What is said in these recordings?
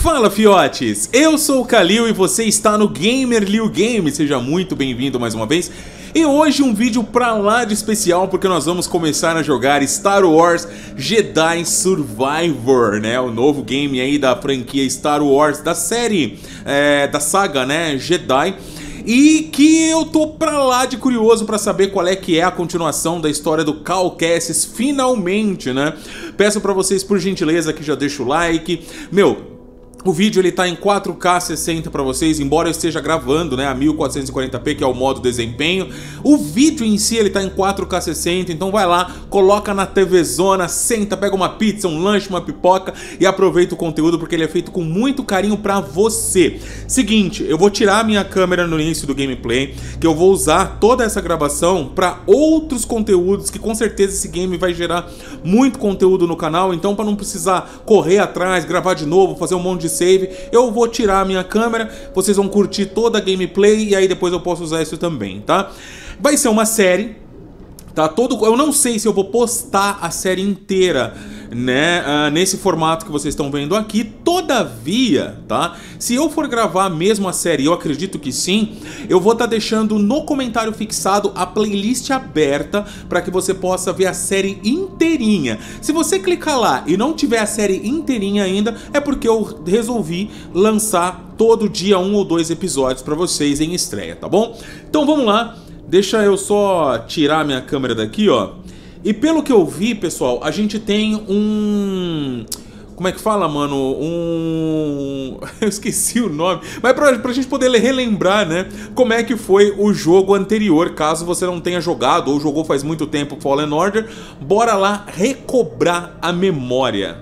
Fala, fiotes! Eu sou o Kalil e você está no Gamer Liu Game. Seja muito bem-vindo mais uma vez. E hoje um vídeo pra lá de especial, porque nós vamos começar a jogar Star Wars Jedi Survivor, né? O novo game aí da franquia Star Wars, da série, da saga, né? Jedi. E que eu tô pra lá de curioso pra saber qual é que é a continuação da história do Cal Kestis, finalmente, né? Peço pra vocês, por gentileza, que já deixa o like. O vídeo ele tá em 4K 60 para vocês, embora eu esteja gravando, né, a 1440p, que é o modo desempenho. O vídeo em si ele tá em 4K 60, então vai lá, coloca na TVzona, senta, pega uma pizza, um lanche, uma pipoca e aproveita o conteúdo, porque ele é feito com muito carinho pra você. Seguinte, eu vou tirar a minha câmera no início do gameplay, que eu vou usar toda essa gravação para outros conteúdos, que com certeza esse game vai gerar muito conteúdo no canal, então para não precisar correr atrás, gravar de novo, fazer um monte de save, eu vou tirar a minha câmera, vocês vão curtir toda a gameplay e aí depois eu posso usar isso também, tá? Vai ser uma série, tá? Eu não sei se eu vou postar a série inteira, né, nesse formato que vocês estão vendo aqui. Todavia, tá? Se eu for gravar mesmo a série, eu acredito que sim, eu vou estar deixando no comentário fixado a playlist aberta para que você possa ver a série inteirinha. Se você clicar lá e não tiver a série inteirinha ainda, é porque eu resolvi lançar todo dia 1 ou 2 episódios para vocês em estreia, tá bom? Então vamos lá, deixa eu só tirar minha câmera daqui, ó. E pelo que eu vi, pessoal, a gente tem um... Como é que fala, mano? Eu esqueci o nome. Mas pra gente poder relembrar, né? Como é que foi o jogo anterior, caso você não tenha jogado ou jogou faz muito tempo Fallen Order. Bora lá recobrar a memória.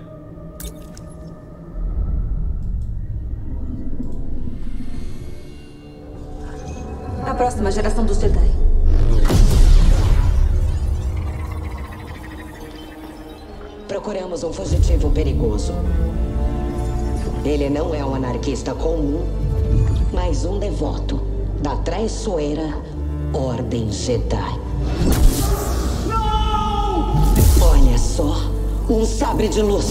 A próxima geração dos Jedi. Procuramos um fugitivo perigoso. Ele não é um anarquista comum, mas um devoto da traiçoeira Ordem Jedi. Não! Olha só, um sabre de luz.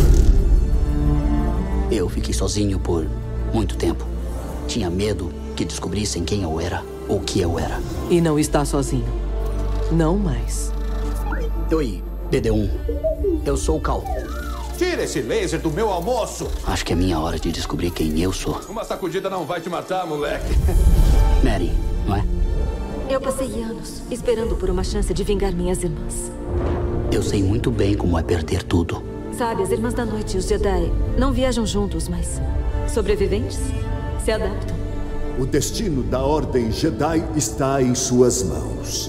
Eu fiquei sozinho por muito tempo. Tinha medo que descobrissem quem eu era ou o que eu era. E não está sozinho. Não mais. Oi, BD1. Eu sou o Cal. Tira esse laser do meu almoço! Acho que é minha hora de descobrir quem eu sou. Uma sacudida não vai te matar, moleque. Mary, não é? Eu passei anos esperando por uma chance de vingar minhas irmãs. Eu sei muito bem como é perder tudo. Sabe, as Irmãs da Noite e os Jedi não viajam juntos, mas sobreviventes se adaptam. O destino da Ordem Jedi está em suas mãos.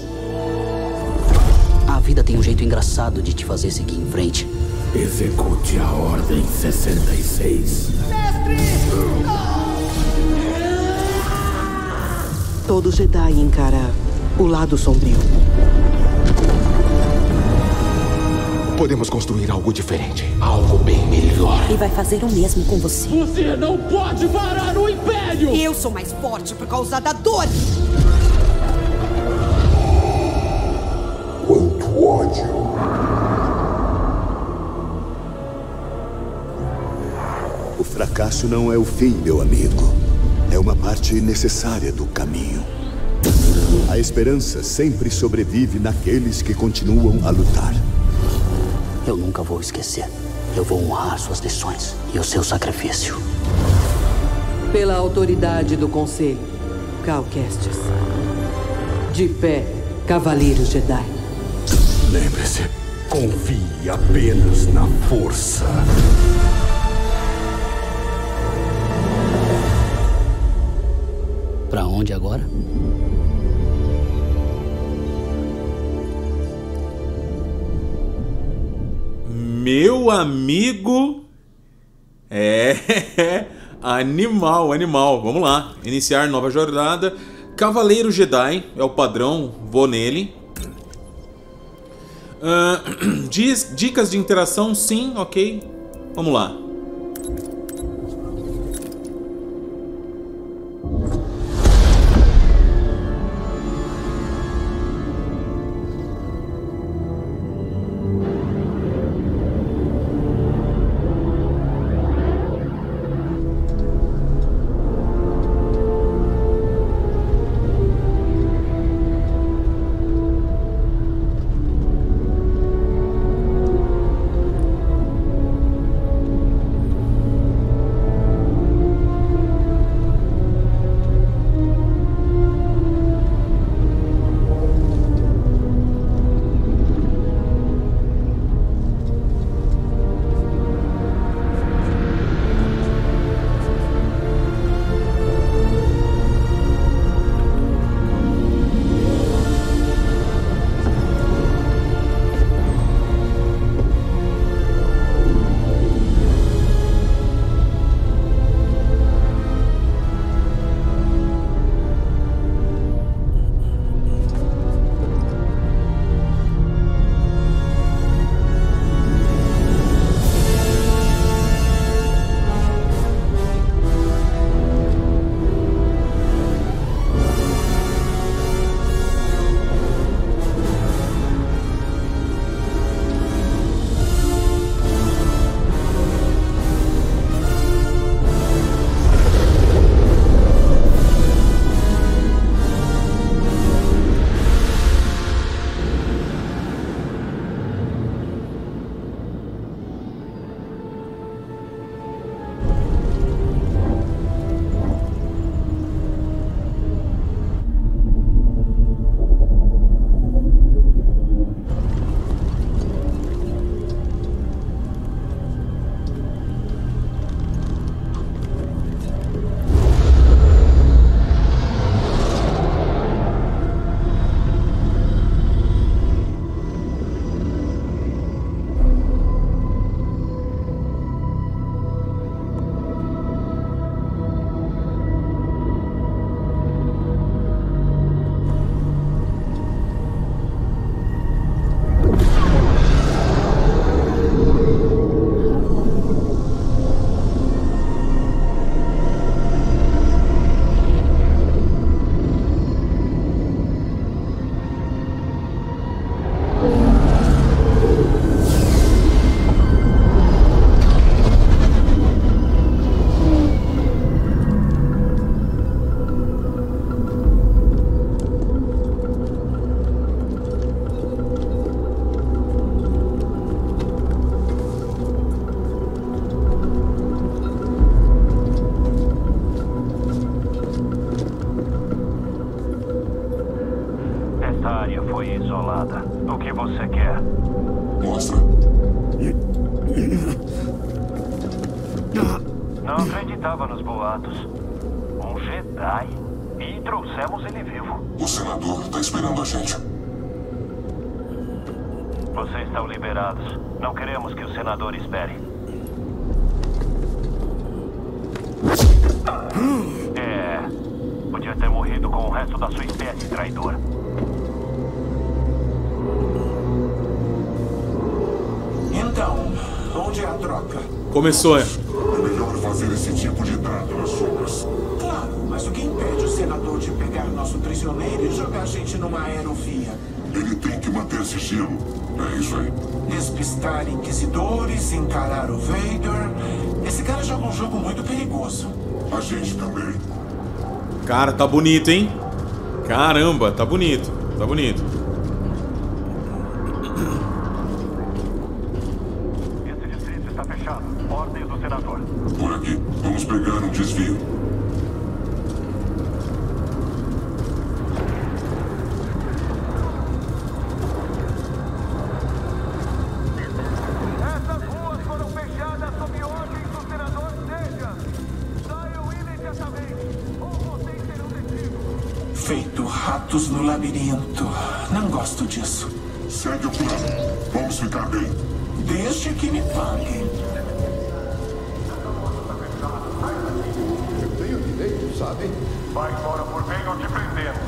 A vida tem um jeito engraçado de te fazer seguir em frente. Execute a Ordem 66. Mestre! Todo Jedi encara o lado sombrio. Podemos construir algo diferente. Algo bem melhor. E vai fazer o mesmo com você. Você não pode parar o Império! Eu sou mais forte por causa da dor. Quanto ódio. O fracasso não é o fim, meu amigo. É uma parte necessária do caminho. A esperança sempre sobrevive naqueles que continuam a lutar. Eu nunca vou esquecer. Eu vou honrar suas lições e o seu sacrifício. Pela autoridade do Conselho, Cal Kestis. De pé, Cavaleiros Jedi. Lembre-se, confie apenas na força. Pra onde agora? Meu amigo... Animal, animal. Vamos lá. Iniciar nova jornada. Cavaleiro Jedi é o padrão. Vou nele. Dicas de interação, sim, ok. Vamos lá. Esta área foi isolada. O que você quer? Mostra. Não acreditava nos boatos. Um Jedi? E trouxemos ele vivo. O senador está esperando a gente. Vocês estão liberados. Não queremos que o senador espere. Podia ter morrido com o resto da sua espécie, traidor. Então, onde é a troca? Começou, é. É melhor fazer esse tipo de dado nas sombras. Claro, mas o que impede o senador de pegar nosso prisioneiro e jogar a gente numa aerovia? Ele tem que manter sigilo. É isso aí. Despistar inquisidores, encarar o Vader. Esse cara joga um jogo muito perigoso. A gente também. Cara, tá bonito, hein? Caramba, tá bonito. Tá bonito. Esse distrito está fechado. Ordem do senador. Por aqui. Vamos pegar um desvio. Essas ruas foram fechadas sob ordem do senador Seja. Saiam imediatamente, ou vocês serão detidos. Feito ratos no labirinto. Não gosto disso. Segue o plano. Vamos ficar bem. Desde que me paguem. Eu tenho direito, sabe? Vai embora por bem ou te prendemos.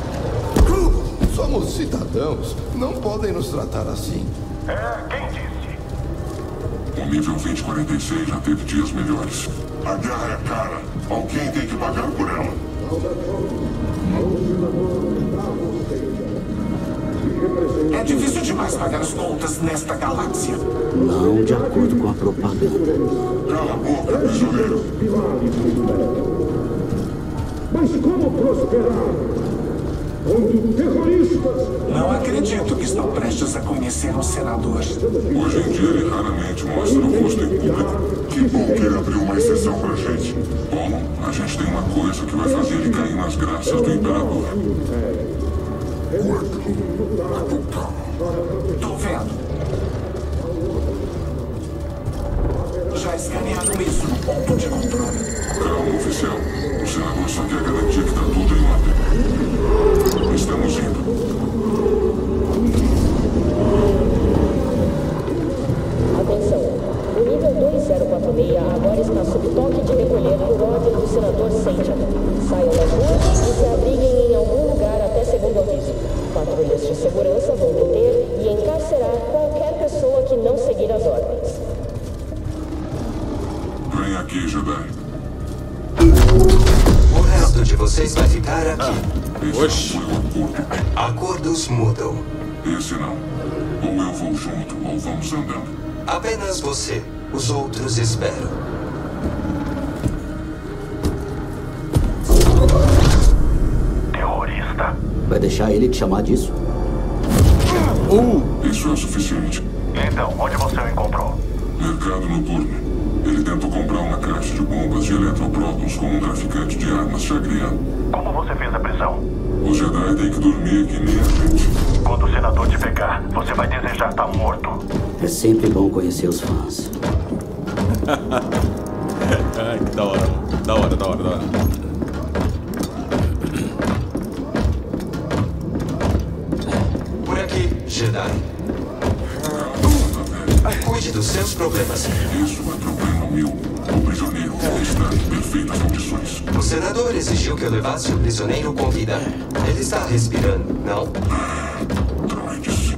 Somos cidadãos. Não podem nos tratar assim. Quem disse? O nível 2046 já teve dias melhores. A guerra é cara. Alguém tem que pagar por ela. É difícil demais pagar as contas nesta galáxia. Não de acordo com a propaganda. Cala a boca, prisioneiro. Mas como prosperar? Onde terroristas... Não acredito que estão prestes a conhecer um senador. Hoje em dia ele raramente mostra o rosto em público. Que bom que ele abriu uma exceção pra gente. Bom, a gente tem uma coisa que vai fazer ele cair nas graças do imperador. Tô vendo. Já escanearam isso no ponto de controle. Calma, oficial. O senador só quer garantir que tá tudo em ordem. Estamos indo. Atenção. O nível 2046 agora está sob toque de recolher por ordem do senador Seja. Saiam das ruas e se abriguem em algum lugar até segundo aviso. Patrulhas de segurança vão deter e encarcerar qualquer pessoa que não seguir as ordens. Vem aqui, Jedi. O resto de vocês vai ficar aqui. Esse não foi o acordo. Acordos mudam. Esse não. Ou eu vou junto, ou vamos andando. Apenas você. Os outros esperam. Terrorista. Vai deixar ele te chamar disso? Isso é o suficiente. Então, onde você o encontrou? Mercado noturno. Ele tentou comprar uma caixa de bombas de eletroprótons com um traficante de armas chagriano. Como você fez a prisão? O Jedi tem que dormir que nem a gente. Quando o senador te pegar, você vai desejar estar morto. É sempre bom conhecer os fãs. Ai, que da hora. Da hora, da hora, da hora. Por aqui, Jedi. Cuide dos seus problemas. Isso é problema meu. O prisioneiro está em perfeitas condições. O senador exigiu que eu levasse o prisioneiro com vida. Ele está respirando, não? Droides.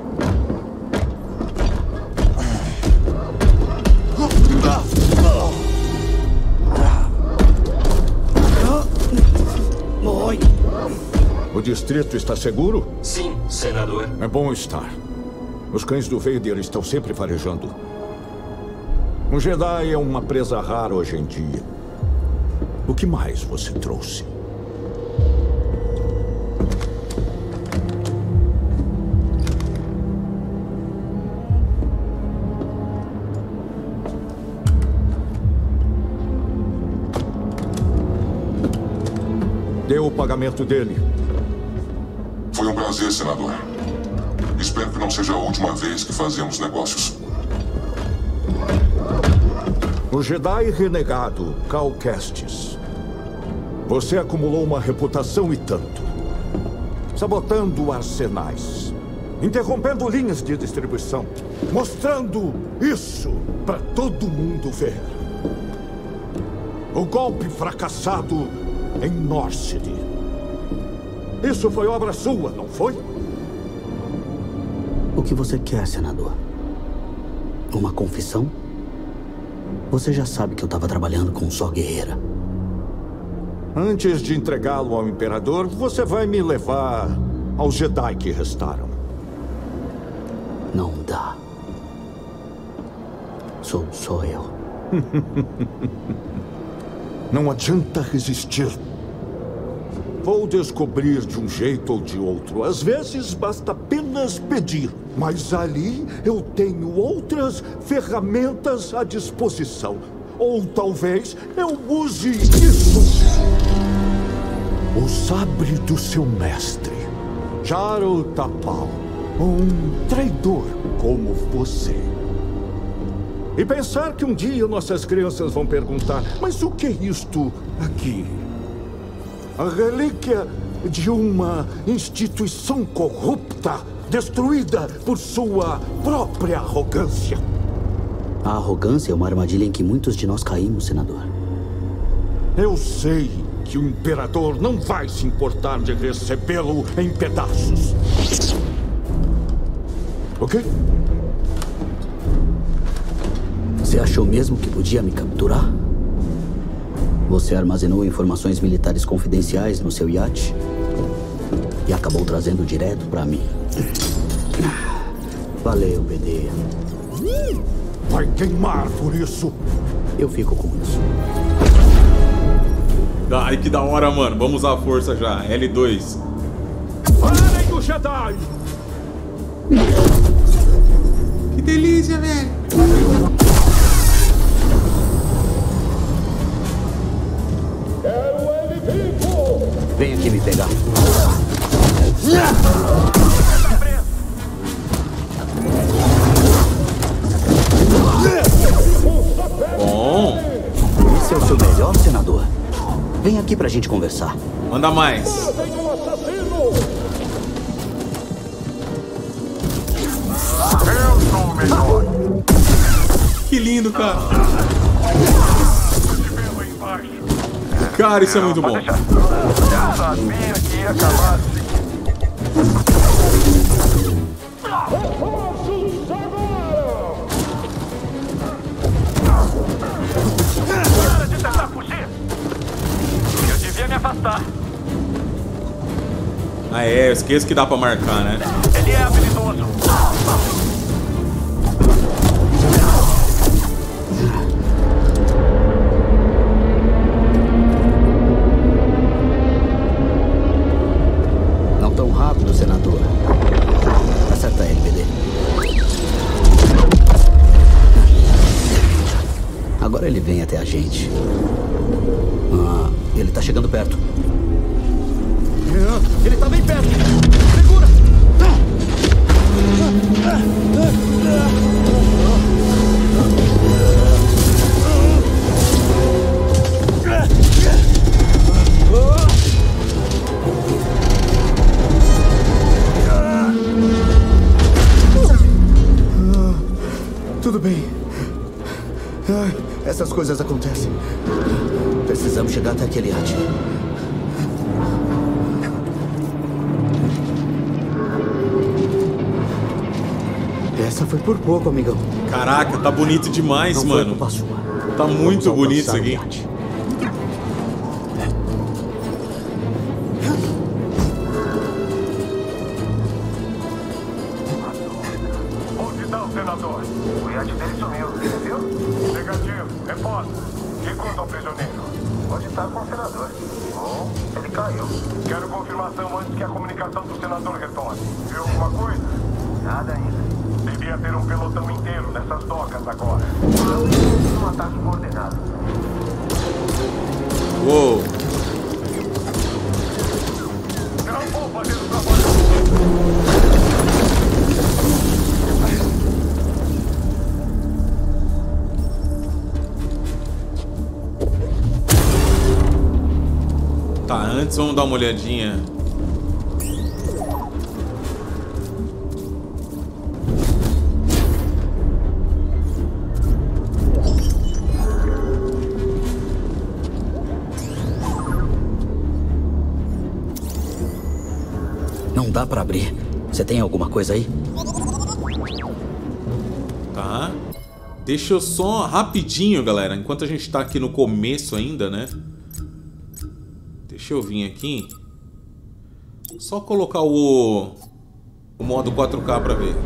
O distrito está seguro? Sim, senador. É bom estar. Os cães do Vader estão sempre farejando. Um Jedi é uma presa rara hoje em dia. O que mais você trouxe? Dê o pagamento dele. Foi um prazer, senador. Espero que não seja a última vez que fazemos negócios. O Jedi renegado Cal Kestis. Você acumulou uma reputação e tanto. Sabotando arsenais. Interrompendo linhas de distribuição. Mostrando isso para todo mundo ver. O golpe fracassado em North City. Isso foi obra sua, não foi? O que você quer, senador? Uma confissão? Você já sabe que eu estava trabalhando com Só Guerreira. Antes de entregá-lo ao Imperador, você vai me levar aos Jedi que restaram. Não dá. Sou só eu. Não adianta resistir. Vou descobrir de um jeito ou de outro. Às vezes basta apenas pedir. Mas ali eu tenho outras ferramentas à disposição. Ou talvez eu use isso. O sabre do seu mestre. Jaro Tapal. Um traidor como você. E pensar que um dia nossas crianças vão perguntar: mas o que é isto aqui? A relíquia de uma instituição corrupta, destruída por sua própria arrogância. A arrogância é uma armadilha em que muitos de nós caímos, senador. Eu sei que o Imperador não vai se importar de recebê-lo em pedaços. Ok? Você achou mesmo que podia me capturar? Você armazenou informações militares confidenciais no seu iate e acabou trazendo direto pra mim. Valeu, BD. Vai queimar por isso. Eu fico com isso. Ai, que da hora, mano. Vamos usar a força já. L2. Parem do Jedi! Que delícia, velho. Vem aqui me pegar. Bom. Esse é o seu melhor, senador? Vem aqui pra gente conversar. Manda mais. Eu sou o melhor. Que lindo, cara. Embaixo. Cara, isso é muito bom. Eu sabia que ia acabar assim. Para de tentar fugir. Eu devia me afastar. Ah, é. Eu esqueço que dá pra marcar, né? Ele é habilidoso. Não tão rápido, senador. Acerta ele, BD. Agora ele vem até a gente. Ah, ele tá chegando perto. Ele tá bem perto. Segura! Tudo bem. Essas coisas acontecem. Precisamos chegar até aquele iate. Essa foi por pouco, amigão. Caraca, tá bonito demais, Não mano. foi culpa sua. Tá muito bonito isso aqui. Onde está o senador? O iate dele sumiu, você viu? Negativo, reposta. E quanto ao prisioneiro? Onde está com o senador? Bom, ele caiu. Quero confirmação antes que a comunicação do senador retorne. Viu alguma coisa? Nada ainda. Devia ter um pelotão inteiro nessas docas agora. Um ataque coordenado. Uou. Não vou fazer o trabalho. antes vamos dar uma olhadinha. Não dá pra abrir. Você tem alguma coisa aí? Tá. Deixa eu só rapidinho, galera, enquanto a gente tá aqui no começo ainda, né? Deixa eu vir aqui. Só colocar o modo 4K pra ver.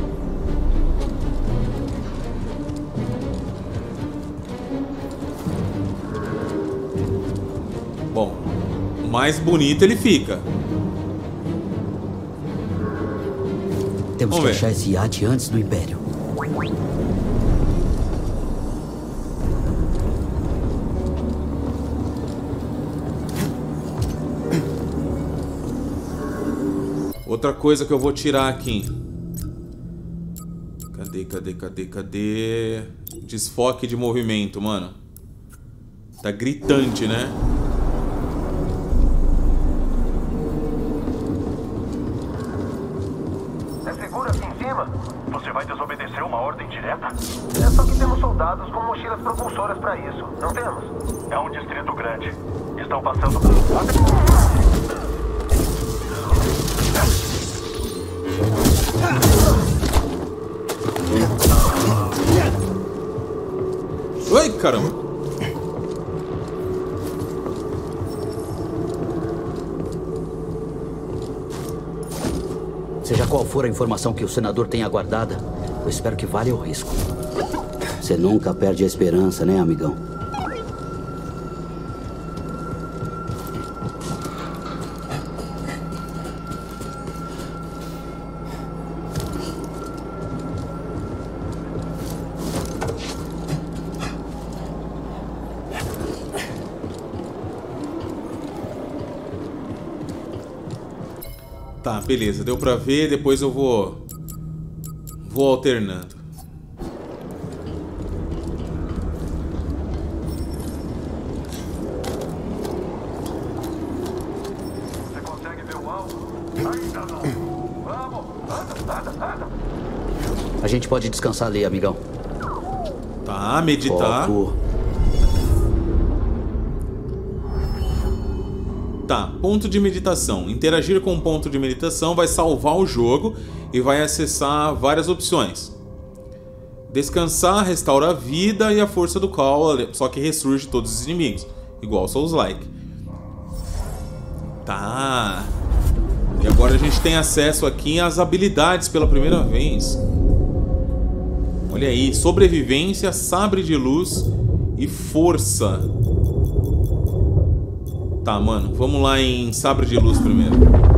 Bom, mais bonito ele fica. Temos que achar esse iate antes do Império. Outra coisa que eu vou tirar aqui. Cadê? Desfoque de movimento, mano. Tá gritante, né? É seguro aqui em cima? Você vai desobedecer uma ordem direta? É só que temos soldados com mochilas propulsoras pra isso, não temos? É um distrito grande. Estão passando por... Oi, caramba! Seja qual for a informação que o senador tenha guardada, eu espero que valha o risco. Você nunca perde a esperança, né, amigão? Tá, beleza, deu pra ver, depois eu vou alternando. Você consegue ver o alvo? Ainda não. Vamos, anda. A gente pode descansar ali, amigão. Tá, meditar. Foco. Tá, ponto de meditação. Interagir com o ponto de meditação vai salvar o jogo e vai acessar várias opções. Descansar, restaura a vida e a força do Call, só que ressurge todos os inimigos, igual Souls-like. Tá. E agora a gente tem acesso aqui às habilidades pela primeira vez. Olha aí, sobrevivência, sabre de luz e força. Tá, mano, vamos lá em sabre de luz primeiro.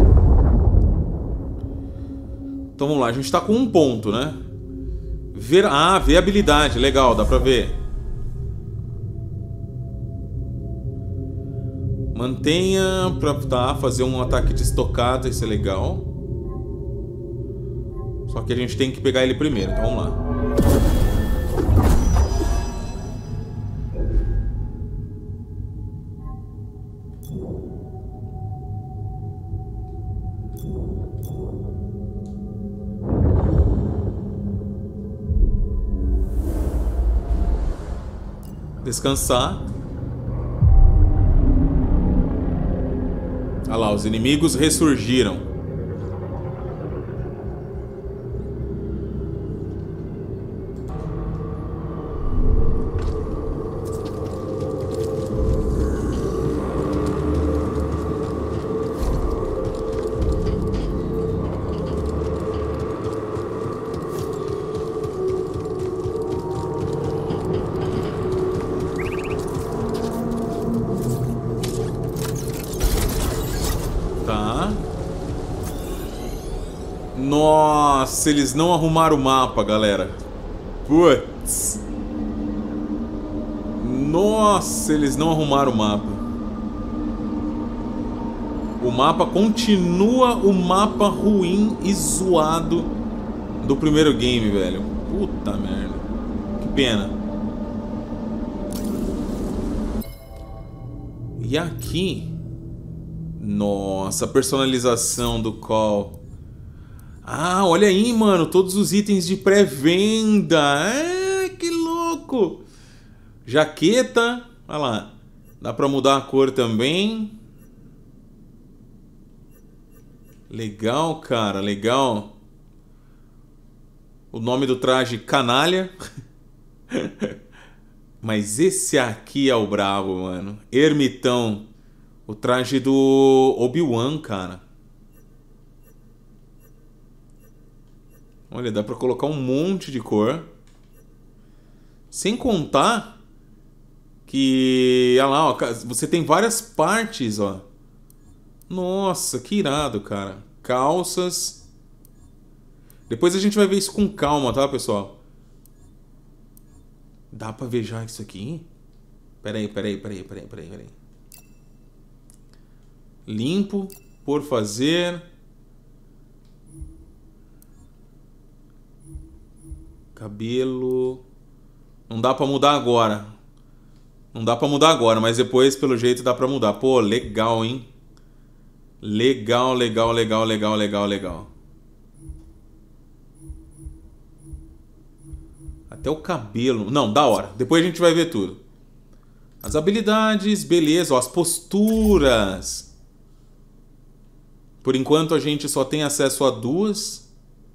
Então vamos lá, a gente tá com um ponto, né? Ver habilidade, legal, dá pra ver. Mantenha pra fazer um ataque de estocada, isso é legal. Só que a gente tem que pegar ele primeiro, então vamos lá. Descansar. Olha lá, os inimigos ressurgiram. Nossa, eles não arrumaram o mapa, galera. Putz. Nossa, eles não arrumaram o mapa. O mapa continua o mapa ruim e zoado do primeiro game, velho. Puta merda. Que pena. E aqui Nossa, a personalização do Call. Ah, olha aí, mano, todos os itens de pré-venda. Que louco. Jaqueta, olha lá. Dá pra mudar a cor também. Legal, cara, legal. O nome do traje, Canalha. Mas esse aqui é o brabo, mano. Ermitão. O traje do Obi-Wan, cara. Olha, dá pra colocar um monte de cor. Sem contar que... Olha lá, ó, você tem várias partes, ó. Nossa, que irado, cara. Calças. Depois a gente vai ver isso com calma, tá, pessoal? Dá pra ver já isso aqui? Peraí. Limpo, por fazer. Cabelo. Não dá pra mudar agora. Não dá pra mudar agora, mas depois, pelo jeito, dá pra mudar. Pô, legal, hein? Legal. Até o cabelo. Não, da hora. Depois a gente vai ver tudo. As habilidades, beleza. Ó, as posturas. Por enquanto a gente só tem acesso a 2.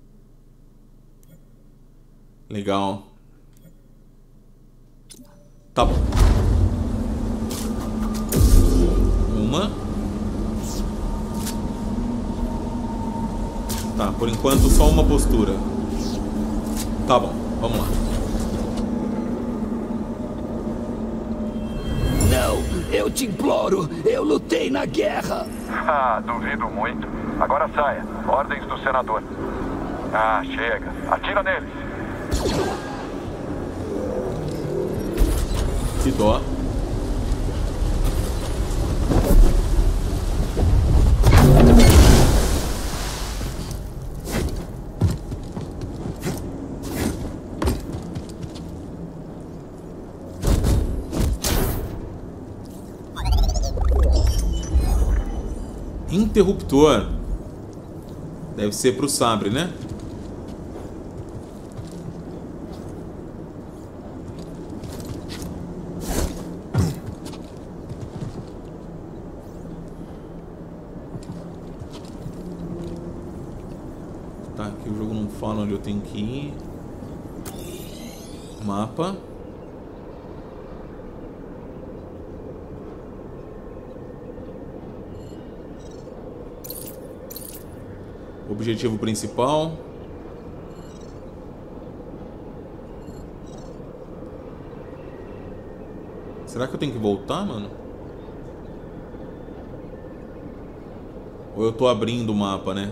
Legal. Tá bom. Uma. Tá, por enquanto só uma postura. Tá bom, vamos lá. Não, eu te imploro. Eu lutei na guerra. Ah, duvido muito. Agora saia. Ordens do senador. Ah, chega. Atira neles. Que dó. Interruptor. Deve ser pro sabre, né? Tá, aqui o jogo não fala onde eu tenho que ir. Mapa. Objetivo principal. Será que eu tenho que voltar, mano? Ou eu tô abrindo o mapa, né?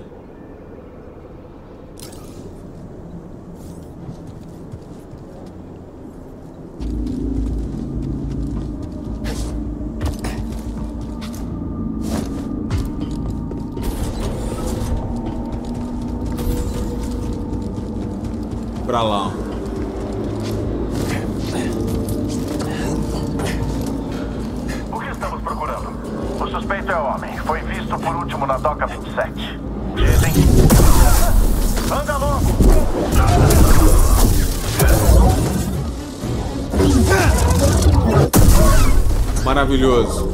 Pra lá. O que estamos procurando? O suspeito é homem. Foi visto por último na Doca 27. Dizem... Anda logo! Maravilhoso.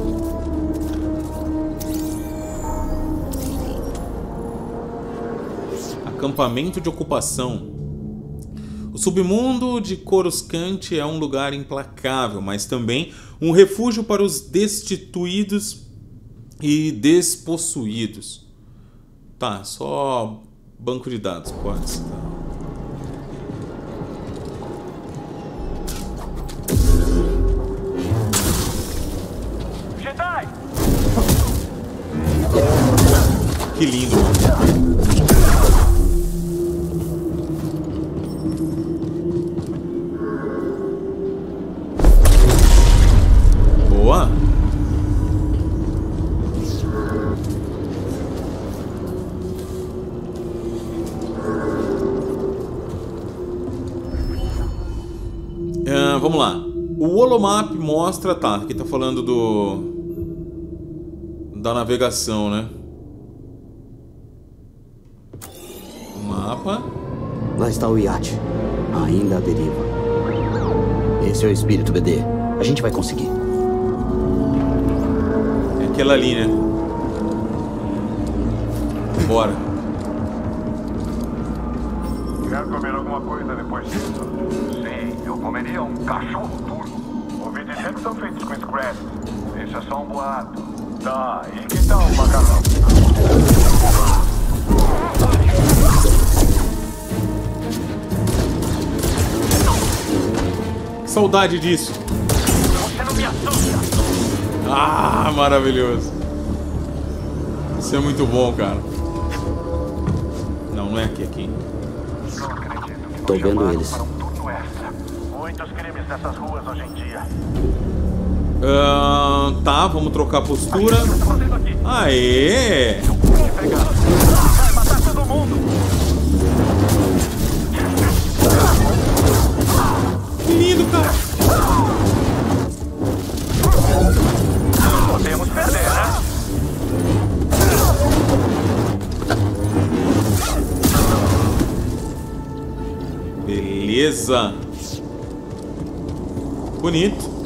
Acampamento de ocupação. O submundo de Coruscant é um lugar implacável, mas também um refúgio para os destituídos e despossuídos. Tá, só banco de dados, pode ser. Jedi! Que lindo, mano. Boa. Vamos lá. O Holomap mostra, tá, aqui tá falando do da navegação, né? Mapa. Lá está o iate. Ainda à deriva. Esse é o espírito, BD. A gente vai conseguir. É aquela ali, né? Bora. Quer comer alguma coisa depois disso? Sim, eu comeria um cachorro duro. Ouvi dizer que são feitos com scraps. Isso é só um boato. Tá, e que tal o macarrão? Que saudade disso. Você não me assusta. Ah, maravilhoso. Isso é muito bom, cara. Não é aqui. Tô vendo eles. Muitos crimes nessas ruas hoje em dia. Tá, vamos trocar a postura. Aê! Vai matar todo mundo. Que lindo, cara. Não podemos perder, né? Beleza. Bonito.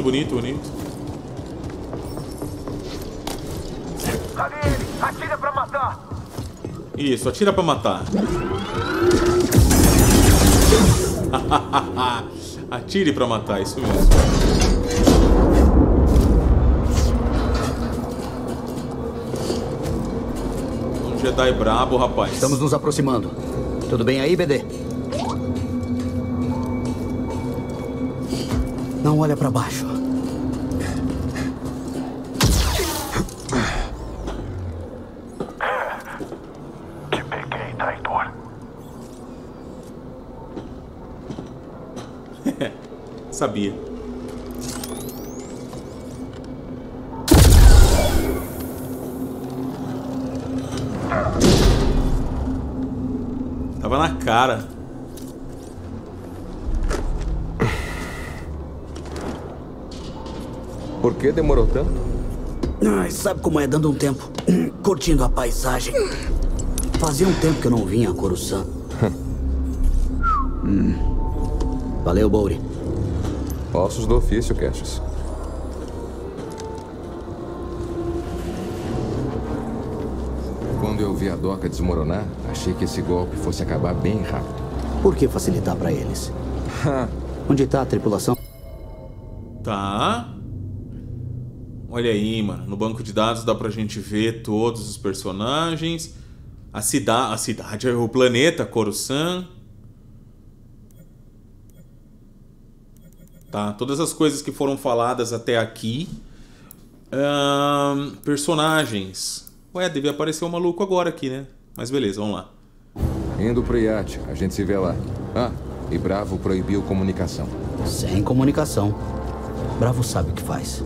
Ali ele! Atira pra matar! Isso, atira pra matar. Atire pra matar, isso mesmo. Um Jedi brabo, rapaz. Estamos nos aproximando. Tudo bem aí, BD? Não olha pra baixo. Te peguei, traidor. Sabia. Tava na cara. Por que demorou tanto? Ai, sabe como é dando um tempo? Curtindo a paisagem. Fazia um tempo que eu não vinha a Coruscant. Valeu, Bouri. Ossos do ofício, Cassius. Quando eu vi a doca desmoronar, achei que esse golpe fosse acabar bem rápido. Por que facilitar pra eles? Onde tá a tripulação? Tá. Olha aí, mano. No banco de dados dá pra gente ver todos os personagens. A cidade, o planeta Coruscant. Tá, todas as coisas que foram faladas até aqui. Personagens. Ué, devia aparecer um maluco agora aqui, né? Mas beleza, vamos lá. Indo pro iate, a gente se vê lá. Ah, e Bravo proibiu comunicação. Sem comunicação. Bravo sabe o que faz.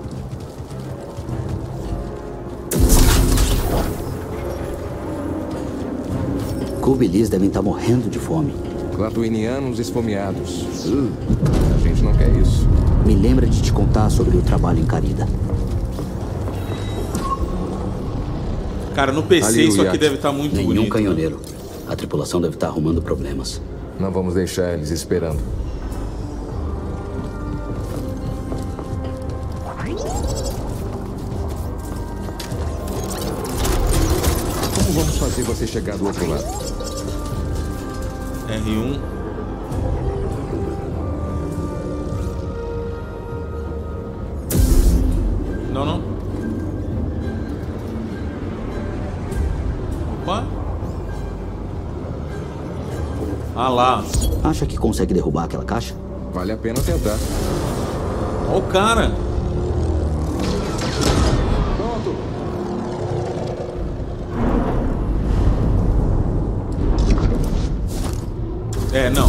Kubo e Liz devem estar morrendo de fome. Clatuinianos esfomeados. A gente não quer isso. Me lembra de te contar sobre o trabalho em Carida. Cara, no PC Ali, isso aqui deve estar muito bonito. Nenhum canhoneiro. A tripulação deve estar arrumando problemas. Não vamos deixar eles esperando. Como vamos fazer você chegar do outro lado? R1. Não. Opa. Ah lá. Acha que consegue derrubar aquela caixa? Vale a pena tentar. Ó o cara. Pronto. Não.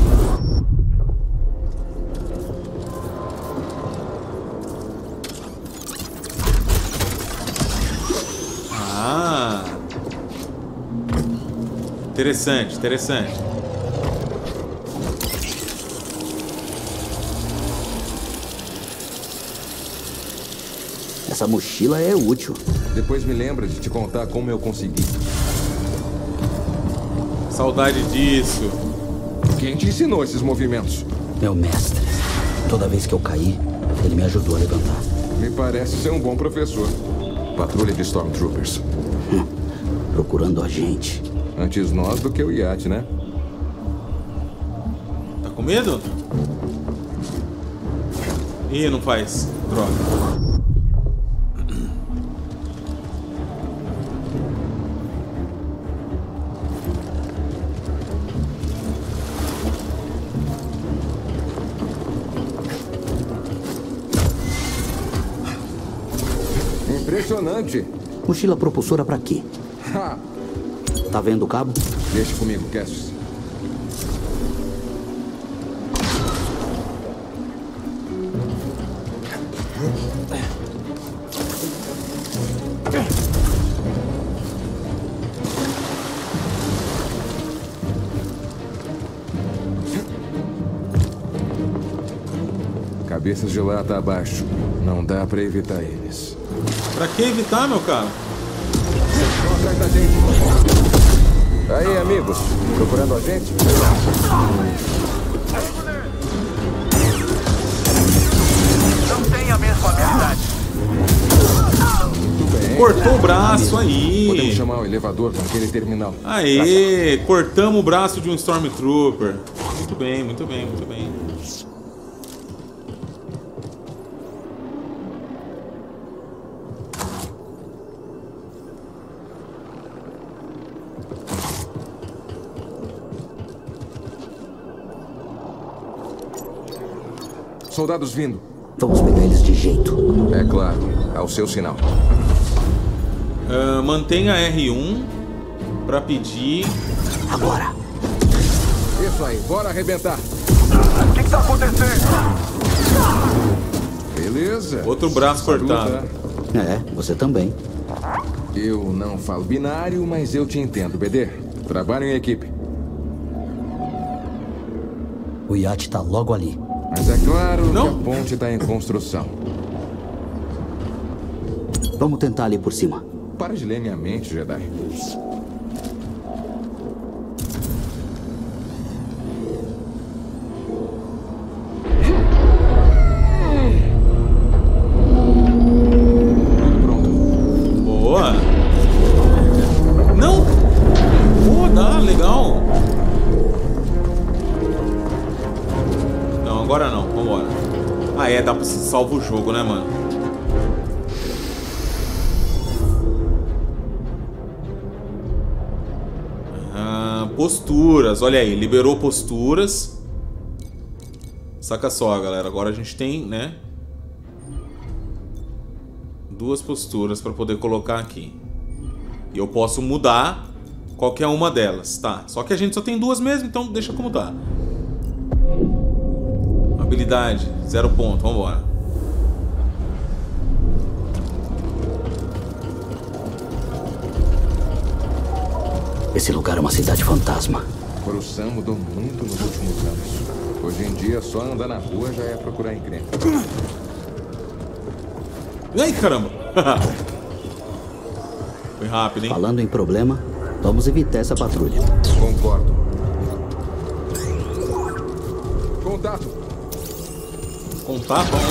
Ah. Interessante. Essa mochila é útil. Depois me lembra de te contar como eu consegui. Saudade disso. Quem te ensinou esses movimentos? Meu mestre. Toda vez que eu caí, ele me ajudou a levantar. Me parece ser um bom professor. Patrulha de Stormtroopers. Procurando a gente. Antes nós do que o iate, né? Tá com medo? Ih, não faz. Droga. Impressionante. Mochila propulsora pra quê? Ha! Tá vendo o cabo? Deixa comigo, Cassius. Cabeças de lata abaixo. Não dá pra evitar eles. Pra que evitar, meu cara? Estão atrás da gente. Aí, amigos. Procurando a gente? Não tem a mesma habilidade. Muito bem. Cortou o braço aí. Podemos chamar o elevador naquele terminal. Aê, cortamos o braço de um Stormtrooper. Muito bem, muito bem, muito bem. Soldados vindo. Vamos pegar eles de jeito. É claro, ao seu sinal. Mantenha R1 pra pedir. Agora. Isso aí, bora arrebentar. O que tá acontecendo? Beleza. Outro braço cortado. É, você também. Eu não falo binário, mas eu te entendo, BD. Trabalho em equipe. O iate tá logo ali. Mas é claro que a ponte tá em construção. Vamos tentar ali por cima. Para de ler minha mente, Jedi. Boa. Não. Boa, dá, legal. Não, agora não. Vambora. Ah, é, dá pra salvar o jogo, né, mano? Posturas, olha aí, liberou posturas. Saca só, galera, agora a gente tem, né, duas posturas pra poder colocar aqui. E eu posso mudar qualquer uma delas, tá? Só que a gente só tem duas mesmo, então deixa como tá. Habilidade, 0 ponto, vambora. Esse lugar é uma cidade fantasma. Coruscant mudou muito nos últimos anos. Hoje em dia, só andar na rua já é procurar encrenca. Ai, caramba! Foi rápido, hein? Falando em problema, vamos evitar essa patrulha. Concordo. Contato. Contato?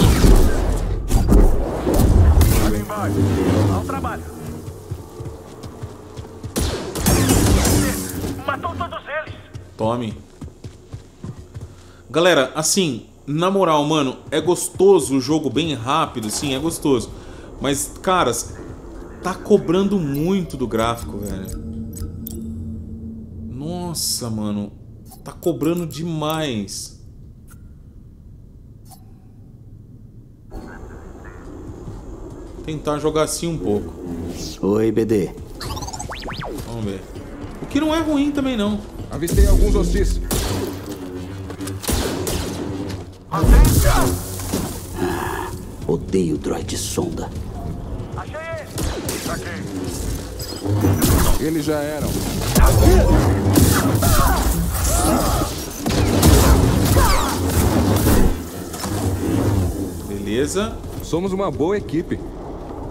Ali embaixo. Ao trabalho. Matou todos eles. Tome. Galera, assim, na moral, mano, é gostoso o jogo bem rápido, sim, é gostoso. Mas, caras, tá cobrando muito do gráfico, velho. Nossa, mano, tá cobrando demais. Tentar jogar assim um pouco. Oi, BD. Vamos ver. O que não é ruim também, não. Avistei alguns hostis. Odeio droid sonda. Achei ele. Aqui. Eles já eram. Beleza. Somos uma boa equipe.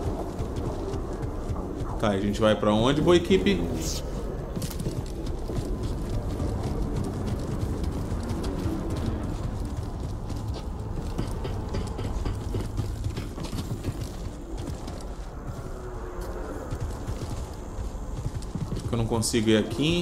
Tá, a gente vai pra onde, boa equipe? Eu não consigo ir aqui.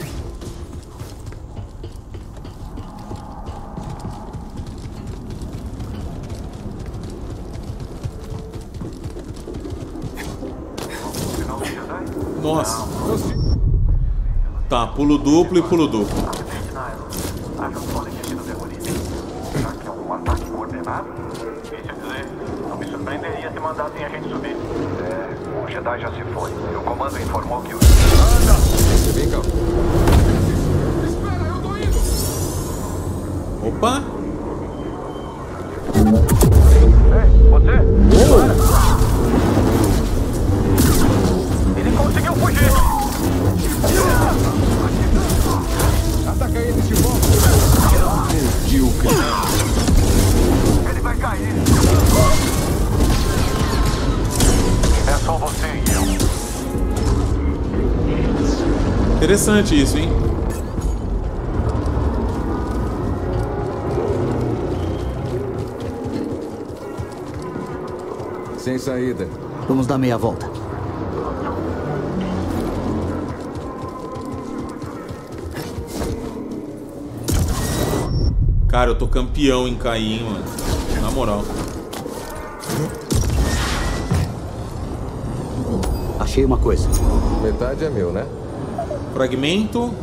Nossa. Tá, pulo duplo e pulo duplo. Acho que podem ter sido terroristas. Será que é um ataque coordenado? Difícil dizer. Não me surpreenderia se mandassem a gente subir. O Jedi já se foi. O comando informou que o... Anda! Vem cá. Espera, eu tô indo! Opa! Ei, você? Ele conseguiu fugir! Ataca ele de volta! Medíocre! Ele vai cair! É só você e eu. Interessante isso, hein? Sem saída. Vamos dar meia volta. Cara, eu tô campeão em cair, hein, mano. Na moral. Achei uma coisa. Metade é meu, né? Fragmento.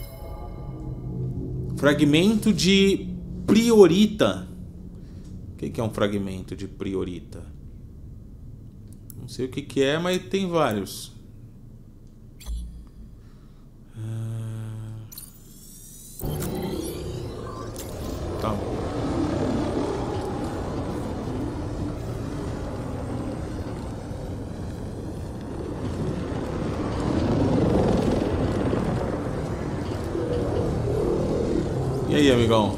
Fragmento de priorita. O que é um fragmento de priorita? Não sei o que é, mas tem vários. Tá. E aí, amigão?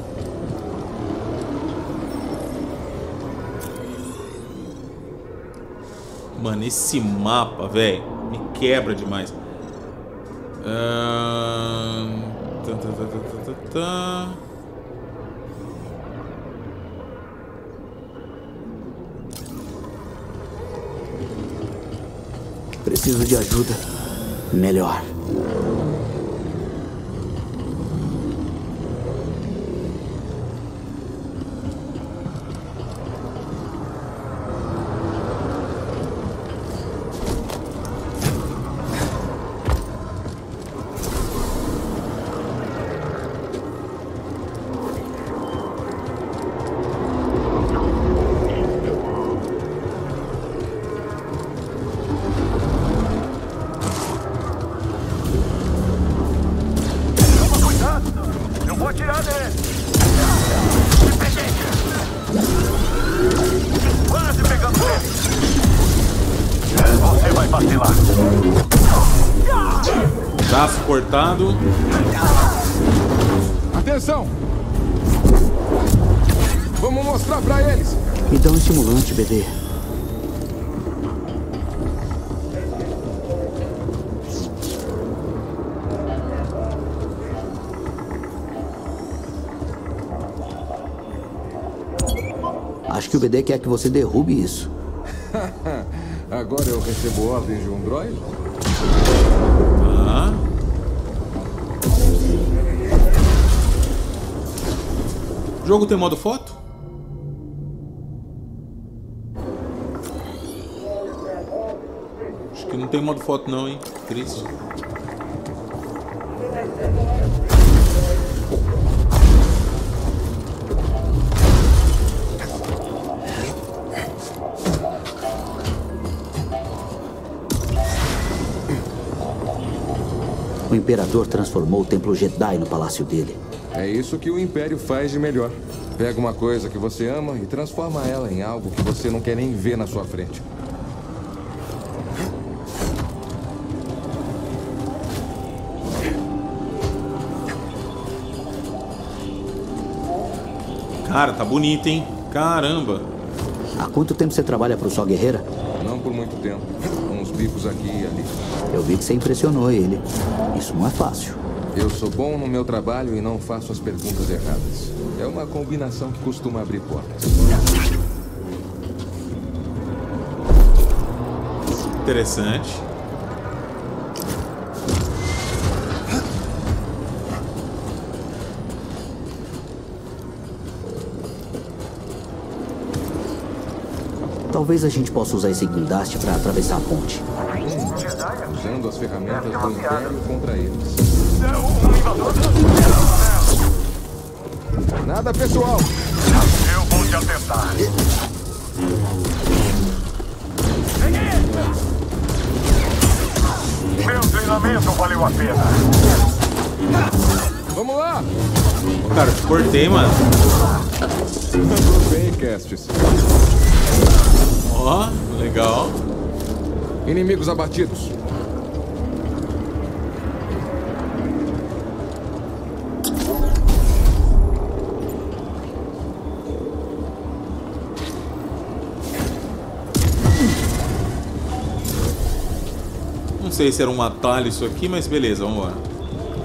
Mano, esse mapa, velho, me quebra demais. Preciso de ajuda. Melhor. Braço cortado. Atenção! Vamos mostrar pra eles. Me dá um estimulante, BD. Acho que o BD quer que você derrube isso. Agora eu recebo ordens de um droid? Tá. O jogo tem modo foto? Acho que não tem modo foto não, hein? Triste. O Imperador transformou o Templo Jedi no palácio dele. É isso que o Império faz de melhor. Pega uma coisa que você ama e transforma ela em algo que você não quer nem ver na sua frente. Cara, tá bonito, hein? Caramba. Há quanto tempo você trabalha pro Sol Guerreira? Não por muito tempo. Uns bicos aqui e ali. Eu vi que você impressionou ele. Isso não é fácil. Eu sou bom no meu trabalho e não faço as perguntas erradas. É uma combinação que costuma abrir portas. Interessante. Talvez a gente possa usar esse guindaste para atravessar a ponte. Usando as ferramentas do Império contra eles. Nada pessoal. Eu vou te atentar. Meu treinamento valeu a pena. Vamos lá! Cara, eu te cortei, mano. Tudo bem, Castes. Ó, legal. Inimigos abatidos. Não sei se era um atalho isso aqui, mas beleza, vamos embora.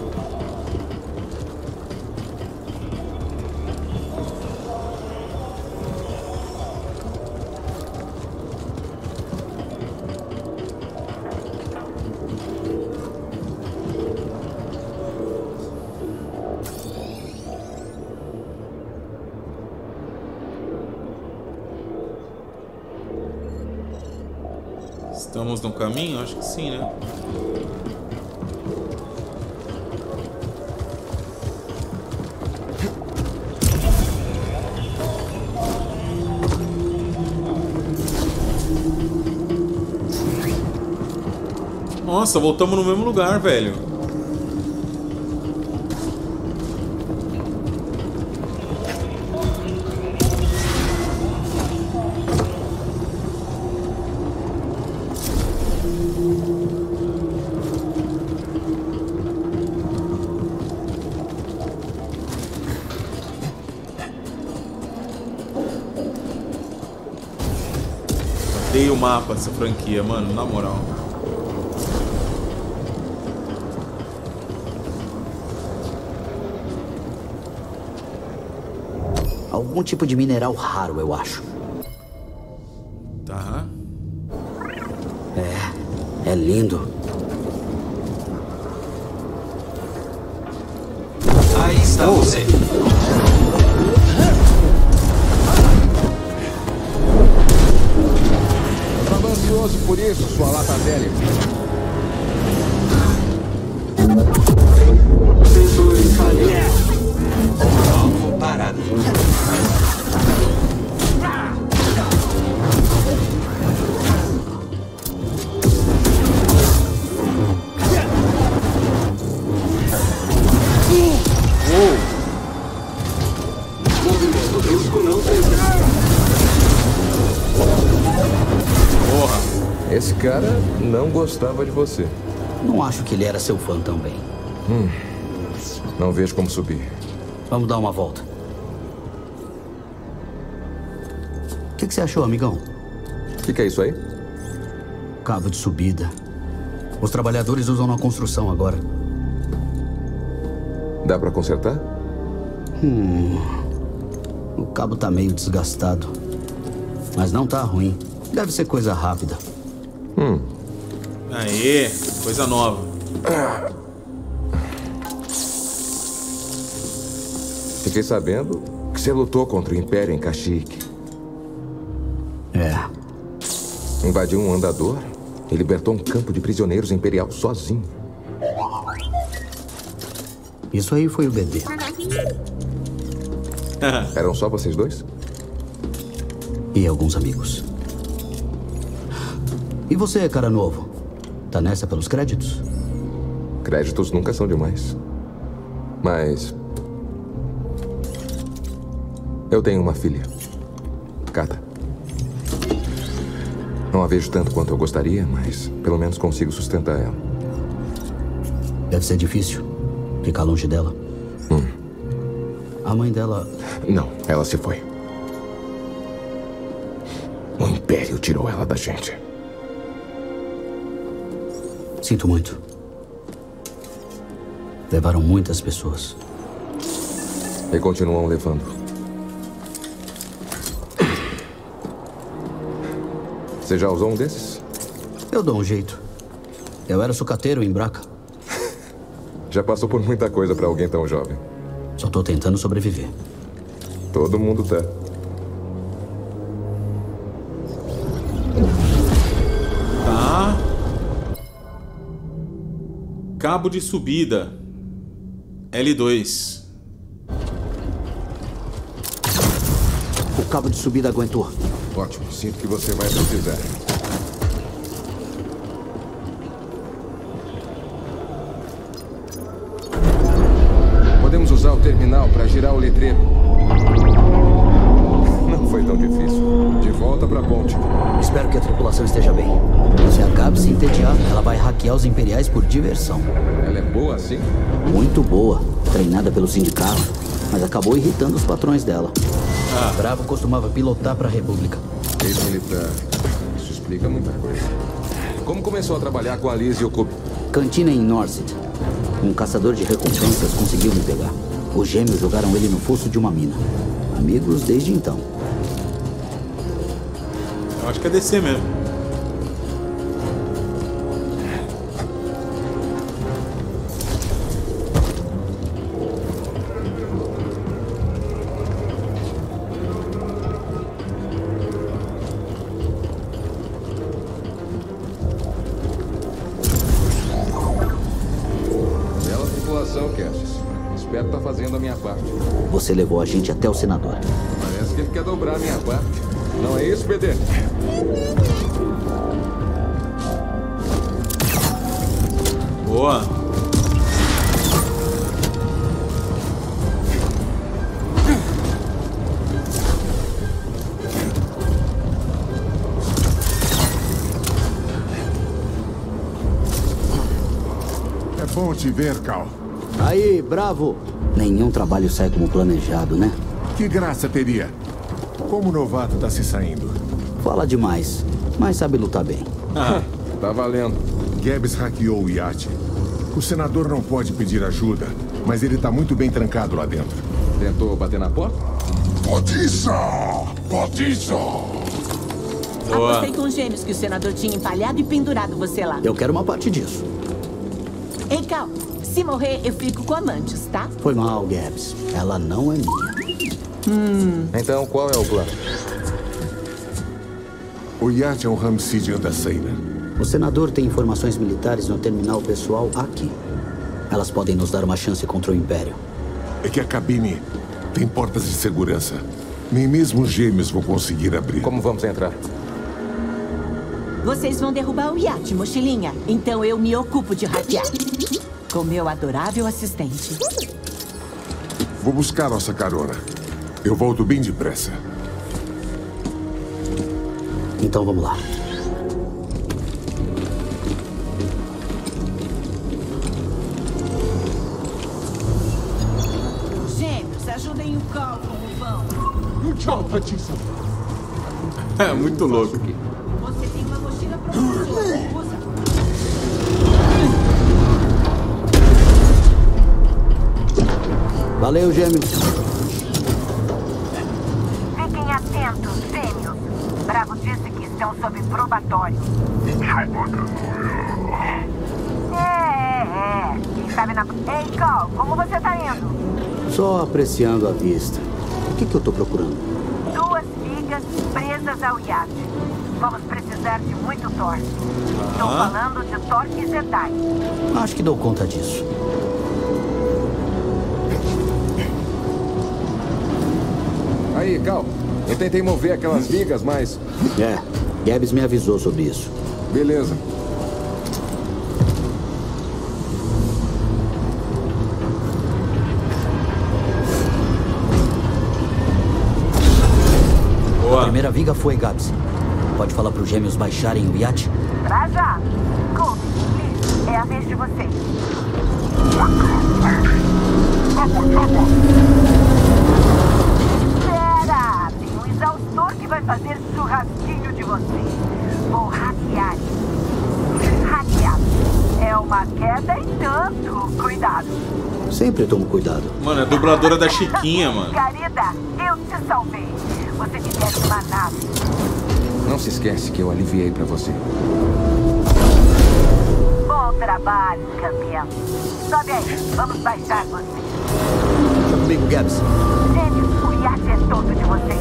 Estamos no caminho? Acho que sim, né? Nossa, voltamos no mesmo lugar, velho. Odeio o mapa dessa franquia, mano, na moral. Algum tipo de mineral raro, eu acho. Tá. É lindo. Aí está você. Estava ansioso por isso, sua lata velha. Sensores falhando. Alvo parado. Movimento brusco não presente. Porra. Esse cara não gostava de você. Não acho que ele era seu fã também. Não vejo como subir. Vamos dar uma volta. O que você achou, amigão? O que é isso aí? Cabo de subida. Os trabalhadores usam na construção agora. Dá pra consertar? O cabo tá meio desgastado. Mas não tá ruim. Deve ser coisa rápida. Aê, coisa nova. Fiquei sabendo que você lutou contra o Império em Kashyyyk. Invadiu um andador e libertou um campo de prisioneiros imperial sozinho. Isso aí foi o BD. Eram só vocês dois? E alguns amigos. E você, cara novo? Tá nessa pelos créditos? Créditos nunca são demais. Mas... eu tenho uma filha. Kata. Não a vejo tanto quanto eu gostaria, mas pelo menos consigo sustentar ela. Deve ser difícil ficar longe dela. A mãe dela... Não, ela se foi. O Império tirou ela da gente. Sinto muito. Levaram muitas pessoas. E continuam levando. Você já usou um desses? Eu dou um jeito. Eu era sucateiro em Braca. Já passou por muita coisa pra alguém tão jovem. Só tô tentando sobreviver. Todo mundo tá. Tá. Cabo de subida. L2. O cabo de subida aguentou. Ótimo, sinto que você vai precisar. Podemos usar o terminal para girar o letreiro. Não foi tão difícil. De volta para a ponte. Espero que a tripulação esteja bem. Se a Gabi se entediar, ela vai hackear os Imperiais por diversão. Ela é boa assim? Muito boa. Treinada pelo sindicato. Mas acabou irritando os patrões dela. Bravo costumava pilotar para a República. Ex-militar. Isso explica muita coisa. Como começou a trabalhar com a Liz e o Cub? Cantina em Norset. Um caçador de recompensas conseguiu me pegar. Os gêmeos jogaram ele no fosso de uma mina. Amigos desde então. Eu acho que é DC mesmo. Bela tripulação, Cassius. Espero estar fazendo a minha parte. Você levou a gente até o senador. Parece que ele quer dobrar a minha parte. Não é isso, BD? Boa. É bom te ver, Cal. Aí, bravo. Nenhum trabalho sai como planejado, né? Que graça teria? Como o novato tá se saindo? Fala demais, mas sabe lutar bem. Tá valendo. Gabbs hackeou o iate. O senador não pode pedir ajuda, mas ele tá muito bem trancado lá dentro. Tentou bater na porta? Podiça! Podiça! Apostei com os gêmeos que o senador tinha empalhado e pendurado você lá. Eu quero uma parte disso. Ei, Cal, se morrer, eu fico com amantes, tá? Foi mal, Gabbs. Ela não é minha. Então, qual é o plano? O iate é um Ramside Andaceina. O senador tem informações militares no terminal pessoal aqui. Elas podem nos dar uma chance contra o Império. É que a cabine tem portas de segurança. Nem mesmo os gêmeos vão conseguir abrir. Como vamos entrar? Vocês vão derrubar o iate, mochilinha. Então eu me ocupo de hackear. Com meu adorável assistente. Vou buscar nossa carona. Eu volto bem depressa. Então vamos lá. Gêmeos, ajudem o Cal com o vão. Tchau, Patissa. É muito louco. Você tem uma mochila propulsora. Usa. Valeu, gêmeos. Fiquem atentos, gêmeos. Bravo disse que estão sob probatório. Quem sabe na... Ei, Cal, como você tá indo? Só apreciando a vista. O que eu tô procurando? 2 vigas presas ao iate. Vamos precisar de muito torque. Estou falando de torque Jedi. Acho que dou conta disso. Aí, Cal. Eu tentei mover aquelas vigas, mas... Gabbs me avisou sobre isso. Beleza. A primeira viga foi, Gabbs. Pode falar para os gêmeos baixarem o iate? Pra já. Coop, Liz, é a vez de vocês. Espera! Tem um exaustor que vai fazer churrasquinho de vocês. Vou hackear. Hackear. Nem tanto. Cuidado. Sempre tomo cuidado. Mano, é a dubladora da Chiquinha, mano. Garida, eu te salvei. Você me deve uma nave. Não se esquece que eu aliviei pra você. Bom trabalho, campeão. Sobe aí, vamos baixar você. Tá comigo, Gabs. Gêmeos, o iate é todo de vocês.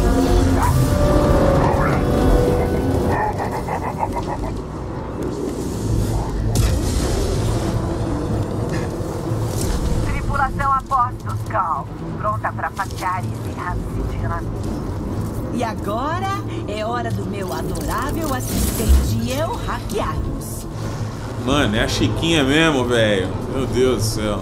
Tripulação a postos, Cal. Pronta pra fatiar esse racidina. E agora é hora do meu adorável assistente e eu hackearmos. Mano, é a Chiquinha mesmo, velho. Meu Deus do céu.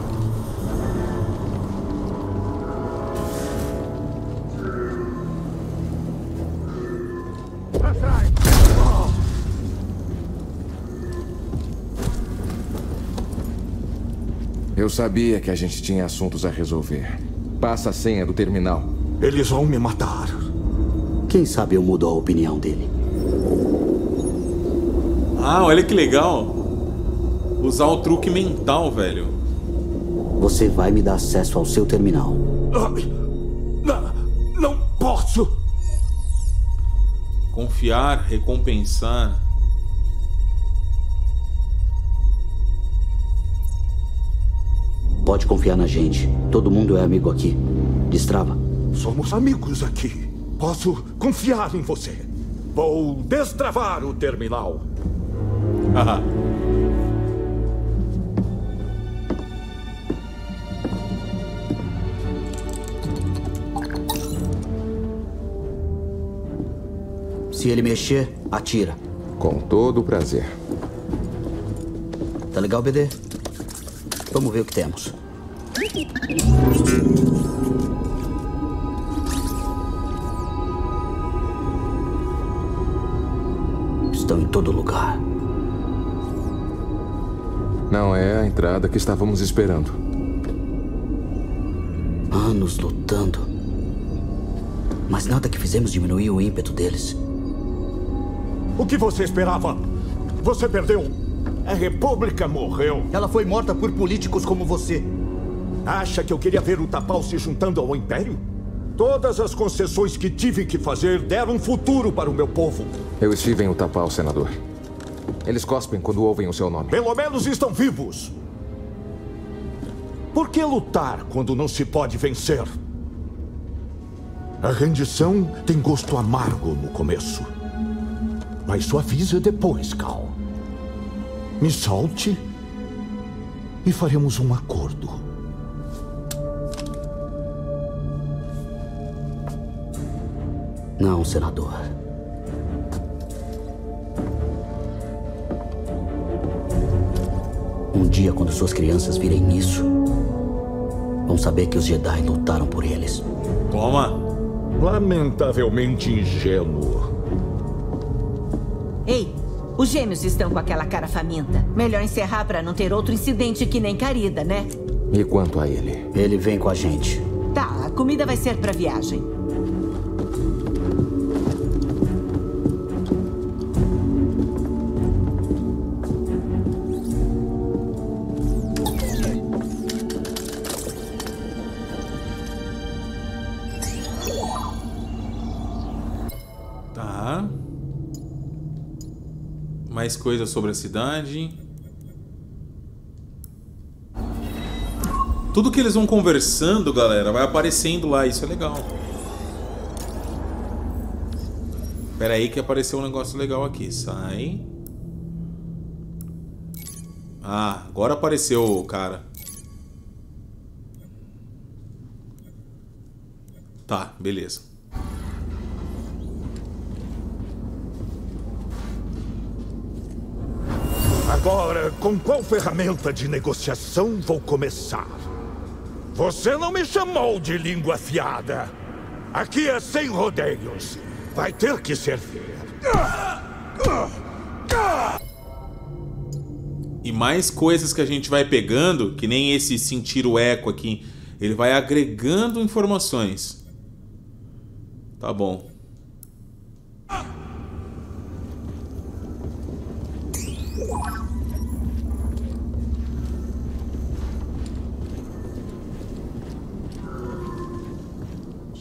Eu sabia que a gente tinha assuntos a resolver. Passa a senha do terminal. Eles vão me matar. Quem sabe eu mudo a opinião dele. Ah, olha que legal. Usar o truque mental, velho. Você vai me dar acesso ao seu terminal. Não posso. Confiar, recompensar. Pode confiar na gente. Todo mundo é amigo aqui. Destrava. Somos amigos aqui. Posso confiar em você. Vou destravar o terminal. Se ele mexer, atira. Com todo o prazer. Tá legal, BD? Vamos ver o que temos. Estão em todo lugar. Não é a entrada que estávamos esperando. Anos lutando. Mas nada que fizemos diminuiu o ímpeto deles. O que você esperava? Você perdeu. A República morreu. Ela foi morta por políticos como você. Acha que eu queria ver o Tapal se juntando ao Império? Todas as concessões que tive que fazer deram um futuro para o meu povo. Eu estive em Utapau, senador. Eles cospem quando ouvem o seu nome. Pelo menos estão vivos. Por que lutar quando não se pode vencer? A rendição tem gosto amargo no começo. Mas suaviza depois, Cal. Me solte e faremos um acordo. Não, senador. Um dia, quando suas crianças virem isso, vão saber que os Jedi lutaram por eles. Toma! Lamentavelmente ingênuo. Ei, os gêmeos estão com aquela cara faminta. Melhor encerrar para não ter outro incidente que nem Carida, né? E quanto a ele? Ele vem com a gente. Tá, a comida vai ser pra viagem. Tá. Mais coisas sobre a cidade. Tudo que eles vão conversando, galera, vai aparecendo lá. Isso é legal. Pera aí que apareceu um negócio legal aqui. Sai. Ah, agora apareceu o cara. Tá, beleza. Agora, com qual ferramenta de negociação vou começar? Você não me chamou de língua afiada. Aqui é sem rodeios. Vai ter que servir. E mais coisas que a gente vai pegando, que nem esse sentir o eco aqui. Ele vai agregando informações. Tá bom.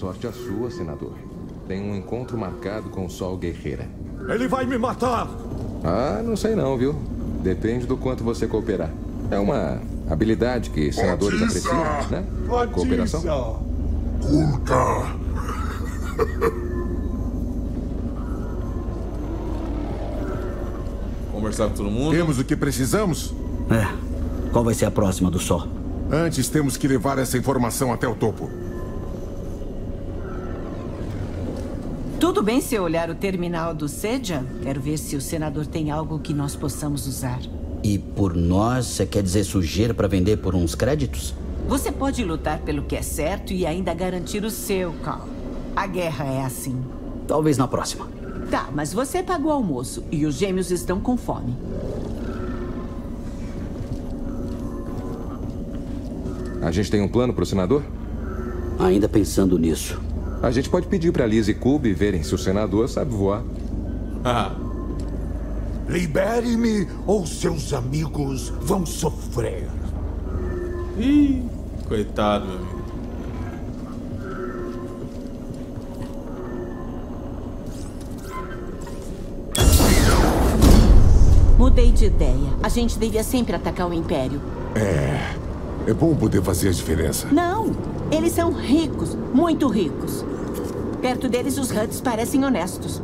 sorte a sua, senador. Tem um encontro marcado com o Sol Guerreira. Ele vai me matar! Ah, não sei não, viu? Depende do quanto você cooperar. É uma habilidade que senadores apreciam, né? Cooperação. Culta. Conversar com todo mundo. Temos o que precisamos? Qual vai ser a próxima do Sol? Antes temos que levar essa informação até o topo. Tudo bem se eu olhar o terminal do Seja? Quero ver se o senador tem algo que nós possamos usar. E por nós, você quer dizer sujeira para vender por uns créditos? Você pode lutar pelo que é certo e ainda garantir o seu, Cal. A guerra é assim. Talvez na próxima. Tá, mas você pagou o almoço e os gêmeos estão com fome. A gente tem um plano pro senador? Ainda pensando nisso. A gente pode pedir pra Liz e Cube verem se o senador sabe voar. Libere-me ou seus amigos vão sofrer. Ih, coitado, meu amigo. Mudei de ideia. A gente devia sempre atacar o Império. É bom poder fazer a diferença. Não! Eles são ricos, muito ricos. Perto deles, os Huds parecem honestos.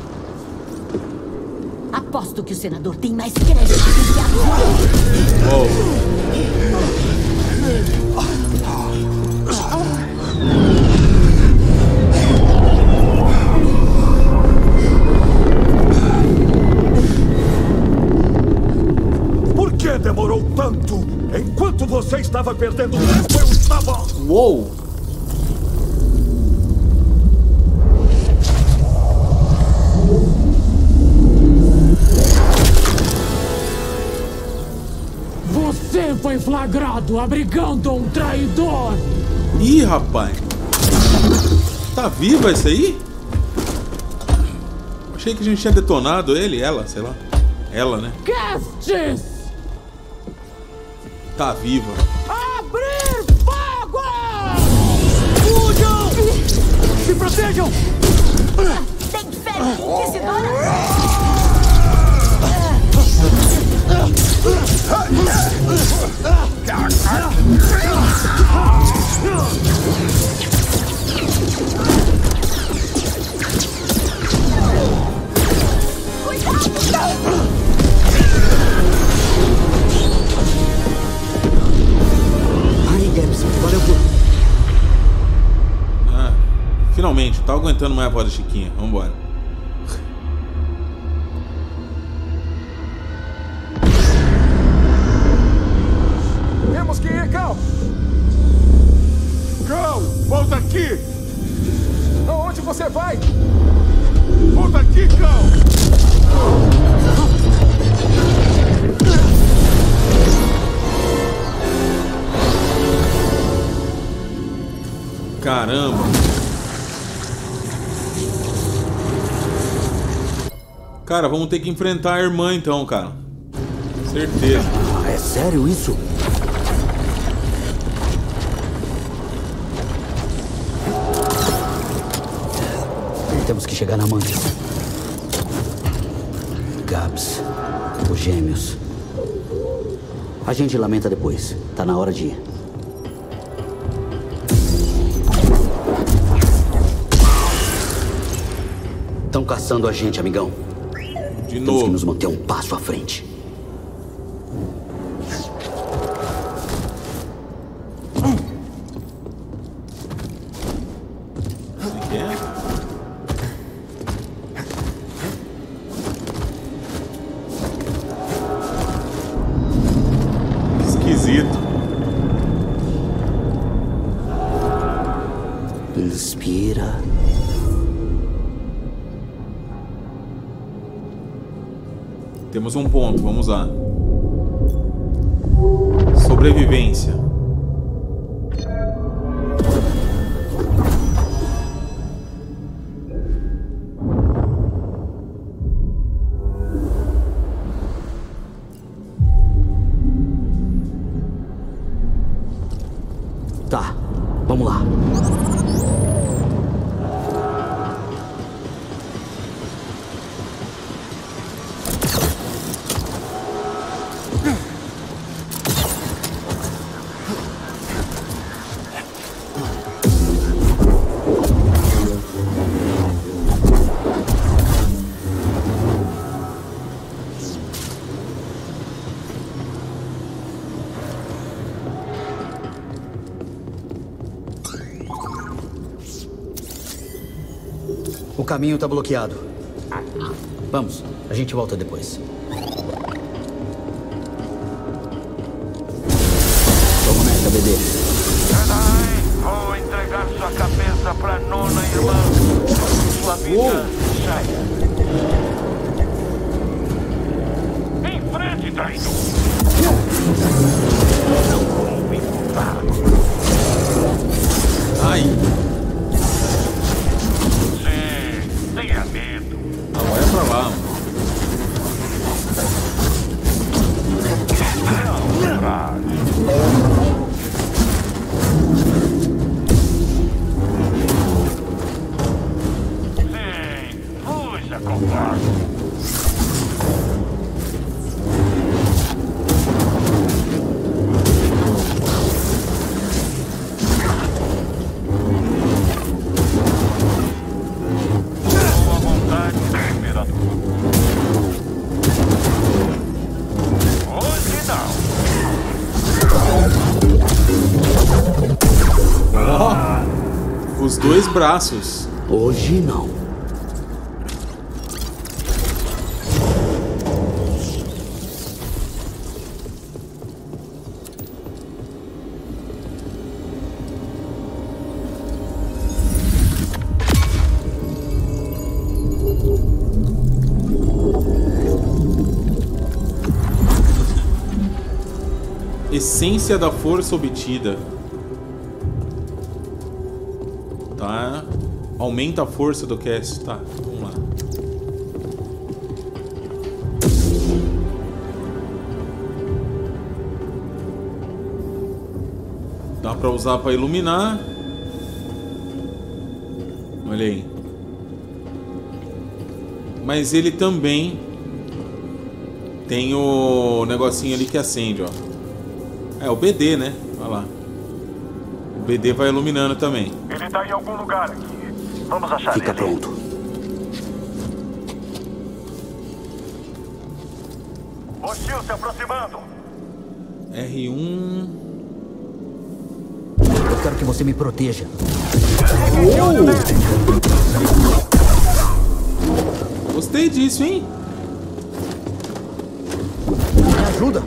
Aposto que o senador tem mais crédito que Por que demorou tanto? Enquanto você estava perdendo tempo, eu estava... Uou! Você foi flagrado abrigando um traidor! Ih, rapaz! Tá viva esse aí? Achei que a gente tinha detonado ele, ela, sei lá. Ela, né? Castes! Tá viva. Abrir fogo! Fujam! Se protejam! Tem fé! Inquisidora! Aí, Gabs, valeu por... Finalmente, tá aguentando mais a voz da Chiquinha. Vambora. Temos que ir, Cal! Cal, volta aqui! Aonde você vai? Volta aqui, Cal! Caramba. Cara, vamos ter que enfrentar a irmã então, cara. Certeza. É sério isso? Temos que chegar na Mantis. Gabs, os gêmeos. A gente lamenta depois. Tá na hora de ir. Estão caçando a gente, amigão. De novo. Temos que nos manter um passo à frente. Inspira. Temos um ponto, vamos lá. Sobrevivência. Tá, vamos lá. caminho tá bloqueado. Vamos, a gente volta depois. Toma nessa, bebê. Jedi, vou entregar sua cabeça pra nona irmã. Sua vida saia. Em frente, traidor. Não vou me contar. Ai. Sim, tenha medo. Agora é pra lá, mano. Sim, fuja, covarde. Boa vontade, imperador. Hoje não. Os dois braços. Hoje não. Essência da força obtida. Tá. Aumenta a força do cast. Tá, vamos lá. Dá pra usar pra iluminar. Olha aí. Mas ele também tem o negocinho ali que acende, ó. É o BD, né? Olha lá. O BD vai iluminando também. Ele tá em algum lugar aqui. Vamos achar ele. Fica pronto. Hostil se aproximando. R1. Eu quero que você me proteja. Gostei disso, hein? Me ajuda.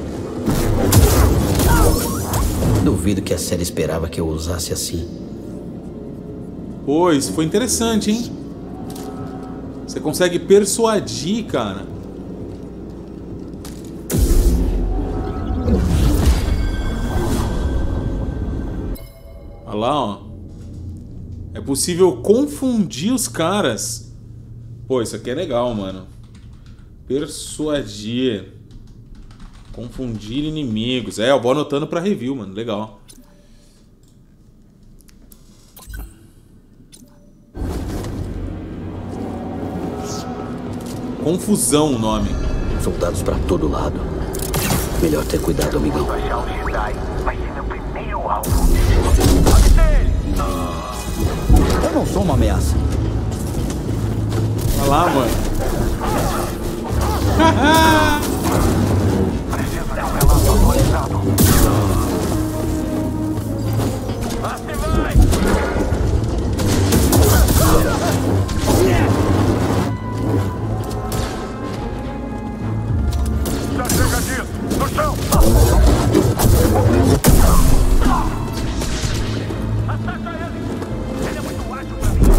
Duvido que a série esperava que eu usasse assim. Pô, isso foi interessante, hein? Você consegue persuadir, cara. Olha lá, ó. É possível confundir os caras. Pô, isso aqui é legal, mano. Persuadir. Confundir inimigos. É, eu vou anotando pra review, mano. Legal. Confusão o nome. Soldados pra todo lado. Melhor ter cuidado, amigão. Achar o Jedi vai ser meu primeiro alvo. Eu não sou uma ameaça. Olha lá, mano. Preciso de um relato atualizado. Lá se vai! Já chega disso! No chão! Ataca ele! Ele é muito ágil pra mim!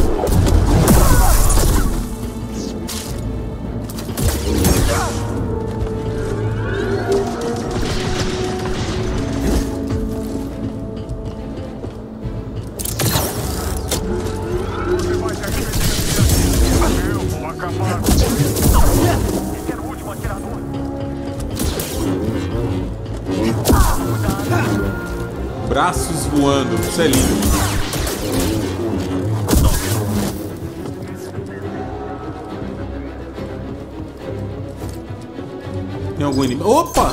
Você vai se arrepender. Eu vou acabar. Esse era o último atirador. Braços voando. Isso é lindo. Tem algum inimigo? Opa!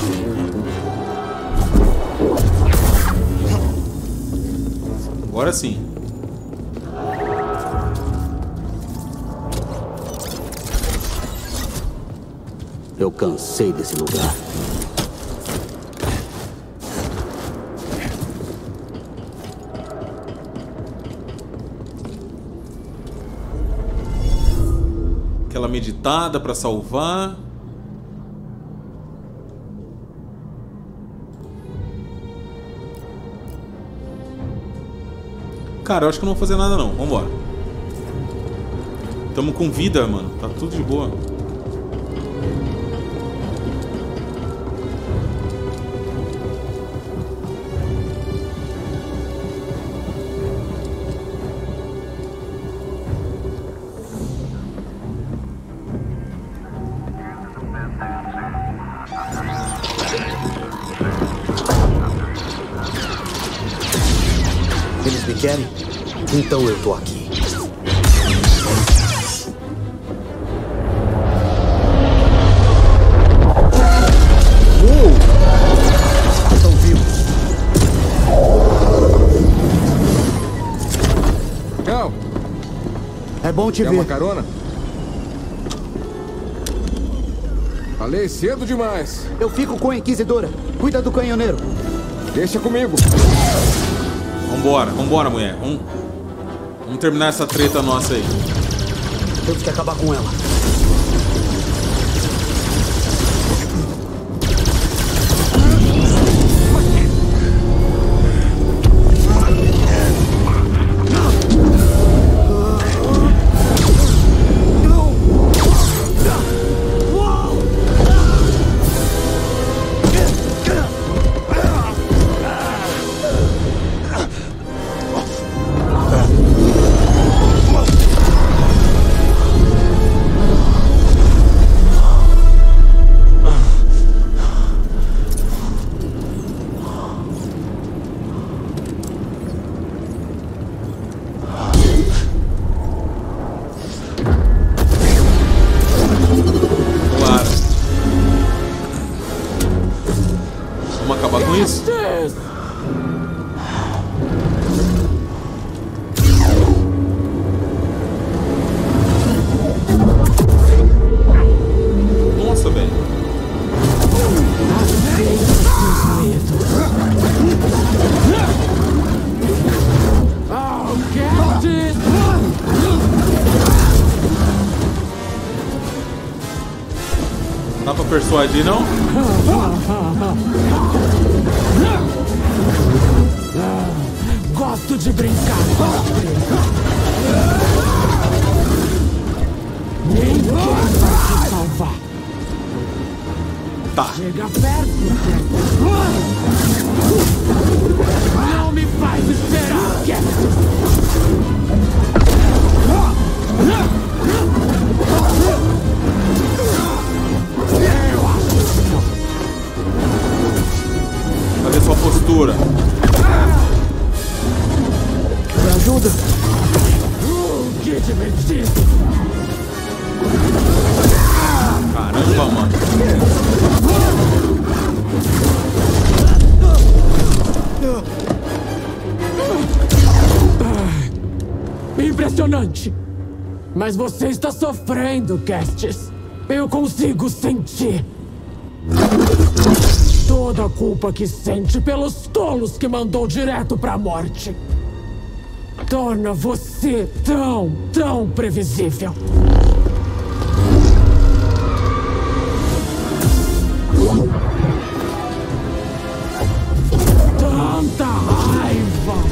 Agora sim. Eu cansei desse lugar. aquela meditada pra salvar. Cara, eu acho que eu não vou fazer nada não. Vambora. Tamo com vida, mano. Tá tudo de boa. Eles me querem? Então eu tô aqui. Estão vivos. Tchau. É bom te Quer ver. uma carona? Falei cedo demais. Eu fico com a Inquisidora. Cuida do canhoneiro. Deixa comigo. Vambora, vambora, mulher. Vamos terminar essa treta nossa aí. Temos que acabar com ela. Dá pra persuadir, não? Gosto de brincar. Ninguém vai te salvar. Tá. Chega perto. Não me faz esperar, Castis. Cadê sua postura? Me ajuda. Que divertido. Caramba, mano. Impressionante. Mas você está sofrendo, Castis. Eu consigo sentir. Toda a culpa que sente pelos tolos que mandou direto pra morte. Torna você tão previsível. Tanta raiva.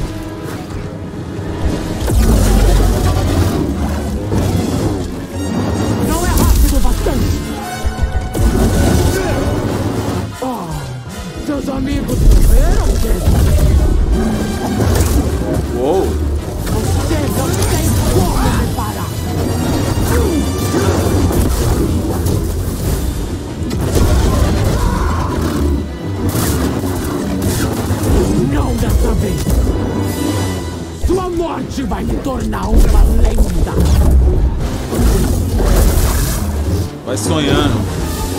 Não é rápido bastante. Seus amigos morreram, Uou! Você não tem como me parar. Não dessa vez. Sua morte vai me tornar uma lenda. Vai sonhando.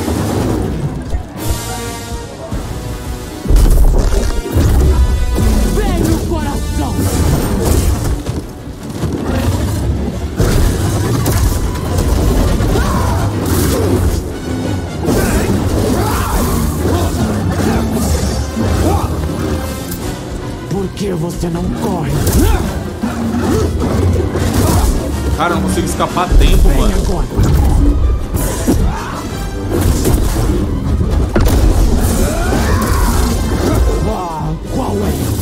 Por que você não corre? Cara, eu não consigo escapar a tempo, mano. Agora. Qual é?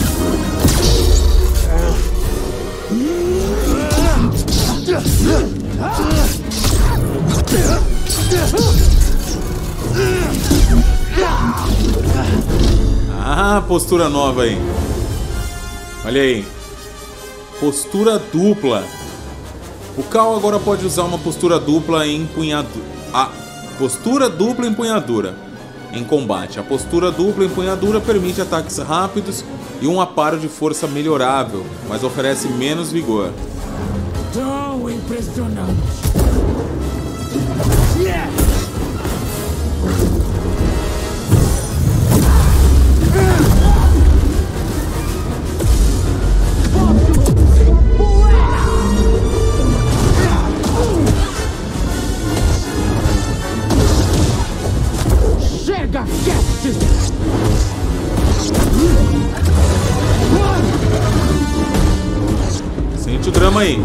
Ah, postura nova aí. Olha aí. Postura dupla. O Cal agora pode usar uma postura dupla em empunhadura. A postura dupla empunhadura em combate. A postura dupla empunhadura permite ataques rápidos e um aparo de força melhorável, mas oferece menos vigor. Tão impressionante. Chega, Cast! Sente o drama aí.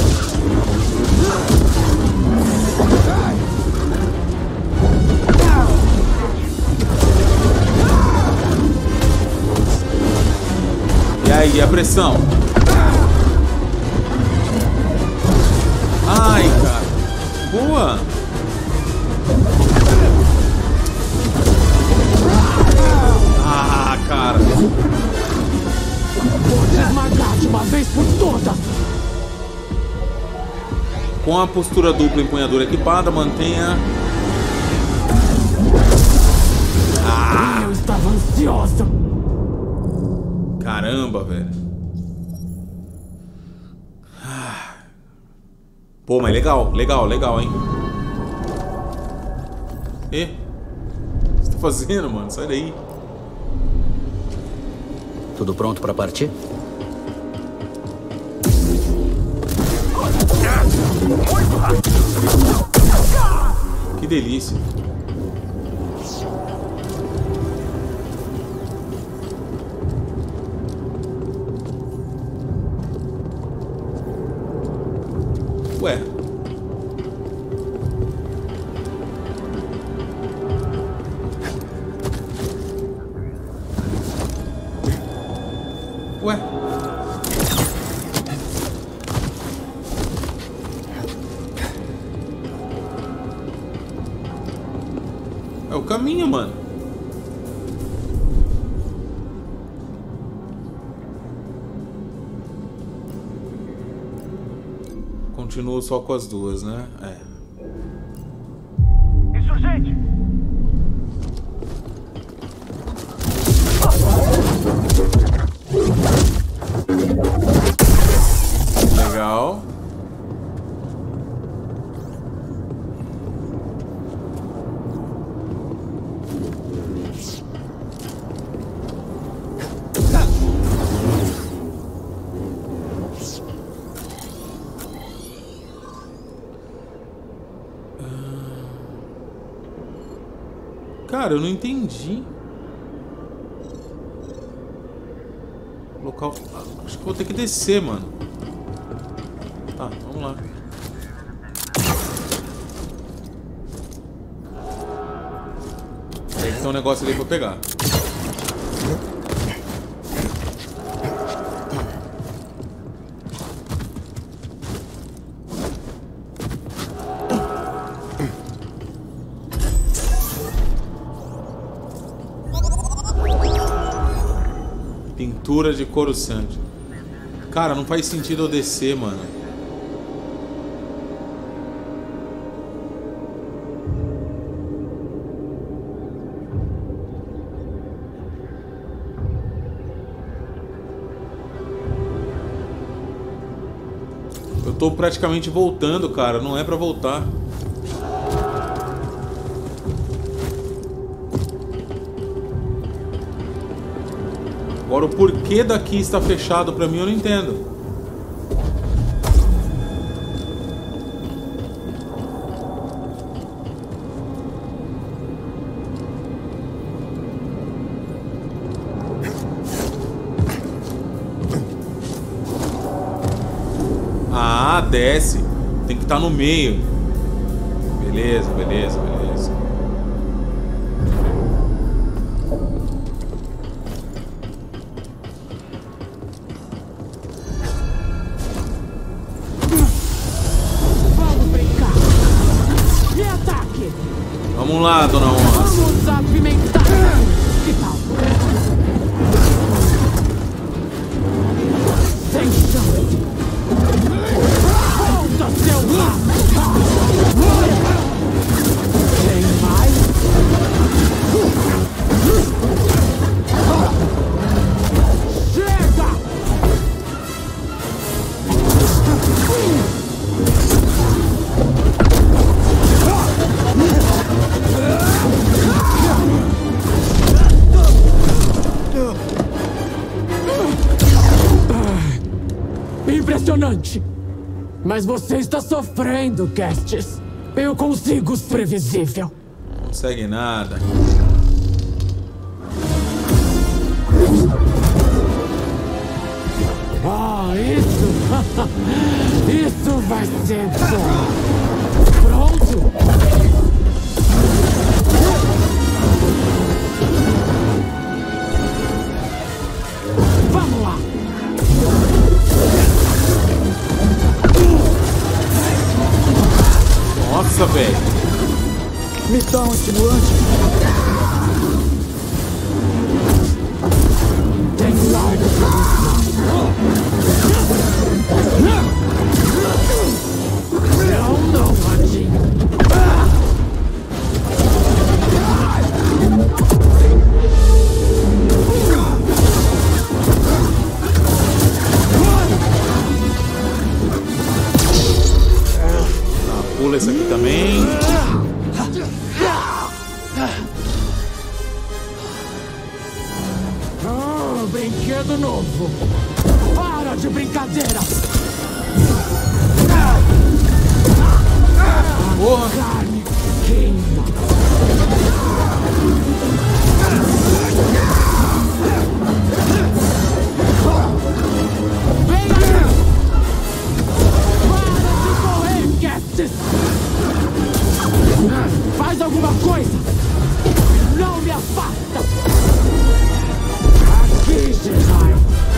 E aí, a pressão? Ai, cara. Boa. Ah, cara. Vou te esmagar de uma vez por todas. Com a postura dupla empunhadura equipada, mantenha... Ah! Eu estava ansiosa. Caramba, velho. Pô, mas legal, hein? E? O que você tá fazendo, mano? Sai daí. Tudo pronto pra partir? Que delícia. Ué. Ué. É o caminho, mano. Continuo só com as duas, né? É. Insurgente! Legal. Cara, eu não entendi. Local... Acho que vou ter que descer, mano. Tá, vamos lá. Tem um negócio ali pra pegar. Pintura de Coruscant. Cara, não faz sentido eu descer, mano. Eu tô praticamente voltando, cara. Não é pra voltar. Agora o porquê daqui está fechado pra mim eu não entendo. Ah, desce. Tem que estar no meio. Beleza, beleza, beleza. Vamos lá, dona Onça. Vamos apimentar. Que tal? Sem chance. Volta, seu rato. Tem mais? Chega! Impressionante! Mas você está sofrendo, Kestis. Eu consigo ser previsível. Não consegue nada. Ah, isso! Isso vai ser bom! Pronto? Vamos lá! Nossa, velho! Me dá um estimulante! Tem algo. Não, ratinho. Pula esse aqui também. Brinquedo novo. Para de brincadeira. Porra. Carne queima. Vem aí. Para de correr, Kestis. Faz alguma coisa. Não me afasta. Aqui, Jedi.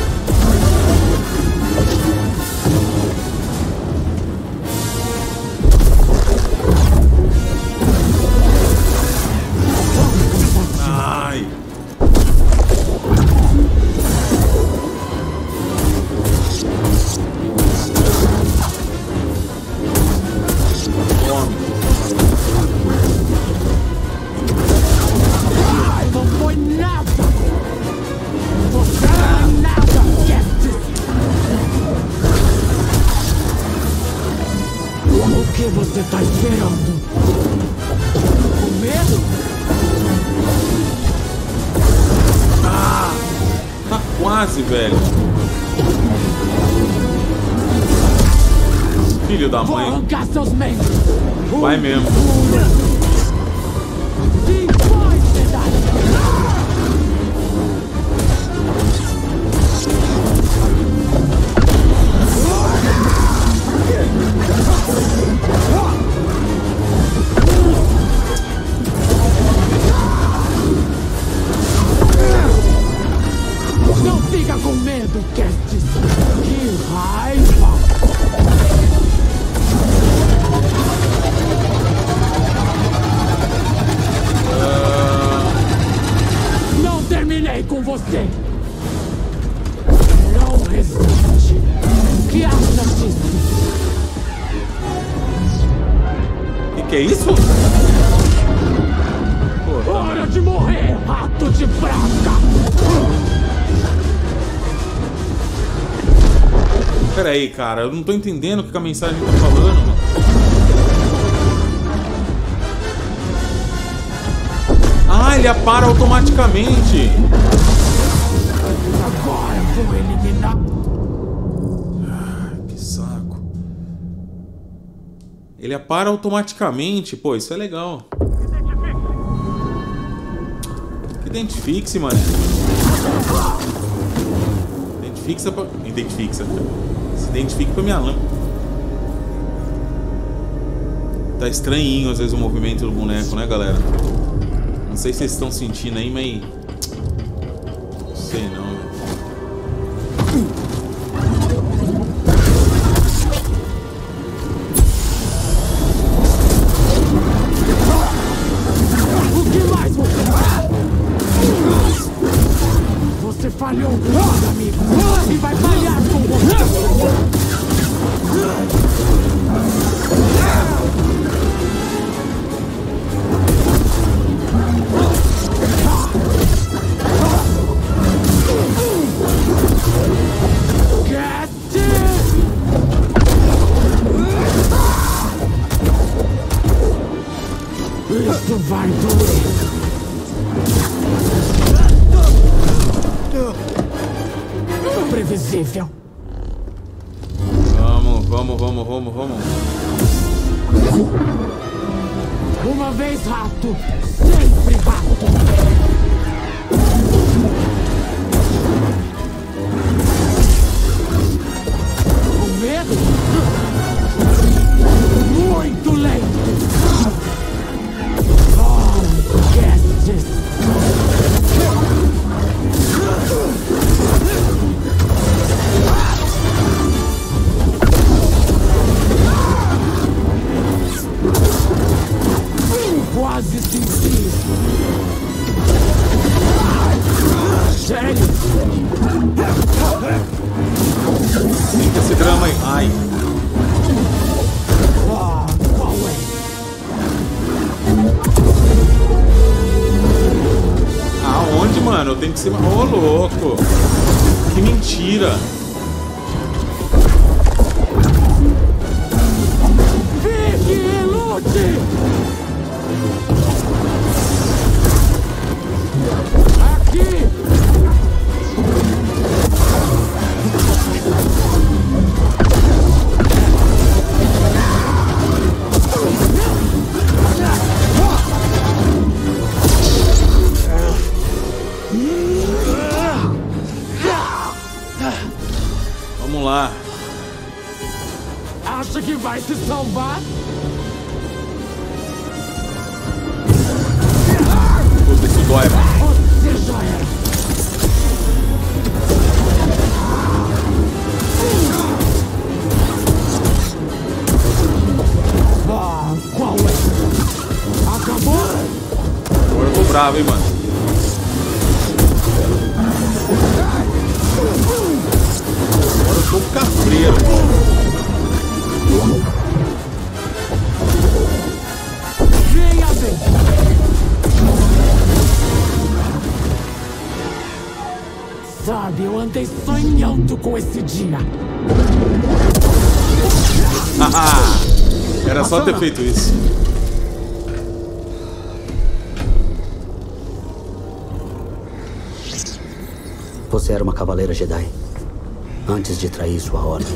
Ai. Ai, não foi nada. Você não é nada, Kestis. O que você tá esperando? Com medo? Ah, tá quase, velho. Filho da Vou mãe. arrancar seus membros. Vai mesmo. E vai, Jedi. Não fica com medo, Kestis. Que raiva. Não terminei com você. Não resiste. Que acha disso? Que é isso? Hora de morrer, rato de praga! Pera aí, cara, eu não tô entendendo o que a mensagem tá falando, mano. Ah, ele apara automaticamente. Agora vou eliminar. Que saco. Ele apara automaticamente. Pô, isso é legal. Que identifique-se, mano. Identifique-se pra... Identifique-se. Se identifique pra minha lâmpada. Tá estranhinho às vezes o movimento do boneco, né, galera? Não sei se vocês estão sentindo aí, mas... Não sei não, velho. falhou comigo, amigo. E vai falhar com você. Isso vai doer. Previsível. Vamos. Uma vez rato, sempre rato. Com medo? Muito lento. Quase senti. Sério? Esse drama aí. Ai. Qual é? Aonde, mano? Eu tenho que ser... Ô, louco. Que mentira. Fique e lute! Aqui! Vamos lá. Acha que vai se salvar? Puta, isso dói, mano. Você já era. Qual é? Acabou? Agora eu tô bravo, hein, mano. Agora eu tô cafreiro. Venha bem. Sabe, eu andei sonhando com esse dia. Era só ter feito isso. Você era uma cavaleira Jedi antes de trair sua ordem.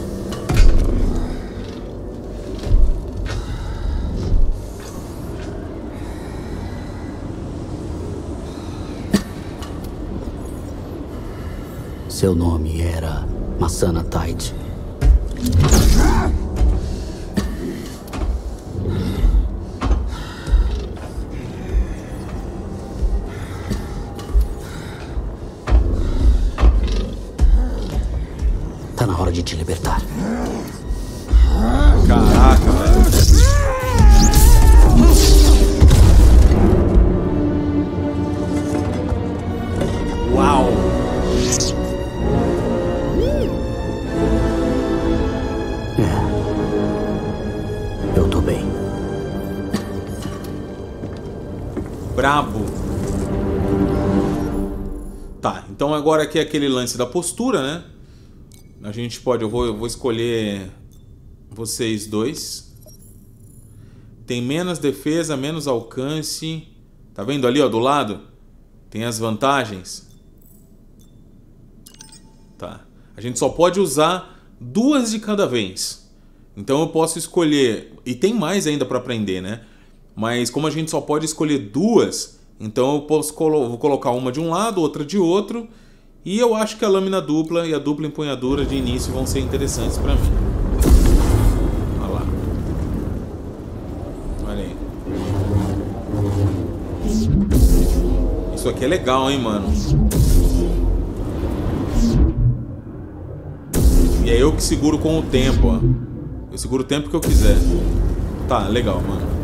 Seu nome era Masana Tide. Tá na hora de te libertar. Caraca, velho. Uau. Eu tô bem. Brabo. Tá, então agora aqui é aquele lance da postura, né? A gente pode... Eu vou escolher vocês dois. Tem menos defesa, menos alcance. Tá vendo ali, ó, do lado? Tem as vantagens. Tá. A gente só pode usar 2 de cada vez. Então eu posso escolher... E tem mais ainda pra aprender, né? Mas como a gente só pode escolher 2, então eu posso vou colocar uma de um lado, outra de outro. E eu acho que a lâmina dupla e a dupla empunhadura de início vão ser interessantes pra mim. Olha lá. Olha aí. Isso aqui é legal, hein, mano? E é eu que seguro com o tempo, ó. Eu seguro o tempo que eu quiser. Tá, legal, mano.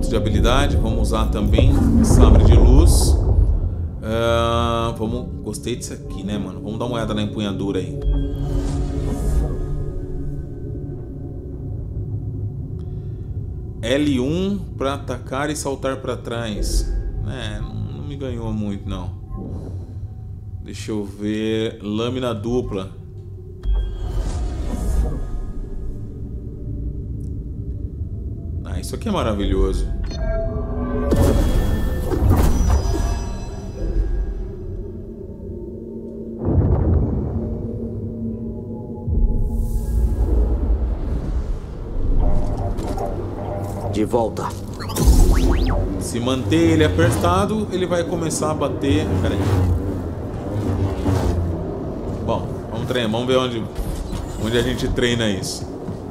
pontos de habilidade. Vamos usar também sabre de luz. Gostei disso aqui, né, mano? Vamos dar uma olhada na empunhadura aí. L1 para atacar e saltar para trás. Não me ganhou muito, não. Deixa eu ver. Lâmina dupla. Isso aqui é maravilhoso. De volta. Se manter ele apertado, ele vai começar a bater. Pera aí. Bom, vamos treinar. Vamos ver onde a gente treina isso.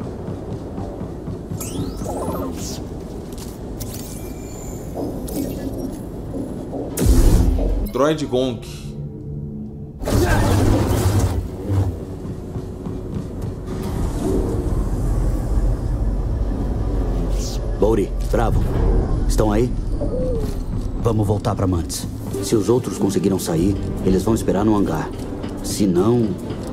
Droid Gonk. Bouri, Bravo, estão aí? Vamos voltar para Mantis. Se os outros conseguiram sair, eles vão esperar no hangar. Se não...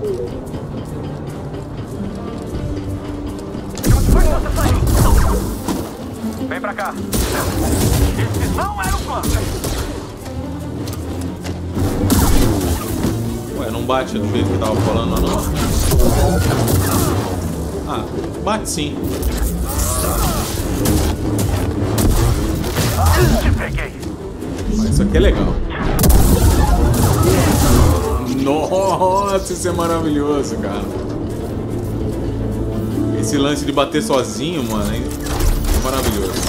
Vem pra cá. Esse não era o plano. Ué, não bate do jeito que eu tava falando lá, não? Ah, bate sim. Te peguei. Isso aqui é legal. Nossa, isso é maravilhoso, cara. Esse lance de bater sozinho, mano, é maravilhoso.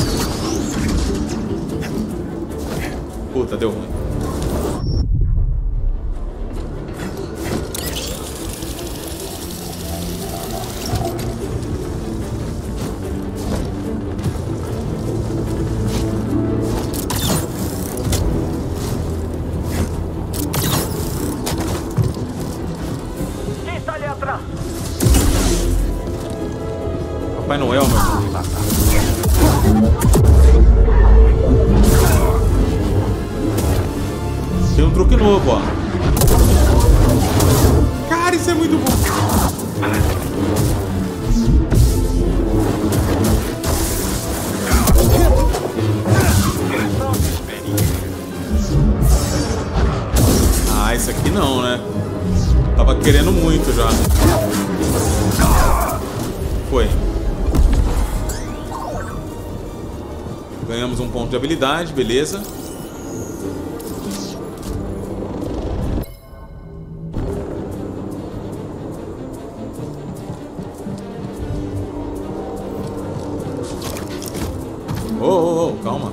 Puta, deu ruim. Papai Noel, meu irmão. Tem um truque novo, ó. Cara, isso é muito bom. Ah, isso aqui não, né? Tava querendo muito já. Foi. Ganhamos um ponto de habilidade, beleza. Oh, calma.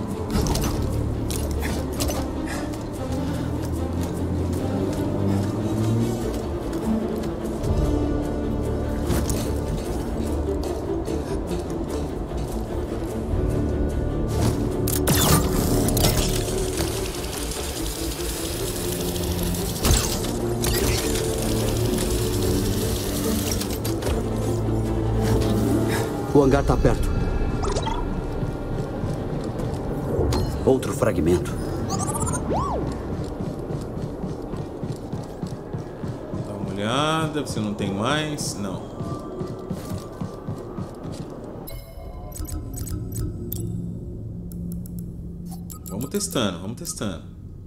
O hangar tá perto. Outro fragmento. Dá uma olhada, você não tem mais? Não. Vamos testando, vamos testando.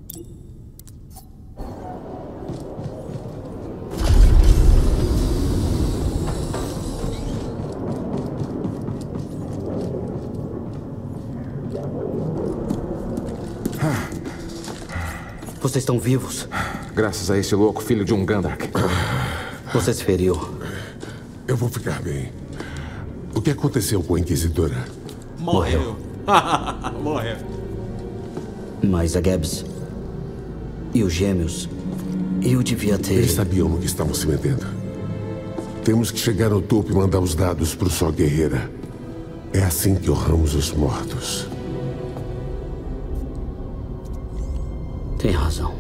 Vocês estão vivos. Graças a esse louco filho de um Gandak. Você se feriu. Eu vou ficar bem. O que aconteceu com a Inquisidora? Morreu. Morreu. Mas a Gabs e os gêmeos, eu devia ter... Eles sabiam no que estavam se metendo. Temos que chegar ao topo e mandar os dados pro Sol Guerreira. É assim que honramos os mortos. Tem razão.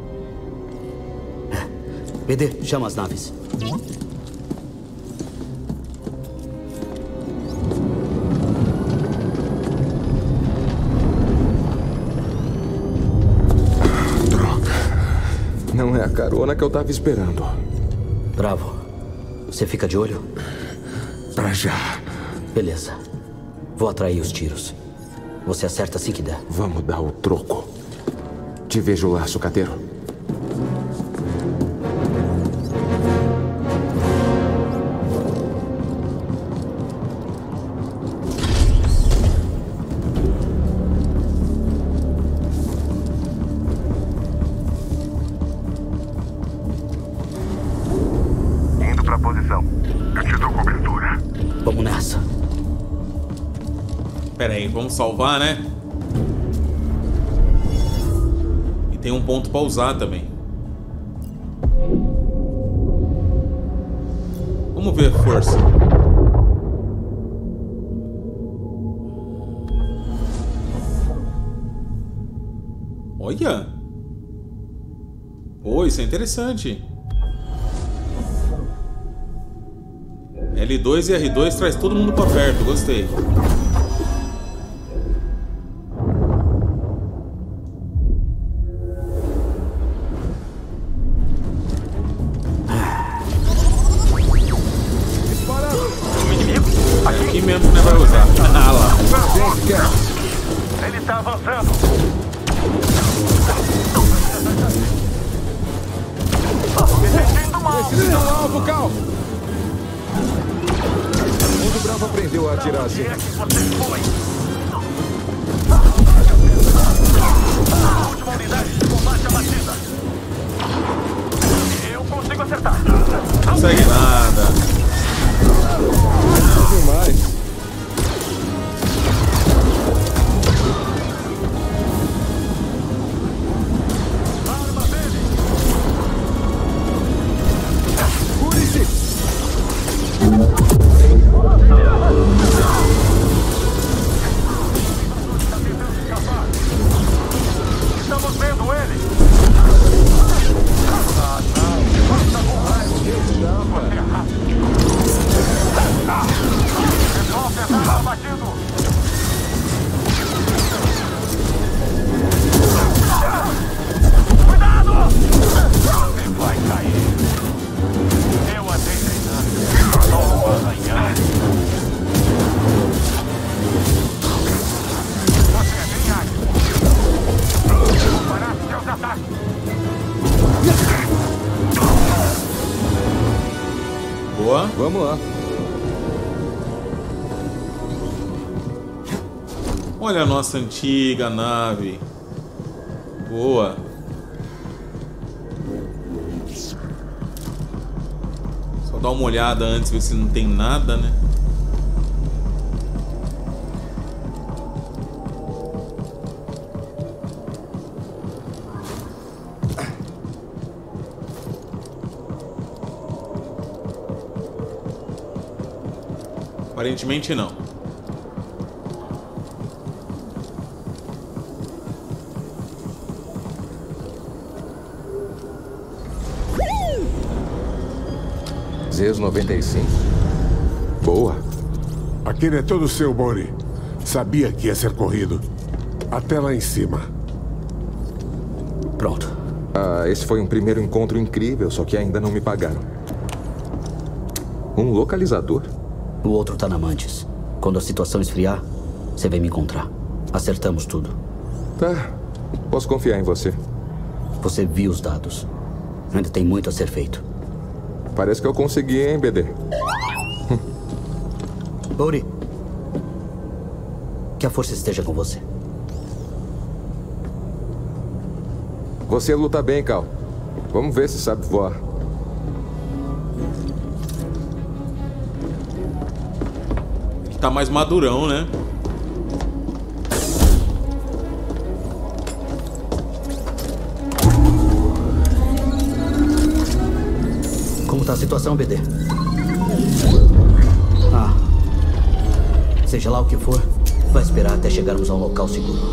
BD, chama as naves. carona que eu tava esperando. Bravo. Você fica de olho? Pra já. Beleza. Vou atrair os tiros. Você acerta assim que der. Vamos dar o troco. Te vejo lá, sucateiro. Indo pra posição. Eu te dou cobertura. Vamos nessa. Pera aí, vamos salvar, né? E tem um ponto pra usar também. Vamos ver a força. Olha! Pô, isso é interessante. L2 e R2 traz todo mundo pra perto, gostei. Aqui mesmo que vai usar. Ah lá. Ele tá avançando. Precisa de um alvo, Cal. O mundo bravo aprendeu a atirar assim. Última unidade de combate abatida. Eu consigo acertar. Não consegue nada. Demais. Estamos vendo ele. Cuidado! Você vai cair. Eu andei treinando. Só vou arranhar. Você é bem ágil. Vou parar seus ataques. Boa. Vamos lá. Olha a nossa antiga nave. Boa. Só dá uma olhada antes, ver se não tem nada, né? Aparentemente não. Zeus 95. Boa. Aquele é todo seu, Bori. Sabia que ia ser corrido. Até lá em cima. Pronto. Ah, esse foi um primeiro encontro incrível, só que ainda não me pagaram. Um localizador? O outro tá na Mantis. Quando a situação esfriar, você vem me encontrar. Acertamos tudo. Tá. Posso confiar em você. Você viu os dados. Ainda tem muito a ser feito. Parece que eu consegui, hein, BD? Bori. Que a força esteja com você. Você luta bem, Cal. Vamos ver se sabe voar. Ele tá mais madurão, né? Como tá a situação, BD? Ah. Seja lá o que for, vai esperar até chegarmos a um local seguro.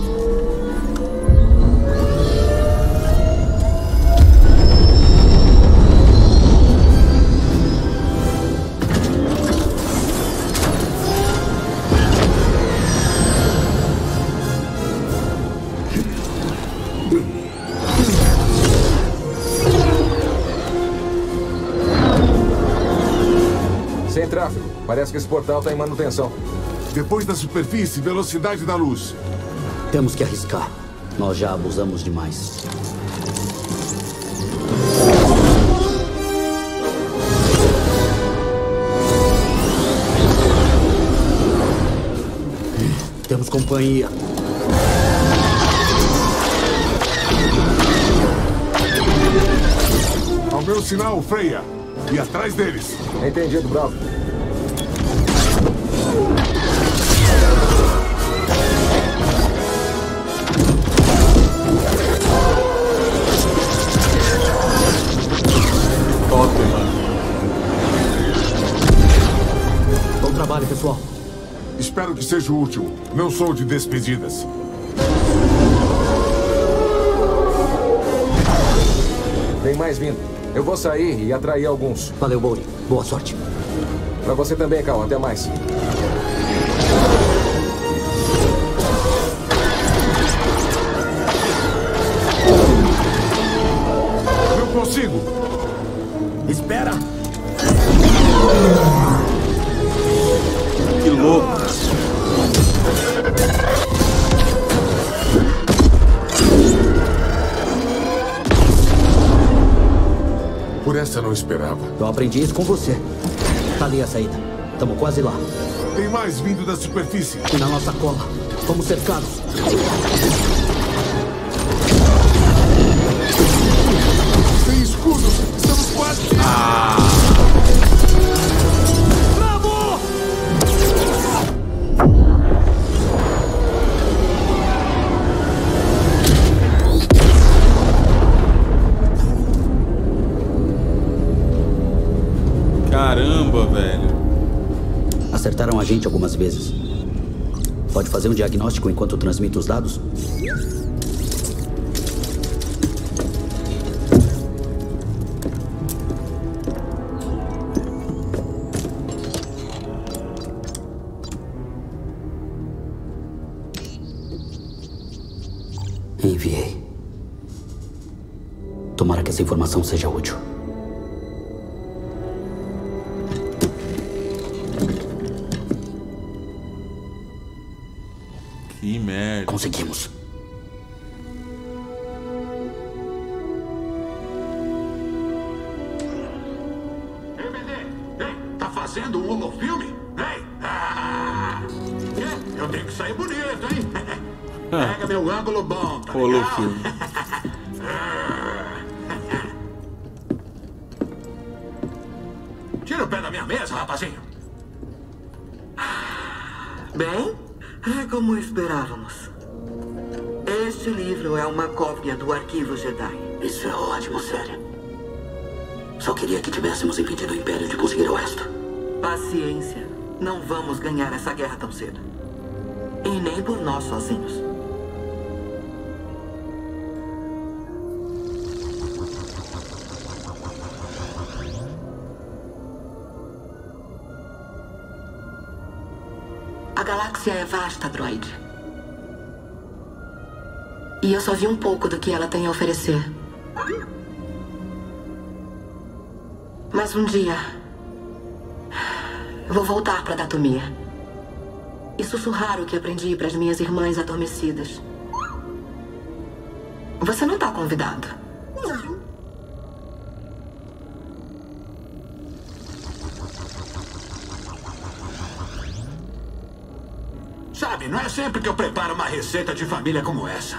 Tem tráfego. Parece que esse portal está em manutenção. Depois da superfície, velocidade da luz. Temos que arriscar. Nós já abusamos demais. Temos companhia. Ao meu sinal, freia. E atrás deles. Entendido, Bravo. Top, mano. Bom trabalho, pessoal. Espero que seja o último. Não sou de despedidas. Tem mais vindo. Eu vou sair e atrair alguns. Valeu, Bowie. Boa sorte. Pra você também, Cal. Até mais. Eu consigo. Espera. Que louco. Por essa não esperava. Eu aprendi isso com você. Tá ali a saída. Estamos quase lá. Tem mais vindo da superfície. E na nossa cola. Fomos cercados. Sem escudos. Estamos quase... Bravo! Caramba, velho. Acertaram a gente algumas vezes. Pode fazer um diagnóstico enquanto eu transmito os dados? Enviei. Tomara que essa informação seja útil. Que merda. Conseguimos. Ei, BD! Ei, tá fazendo um holofilme? Ei! Eu tenho que sair bonito, hein? Pega meu ângulo bom, tá legal? Holofilme. Tira o pé da minha mesa, rapazinho. Bem, é como esperávamos. Este livro é uma cópia do Arquivo Jedi. Isso é ótimo, sério. Só queria que tivéssemos impedido o Império de conseguir o resto. Paciência. Não vamos ganhar essa guerra tão cedo. E nem por nós sozinhos. A galáxia é vasta, droide. E eu só vi um pouco do que ela tem a oferecer. Mas um dia... vou voltar para Dathomir. E sussurrar o que aprendi para as minhas irmãs adormecidas. Você não está convidado. Sabe, não é sempre que eu preparo uma receita de família como essa.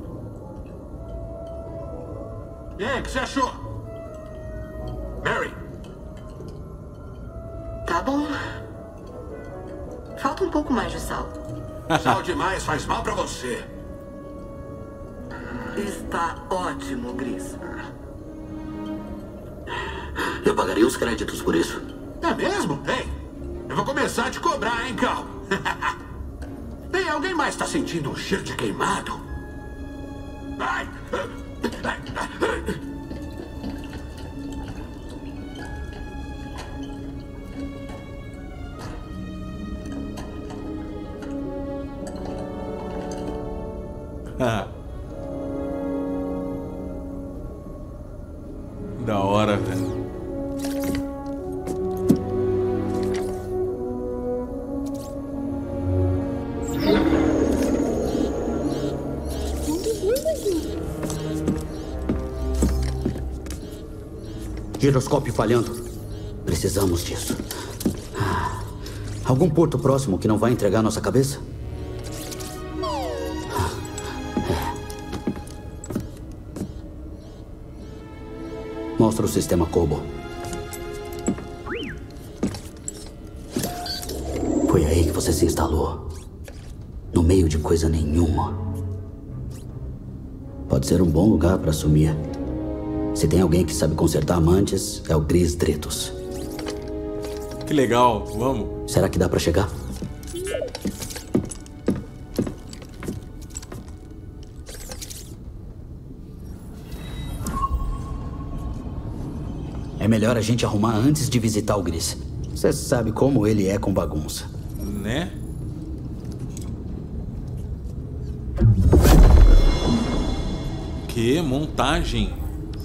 E aí, o que você achou? Mary? Tá bom. Falta um pouco mais de sal. Sal demais faz mal pra você. Está ótimo, Gris. Eu pagaria os créditos por isso. É mesmo? Ei, eu vou começar a te cobrar, hein, Cal? Ei, alguém mais tá sentindo um cheiro de queimado? Ai. Da hora, velho. Giroscópio falhando. Precisamos disso. Algum porto próximo que não vai entregar nossa cabeça? Mostra o sistema Kobo. Foi aí que você se instalou. No meio de coisa nenhuma. Pode ser um bom lugar para sumir. Se tem alguém que sabe consertar amantes, é o Gris Dretos. Que legal, vamos. Será que dá para chegar? É melhor a gente arrumar antes de visitar o Gris. Você sabe como ele é com bagunça. Né? Que montagem.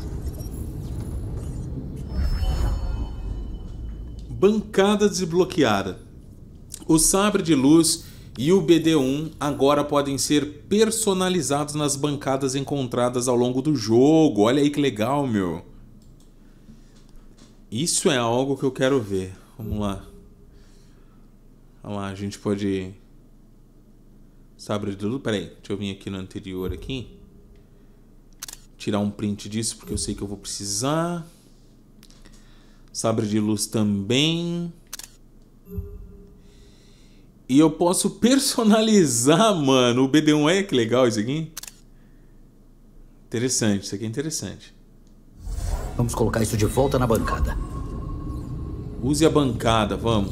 Bancada desbloqueada. O sabre de luz e o BD-1 agora podem ser personalizados nas bancadas encontradas ao longo do jogo. Olha aí que legal, meu. Isso é algo que eu quero ver. Vamos lá. Olha lá, a gente pode... Sabre de luz... Peraí, deixa eu vir aqui no anterior aqui. Tirar um print disso, porque eu sei que eu vou precisar. Sabre de luz também. E eu posso personalizar, mano, o BD-1. É que legal isso aqui. Interessante, isso aqui é interessante. Vamos colocar isso de volta na bancada. Use a bancada, vamos.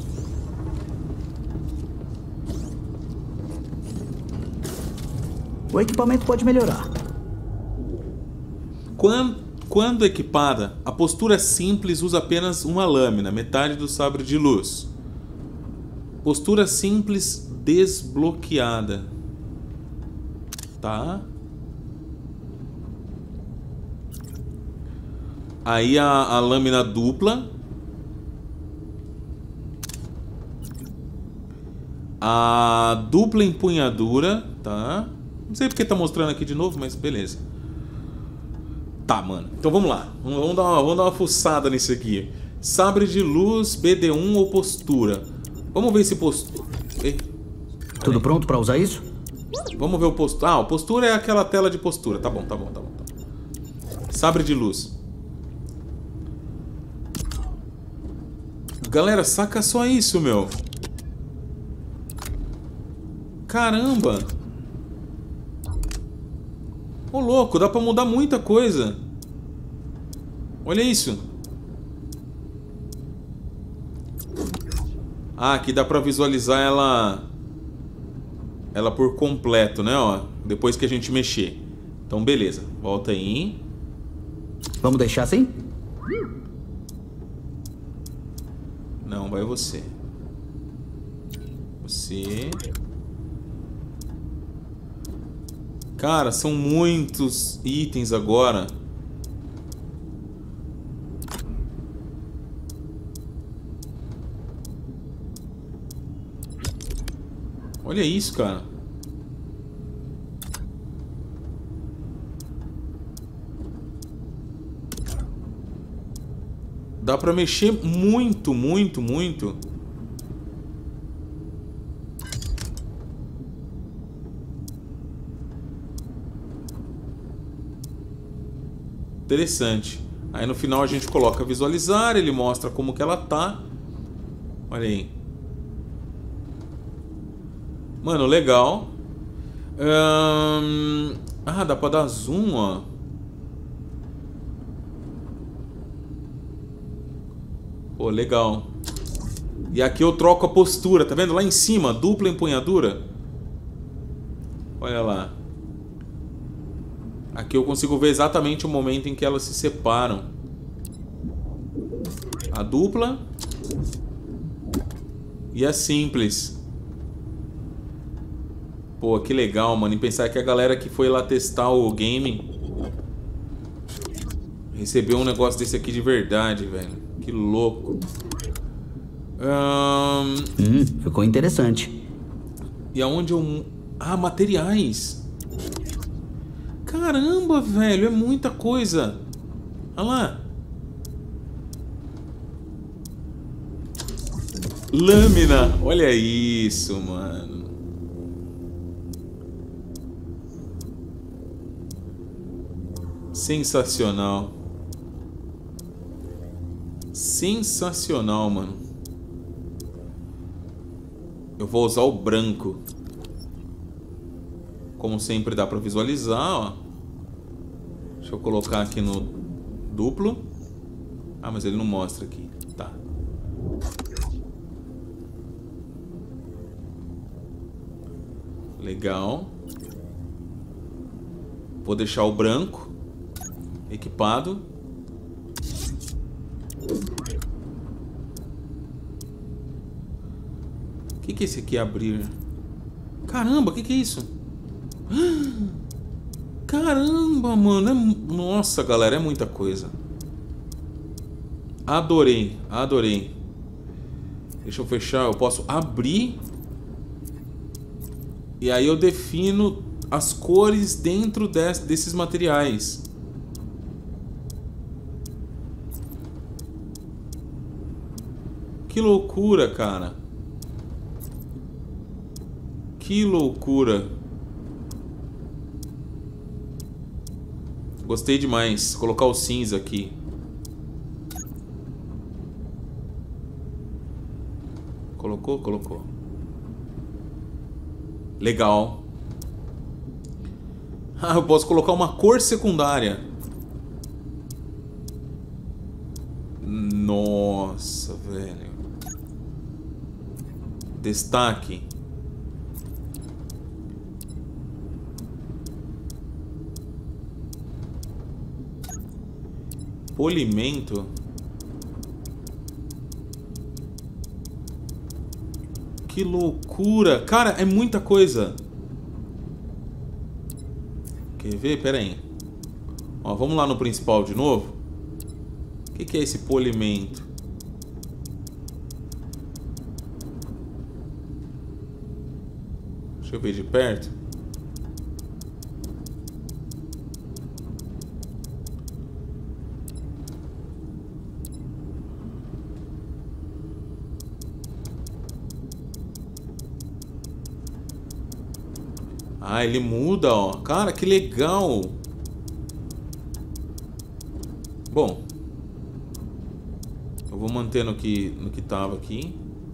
O equipamento pode melhorar. Quando equipada, a postura simples usa apenas uma lâmina, metade do sabre de luz. Postura simples desbloqueada. Tá? Aí a lâmina dupla. A dupla empunhadura, tá? Não sei porque tá mostrando aqui de novo, mas beleza. Tá, mano. Então vamos lá. Vamos dar uma fuçada nisso aqui. Sabre de luz, BD-1 ou postura? Vamos ver se postura... Tudo pronto pra usar isso? Vamos ver o postura. Ah, o postura é aquela tela de postura. Tá bom, tá bom, tá bom. Sabre de luz. Galera, saca só isso, meu. Caramba. Ô, louco, dá pra mudar muita coisa. Olha isso. Ah, aqui dá pra visualizar ela por completo, né, ó. Depois que a gente mexer. Então, beleza. Volta aí. Vamos deixar assim? Não, vai você. Você. Cara, são muitos itens agora. Olha isso, cara. Dá pra mexer muito, muito, muito. Interessante. Aí no final a gente coloca visualizar, ele mostra como que ela tá. Olha aí. Mano, legal. Ah, dá pra dar zoom, ó. Pô, legal. E aqui eu troco a postura, tá vendo? Lá em cima, dupla empunhadura. Olha lá. Aqui eu consigo ver exatamente o momento em que elas se separam. A dupla. E a simples. Pô, que legal, mano. E pensar que a galera que foi lá testar o game recebeu um negócio desse aqui de verdade, velho. Que louco. Ficou interessante. E aonde eu... Ah, materiais. Caramba, velho. É muita coisa. Olha lá. Lâmina. Olha isso, mano. Sensacional. Sensacional, mano. Eu vou usar o branco. Como sempre dá pra visualizar, ó. Deixa eu colocar aqui no duplo. Ah, mas ele não mostra aqui. Tá. Legal. Vou deixar o branco equipado. O que é esse aqui abrir? Caramba, o que é isso? Caramba, mano. Nossa, galera, é muita coisa. Adorei, adorei. Deixa eu fechar, eu posso abrir. E aí eu defino as cores dentro desses materiais. Que loucura, cara. Que loucura. Gostei demais. Vou colocar o cinza aqui. Colocou? Colocou. Legal. Ah, eu posso colocar uma cor secundária. Nossa, velho. Destaque. Polimento. Que loucura. Cara, é muita coisa. Quer ver? Pera aí. Ó, vamos lá no principal de novo. O que é esse polimento? Deixa eu ver de perto. Ah, ele muda, ó. Cara, que legal. Bom, eu vou manter no que tava aqui.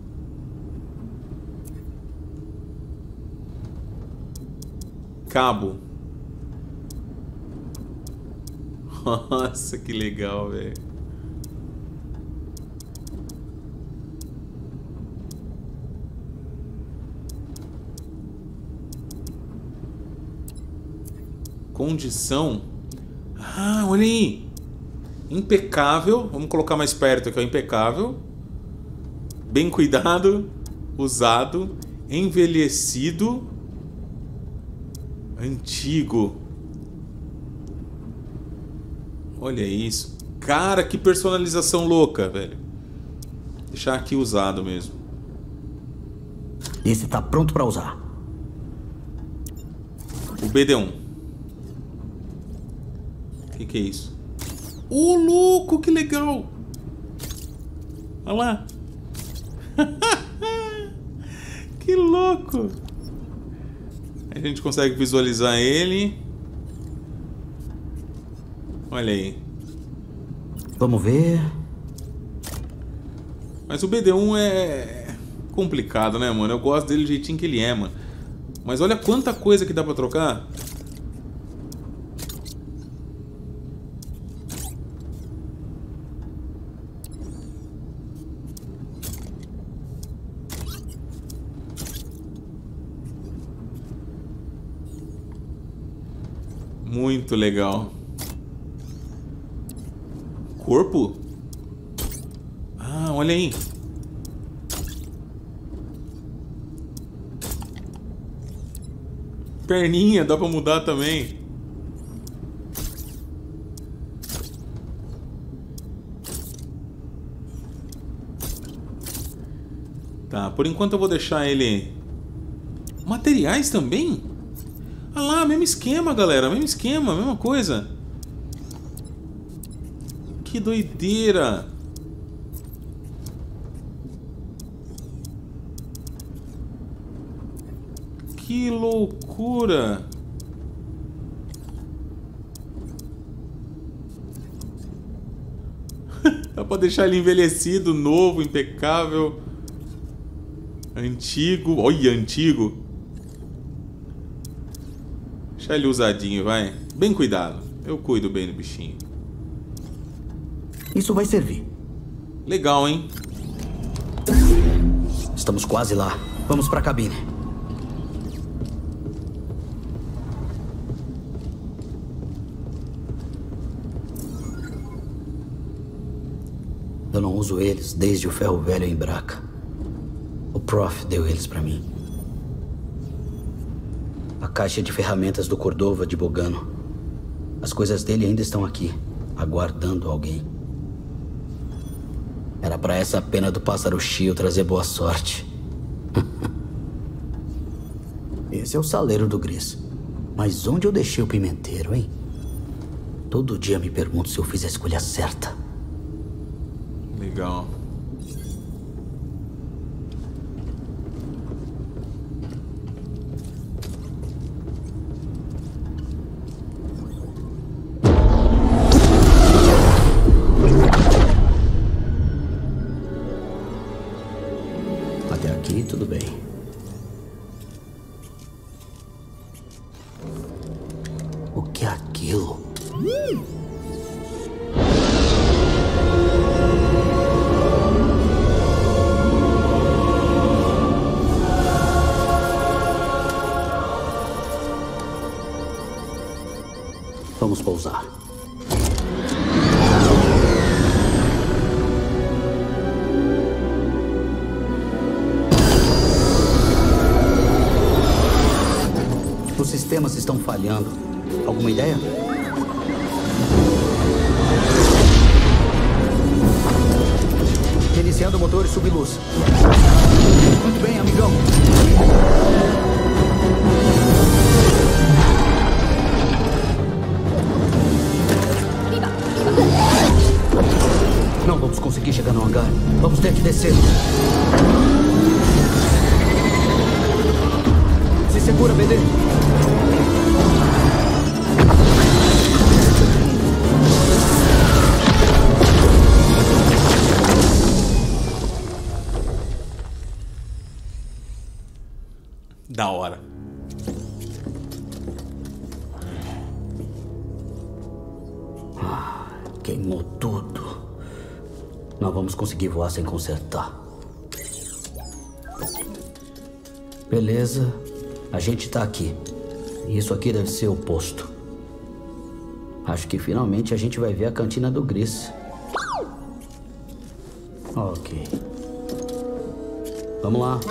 Cabo. Nossa, que legal, velho. Condição. Ah, olha aí. Impecável. Vamos colocar mais perto aqui, ó. Impecável. Bem cuidado. Usado. Envelhecido. Antigo. Olha isso. Cara, que personalização louca, velho. Deixar aqui usado mesmo. Esse tá pronto pra usar. O BD1. O que é isso? Ô, louco, que legal! Olha lá. Que louco! A gente consegue visualizar ele. Olha aí. Vamos ver. Mas o BD1 é complicado, né, mano? Eu gosto dele do jeitinho que ele é, mano. Mas olha quanta coisa que dá pra trocar. Muito legal. Corpo? Ah, olha aí. Perninha, dá pra mudar também. Tá, por enquanto eu vou deixar ele... Materiais também? Ah lá, mesmo esquema, galera. Mesmo esquema, mesma coisa. Que doideira. Que loucura! Dá pra deixar ele envelhecido, novo, impecável. Antigo. Olha, antigo. Deixa ele usadinho, vai. Bem cuidado. Eu cuido bem do bichinho. Isso vai servir. Legal, hein? Estamos quase lá. Vamos pra cabine. Eu não uso eles desde o ferro velho em Braca. O Prof deu eles pra mim. A caixa de ferramentas do Cordova de Bogano. As coisas dele ainda estão aqui, aguardando alguém. Era pra essa pena do pássaro Chio trazer boa sorte. Esse é o saleiro do Gris. Mas onde eu deixei o pimenteiro, hein? Todo dia me pergunto se eu fiz a escolha certa. Legal. Até aqui, tudo bem. O que é aquilo? Vamos pousar. Os sistemas estão falhando. Alguma ideia? Iniciando o motor e subluz. Muito bem, amigão. Não vamos conseguir chegar no hangar. Vamos ter que descer. Se segura, BD. Da hora. Queimou tudo. Não vamos conseguir voar sem consertar. Beleza. A gente tá aqui. Isso aqui deve ser o posto. Acho que finalmente a gente vai ver a cantina do Gris. Ok. Vamos lá.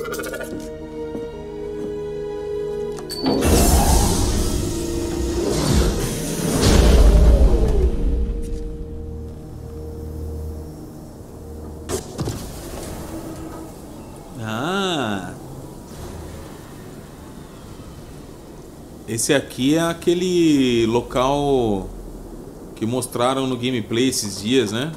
Esse aqui é aquele local que mostraram no gameplay esses dias, né?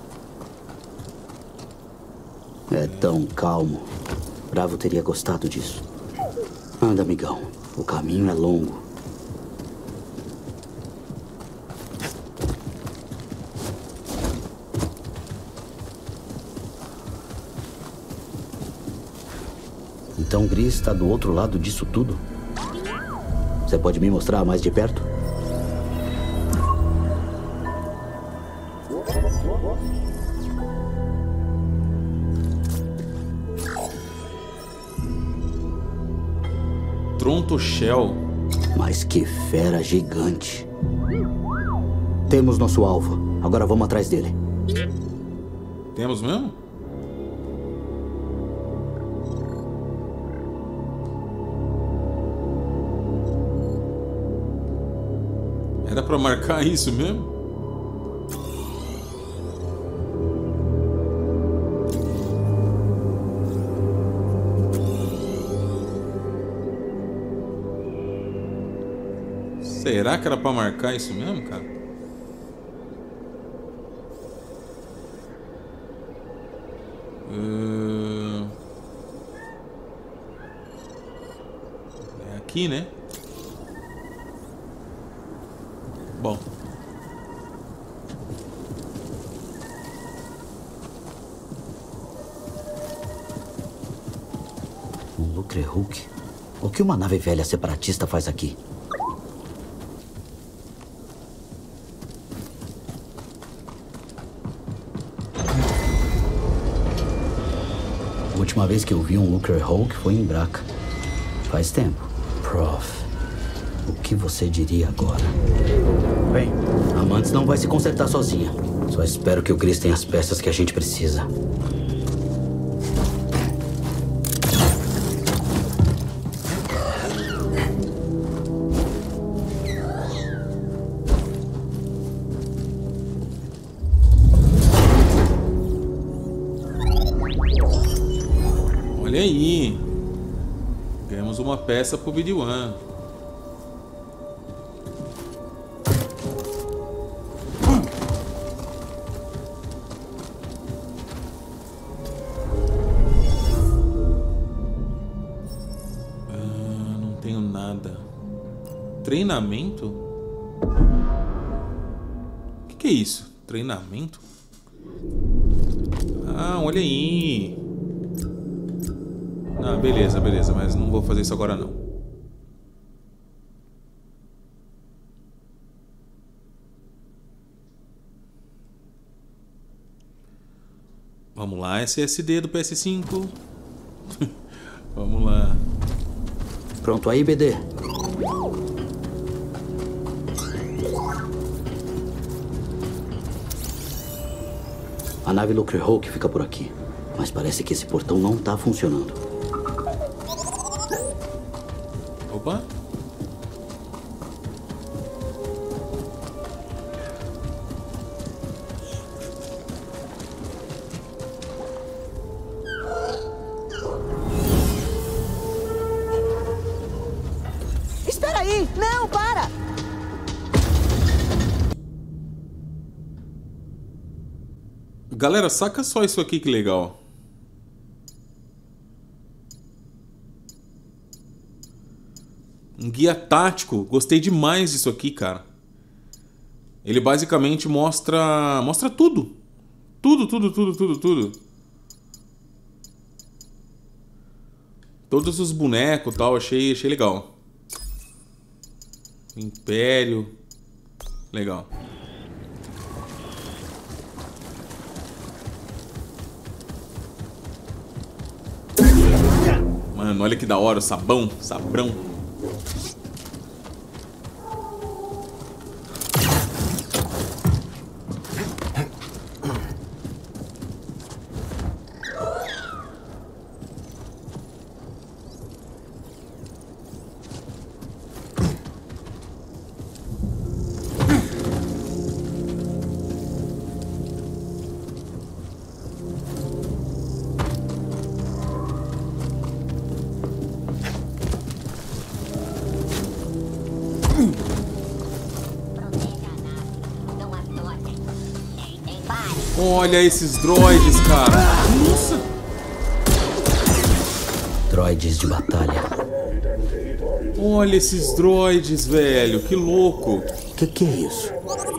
É tão calmo. Bravo teria gostado disso. Anda, amigão. O caminho é longo. Então Gris está do outro lado disso tudo? Você pode me mostrar mais de perto? Trontoshell. Mas que fera gigante. Temos nosso alvo. Agora vamos atrás dele. Temos mesmo? Era pra marcar isso mesmo? Será que era pra marcar isso mesmo, cara? aqui, né? Bom. Um Lucre Hulk? O que uma nave velha separatista faz aqui? A última vez que eu vi um Lucre Hulk foi em Braca. Faz tempo. Prof, o que você diria agora? Bem, a Mantis não vai se consertar sozinha. Só espero que o Chris tenha as peças que a gente precisa. Olha aí. Ganhamos uma peça pro BD-1. Não tenho nada. Treinamento? O que é isso? Treinamento? Ah, olha aí. Ah, beleza, beleza, mas não vou fazer isso agora não. Vamos lá, SSD do PS5. Vamos lá. Pronto aí, BD? A nave Lucre Hulk fica por aqui, mas parece que esse portão não tá funcionando. Opa. Espera aí! Não, para! Galera, saca só isso aqui que legal. Um guia tático. Gostei demais disso aqui, cara. Ele basicamente mostra tudo. Tudo. Todos os bonecos e tal. Achei legal. Império. Legal. Mano, olha que da hora o sabrão. Olha esses droids, cara. Nossa. Droids de batalha. Olha esses droids, velho. Que louco. Que é isso?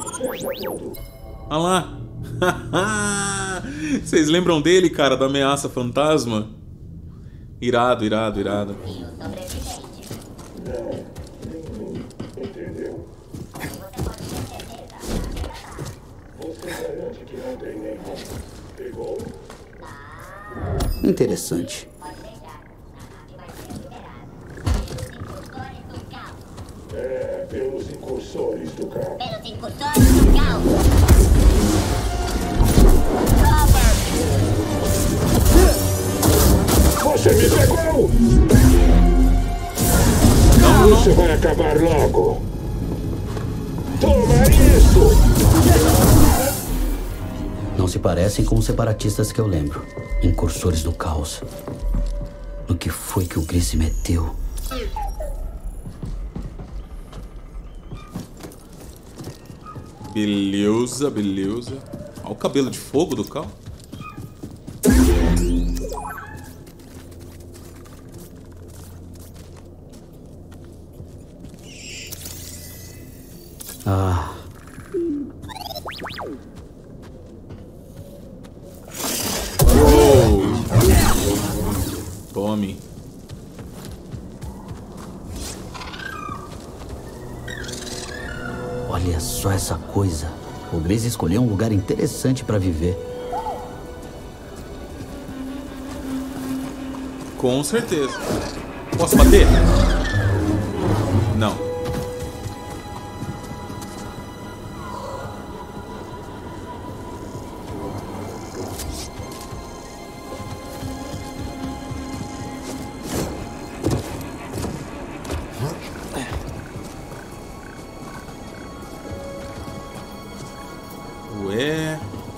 Olha lá. Vocês lembram dele, cara, da ameaça fantasma? Irado. Interessante. Pelos incursores do caos. Você me pegou! Você vai acabar logo. Toma isso! Não se parecem com os separatistas que eu lembro. Incursores do caos. No que foi que o Chris se meteu? Beleza. Olha o cabelo de fogo do Cal. Ah. Oh. Tome. Olha só essa coisa. O Blaze escolheu um lugar interessante para viver. Com certeza. Posso bater? Não. Ué.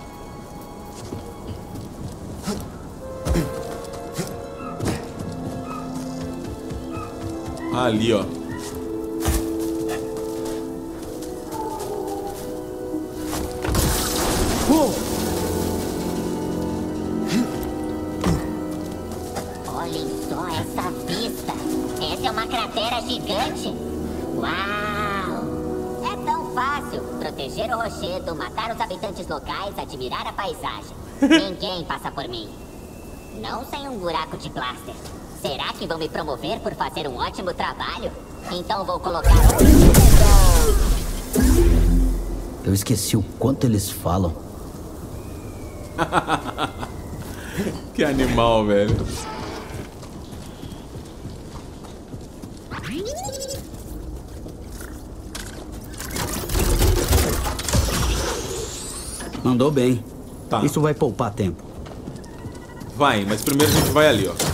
Ali, ó. Olhem só essa vista. Essa é uma cratera gigante. Uau! É tão fácil. Proteger o rochedo, matar os habitantes locais, admirar a paisagem. Ninguém passa por mim. Não sem um buraco de blaster. Será que vão me promover por fazer um ótimo trabalho? Então vou colocar... Eu esqueci o quanto eles falam. Que animal, velho. Mandou bem. Tá. Isso vai poupar tempo. Vai, mas primeiro a gente vai ali, ó.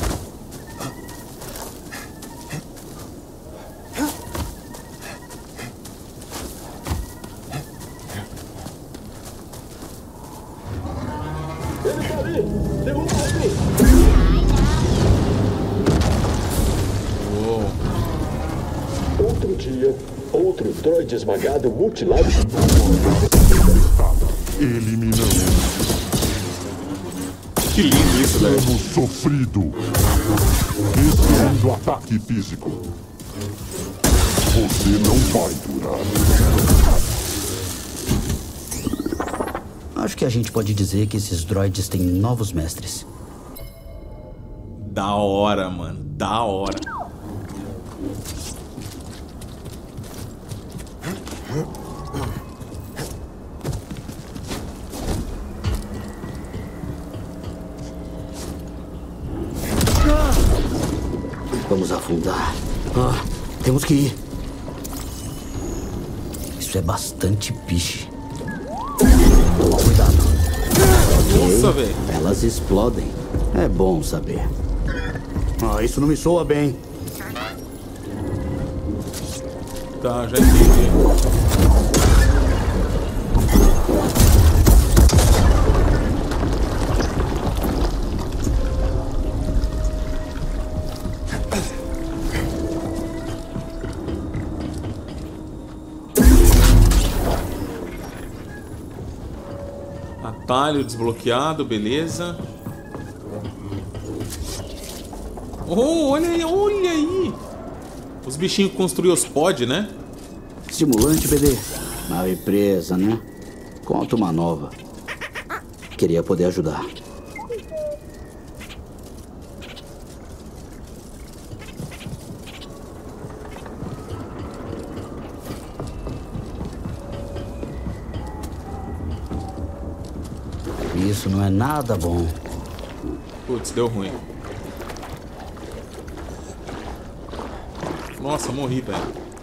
Outro dia, outro droide esmagado, mutilado. Eliminamos. Que lindo isso, velho. Temos sofrido. Destruindo ataque físico. Você não vai durar. Acho que a gente pode dizer que esses droids têm novos mestres. Da hora, mano. Da hora. Vamos afundar. Temos que ir. Isso é bastante piche. Cuidado. Nossa, velho. Elas explodem. É bom saber. Isso não me soa bem. Tá, já entendi. Atalho desbloqueado, beleza. Oh, olha aí, olha aí. Os bichinhos construíram os pod, né? Estimulante, BD. Nave presa, né? Conta uma nova. Queria poder ajudar. Isso não é nada bom. Putz, deu ruim. Nossa, morri, velho.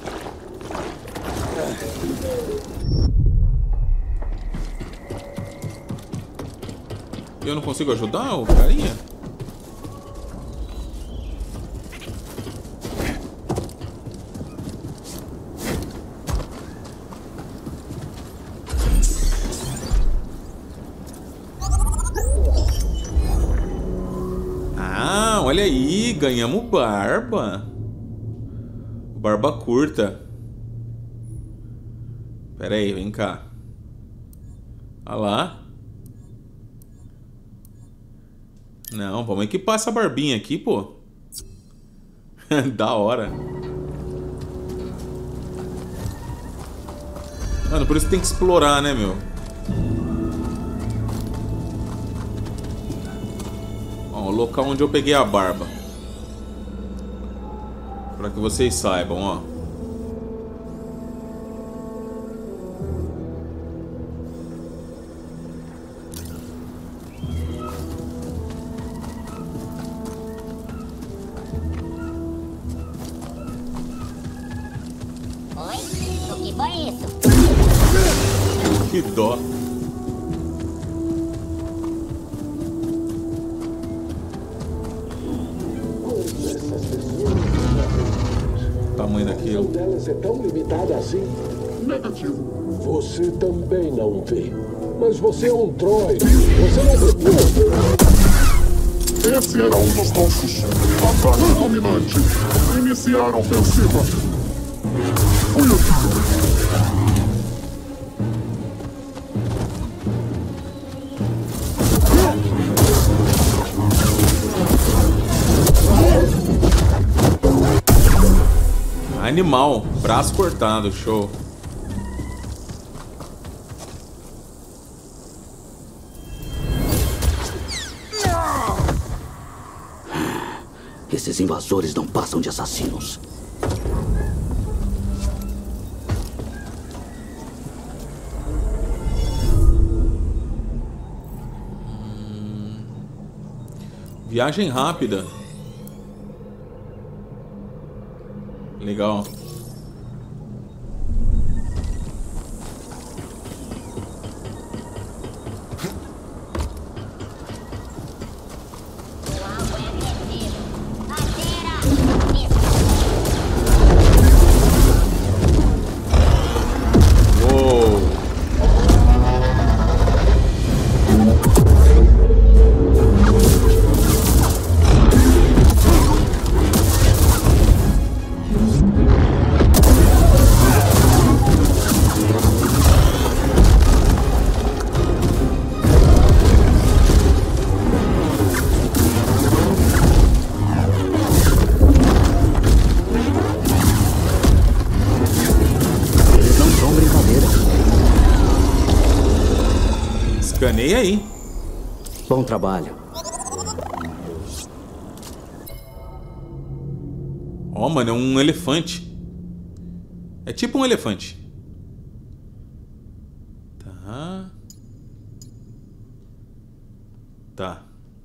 Eu não consigo ajudar o carinha? Ah, olha aí, ganhamos barba. Barba curta. Pera aí, vem cá. Olha lá. Não, vamos equipar essa barbinha aqui, pô. Da hora. Mano, por isso tem que explorar, né, meu? Ó, o local onde eu peguei a barba. Pra que vocês saibam, ó. Oi? O que foi isso? Que dó. O tamanho daquilo. A visão delas é tão limitada assim? Negativo. Você também não vê. Mas você é um droide. Você não vê tudo. Esse era um dos nossos. Batalha dominante. Iniciar a ofensiva. Fui aqui. Animal, braço cortado, show. Esses invasores não passam de assassinos. Viagem rápida. Legal. Escaneia aí. Bom trabalho. Ó, mano, é um elefante. É tipo um elefante. Tá. Tá.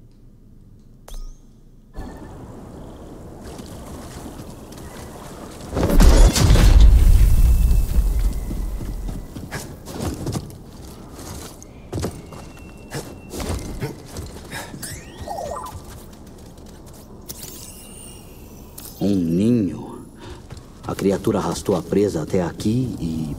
Um ninho. A criatura arrastou a presa até aqui e...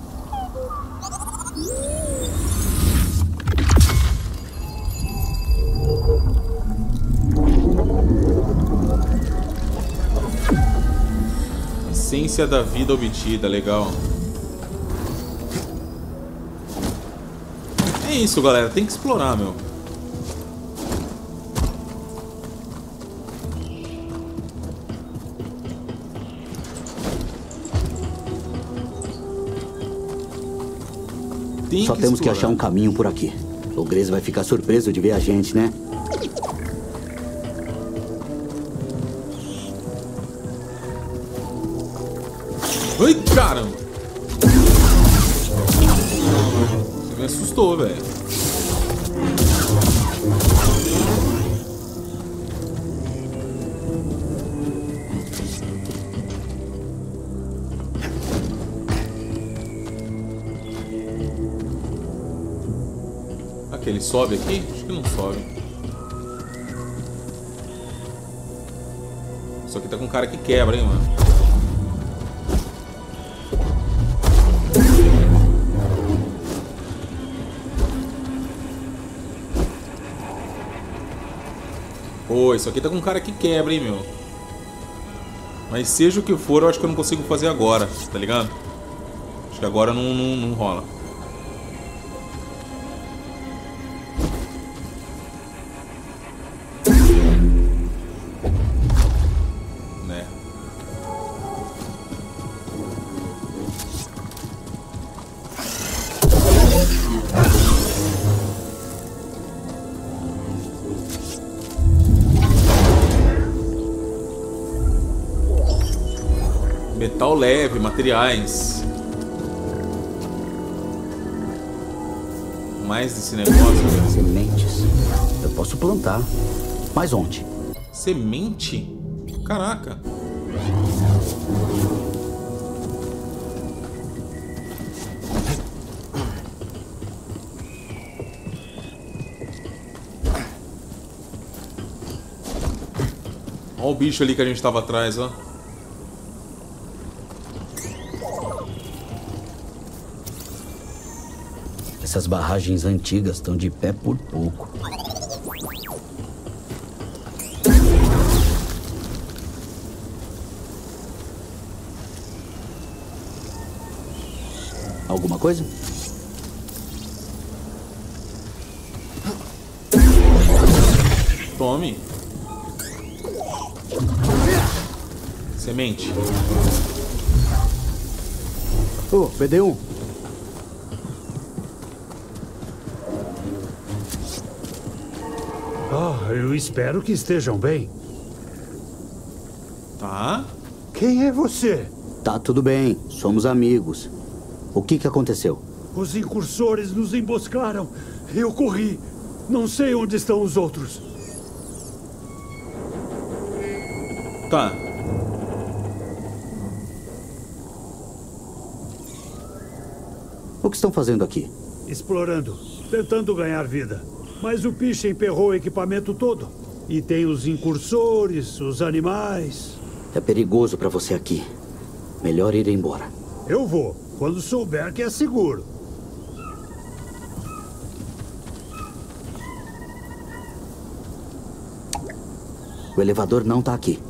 Essência da vida obtida, legal. É isso, galera. Tem que explorar, meu. Só temos que achar um caminho por aqui. O Grez vai ficar surpreso de ver a gente, né? Ai, caramba! Você me assustou, velho. Aqui, ele sobe aqui? Acho que não sobe. Isso aqui tá com cara que quebra, hein, mano. Pô, isso aqui tá com cara que quebra, hein, meu. Mas seja o que for, eu acho que eu não consigo fazer agora, tá ligado? Acho que agora não rola. Né. Metal leve, materiais. Mais desse negócio. Sementes. Eu posso plantar. Mas onde? Semente? Caraca. Olha o bicho ali que a gente tava atrás, ó. Essas barragens antigas estão de pé por pouco. Alguma coisa? Tome. Semente. Ô, BD1. Eu espero que estejam bem. Tá. Quem é você? Tá tudo bem, somos amigos. O que aconteceu? Os incursores nos emboscaram. Eu corri. Não sei onde estão os outros. Tá. O que estão fazendo aqui? Explorando, tentando ganhar vida. Mas o Piche emperrou o equipamento todo. E tem os incursores, os animais. É perigoso pra você aqui. Melhor ir embora. Eu vou, quando souber que é seguro. O elevador não tá aqui.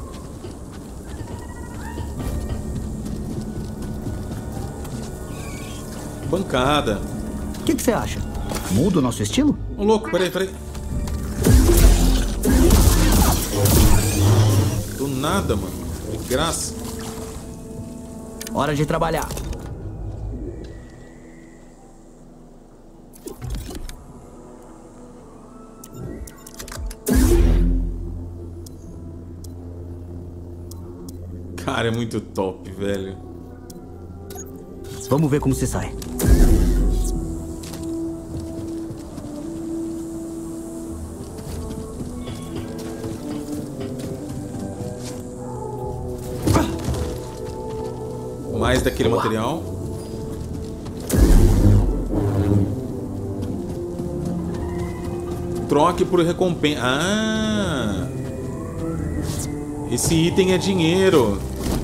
Bancada. O que você acha? Muda o nosso estilo? Ô, louco, peraí. Do nada, mano. Que graça. Hora de trabalhar. Cara, é muito top, velho. Vamos ver como se sai. Mais daquele material. Troque por recompensa. Ah! Esse item é dinheiro.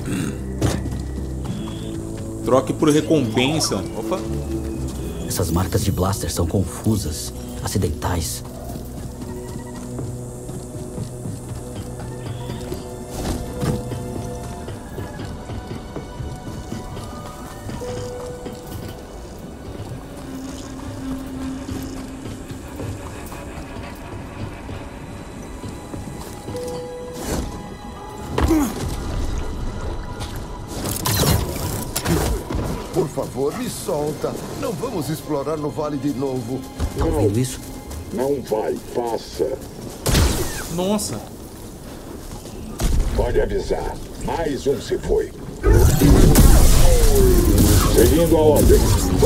Troque por recompensa. Opa. Essas marcas de blaster são confusas, acidentais. Por favor, me solta. Não vamos explorar no vale de novo. Tá ouvindo isso? Não vai, faça. Nossa. Pode avisar. Mais um se foi. Seguindo a ordem.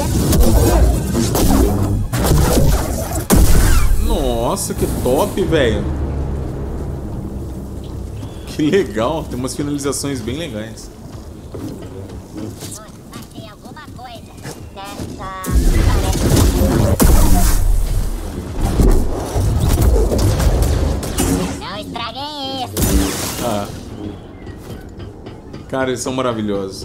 Nossa, que top, velho. Que legal. Tem umas finalizações bem legais. Não estraguem isso. Ah. Cara, eles são maravilhosos.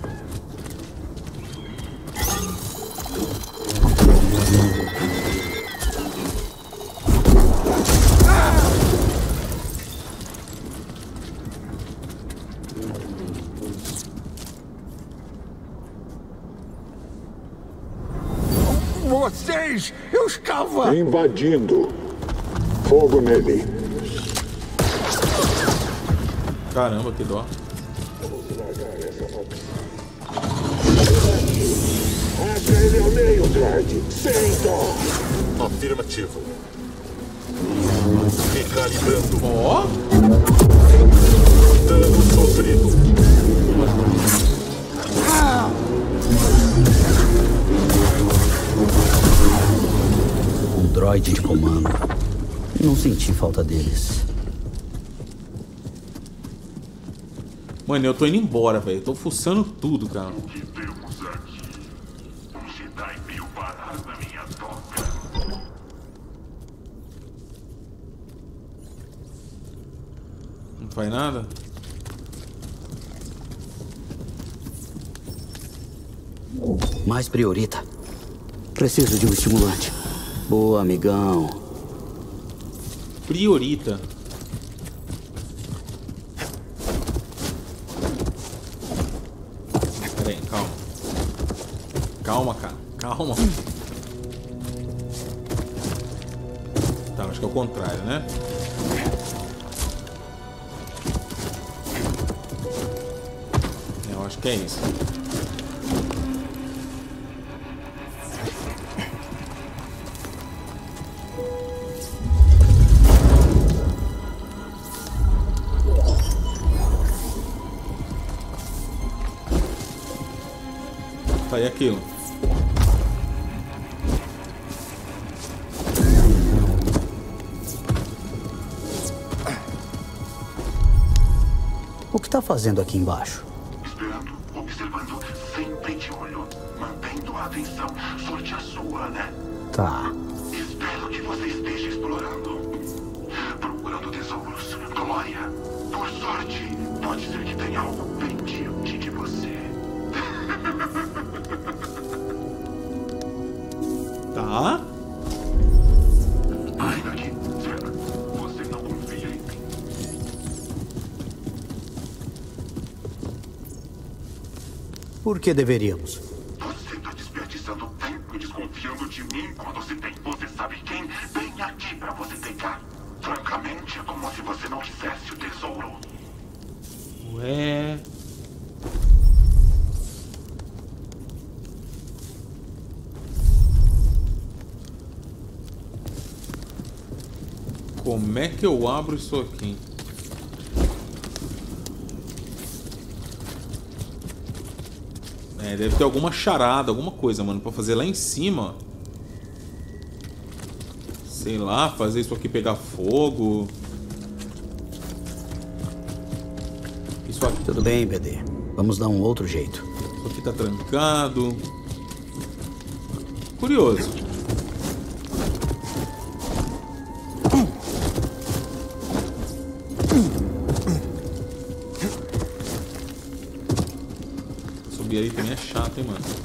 Vocês! Eu estava... Invadindo. Fogo nele. Caramba, que dó. Rasga ele ao meio, Dredd. Sem dó. Afirmativo. Recalibrando. Ó. Dano sofrido. Um droide de comando. Não senti falta deles. Mano, eu tô indo embora, velho. Tô fuçando tudo, cara. Não faz nada? Mais priorita. Preciso de um estimulante. Boa, amigão. Priorita. Pera aí, calma. Calma, cara. Calma. Tá, acho que é o contrário, né? Eu acho que é isso. Tá aí aquilo. O que tá fazendo aqui embaixo? Esperando, observando, sempre de olho, mantendo a atenção. Sorte a sua, né? Tá. Espero que você esteja explorando. Procurando tesouros, glória. Por sorte, pode ser que tenha algo pendente de você. Tá. Ai, daqui. Você não confia em mim. Por que deveríamos? Você está desperdiçando tempo desconfiando de mim quando se tem você sabe quem bem aqui pra você pegar. Francamente, é como se você não quisesse o tesouro. Ué. Como é que eu abro isso aqui? É, deve ter alguma charada, alguma coisa, mano, pra fazer lá em cima. Sei lá, fazer isso aqui pegar fogo. Isso aqui... Tudo bem, BD. Vamos dar um outro jeito. Isso aqui tá trancado. Curioso. Subir aí também é chato, hein, mano.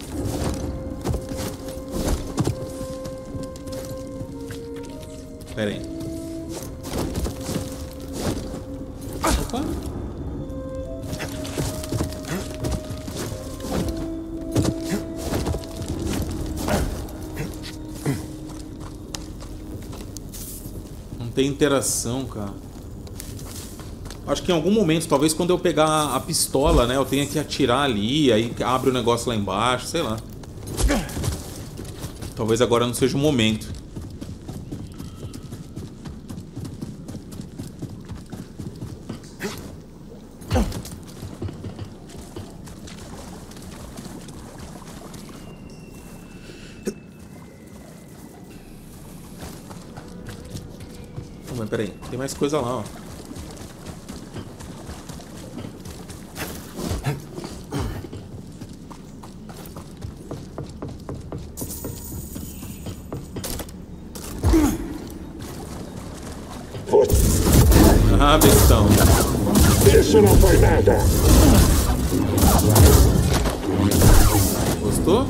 Pera aí. Opa. Não tem interação, cara. Acho que em algum momento, talvez quando eu pegar a pistola, né, eu tenha que atirar ali, aí abre o negócio lá embaixo, sei lá. Talvez agora não seja o momento. Mas peraí, tem mais coisa lá, ó. Ah, bestão. Isso não foi nada. Gostou?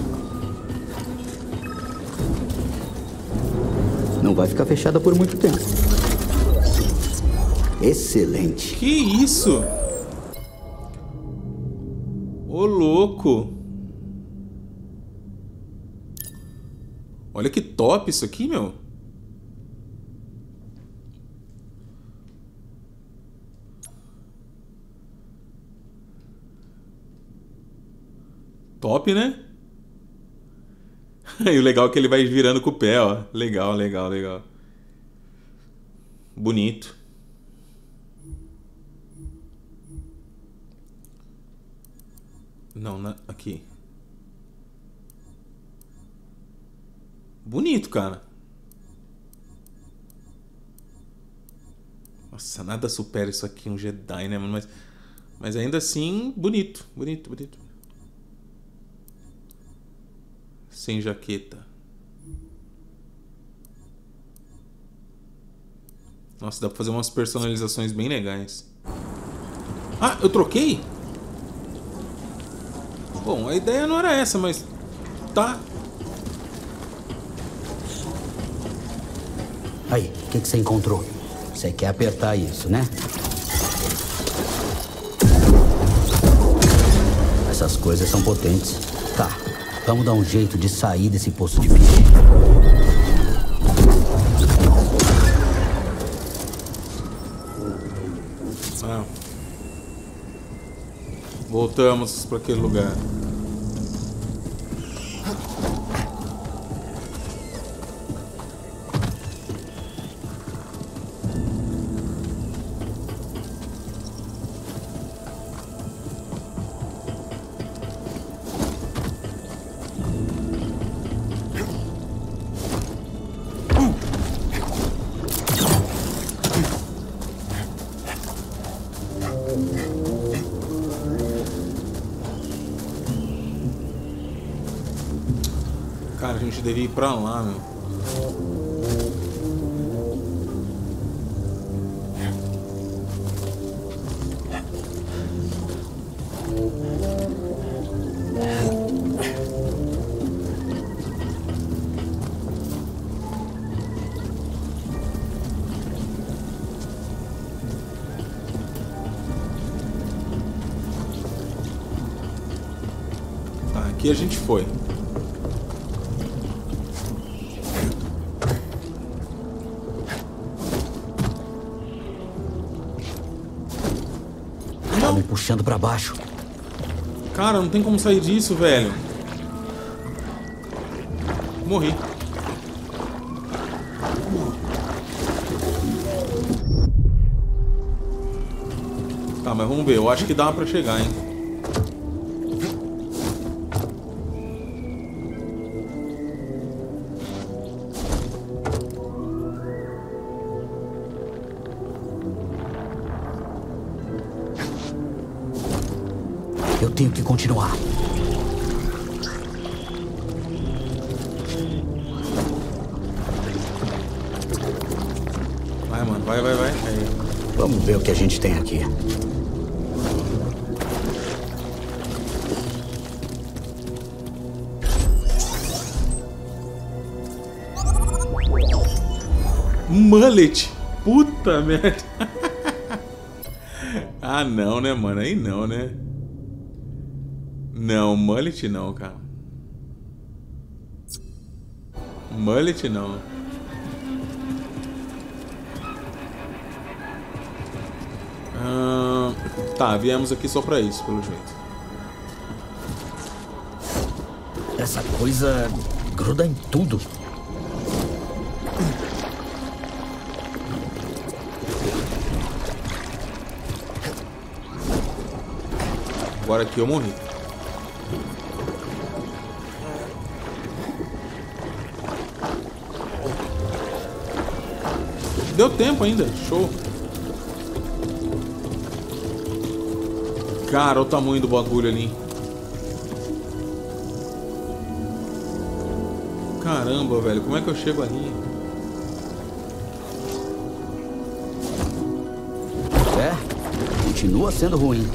Não vai ficar fechada por muito tempo. Excelente. Que isso? Ô, louco. Olha que top isso aqui, meu. Top, né? E o legal é que ele vai virando com o pé, ó. Legal, legal, legal. Bonito. Não, aqui. Bonito, cara. Nossa, nada supera isso aqui, um Jedi, né, mano? Mas ainda assim, bonito. Bonito, bonito. Sem jaqueta. Nossa, dá pra fazer umas personalizações bem legais. Ah, eu troquei? Bom, a ideia não era essa, mas... Tá. Aí, o que você encontrou? Você quer apertar isso, né? Essas coisas são potentes. Tá, vamos dar um jeito de sair desse poço de bicho. Ah. Voltamos para aquele lugar. Cara, a gente devia ir pra lá, meu. Tá, aqui a gente foi. Me puxando pra baixo. Cara, não tem como sair disso, velho. Morri. Tá, mas vamos ver. Eu acho que dá pra chegar, hein. Eu tenho que continuar. Vai, mano. Vai. Aí. Vamos ver o que a gente tem aqui. Mullet. Puta merda. Ah, não, né, mano? Aí não, né? Não, mullet não, cara. Mullet não. Tá, viemos aqui só pra isso, pelo jeito. Essa coisa gruda em tudo. Agora aqui eu morri. Deu tempo ainda, show. Cara, olha o tamanho do bagulho ali. Caramba, velho, como é que eu chego ali? É, continua sendo ruim.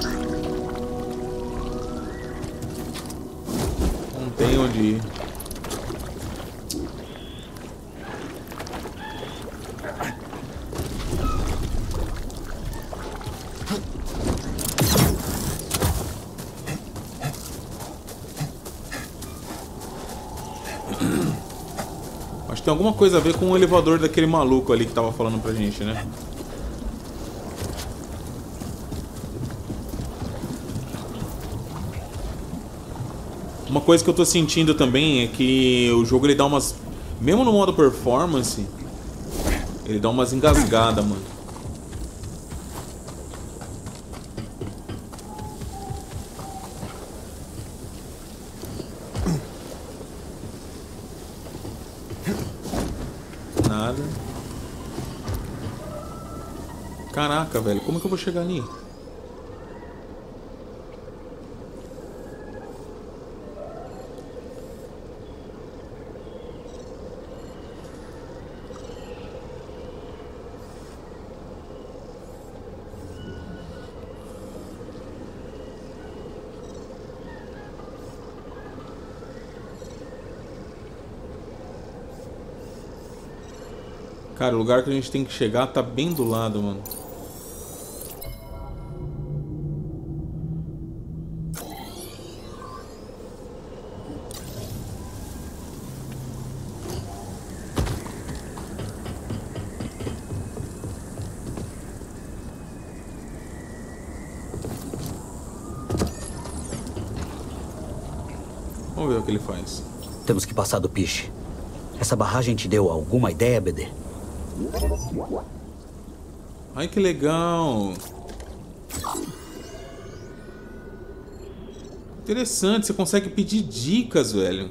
Não tem onde ir. Acho que tem alguma coisa a ver com o elevador daquele maluco ali que tava falando pra gente, né? Uma coisa que eu tô sentindo também é que o jogo ele dá umas... Mesmo no modo performance, ele dá umas engasgadas, mano. Caraca, velho, como que eu vou chegar ali? Cara, o lugar que a gente tem que chegar tá bem do lado, mano. Vamos ver o que ele faz. Temos que passar do piche. Essa barragem te deu alguma ideia, BD? Ai, que legal. Interessante, você consegue pedir dicas, velho.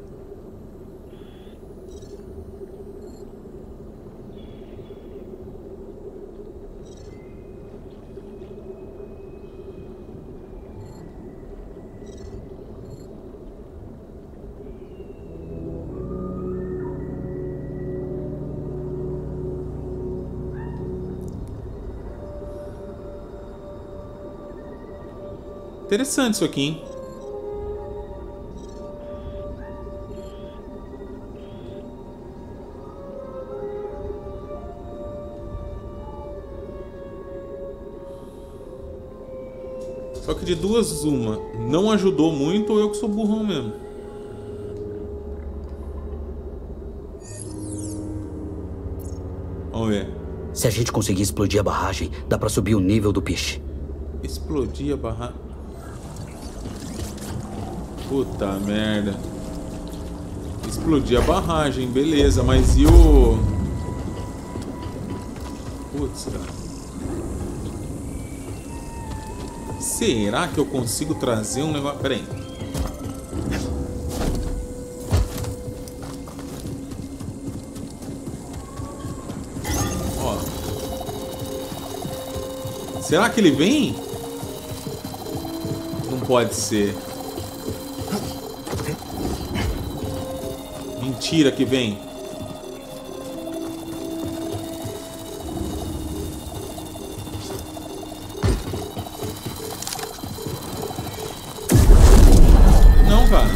Interessante isso aqui, hein? Só que de duas uma, não ajudou muito ou eu que sou burrão mesmo? Vamos ver. Se a gente conseguir explodir a barragem, dá pra subir o nível do piche. Explodir a barragem. Puta merda. Explodir a barragem, beleza, mas e o... Putz, cara. Será que eu consigo trazer um negócio... Pera aí. Ó. Será que ele vem? Não pode ser. Mentira que vem. Não, cara.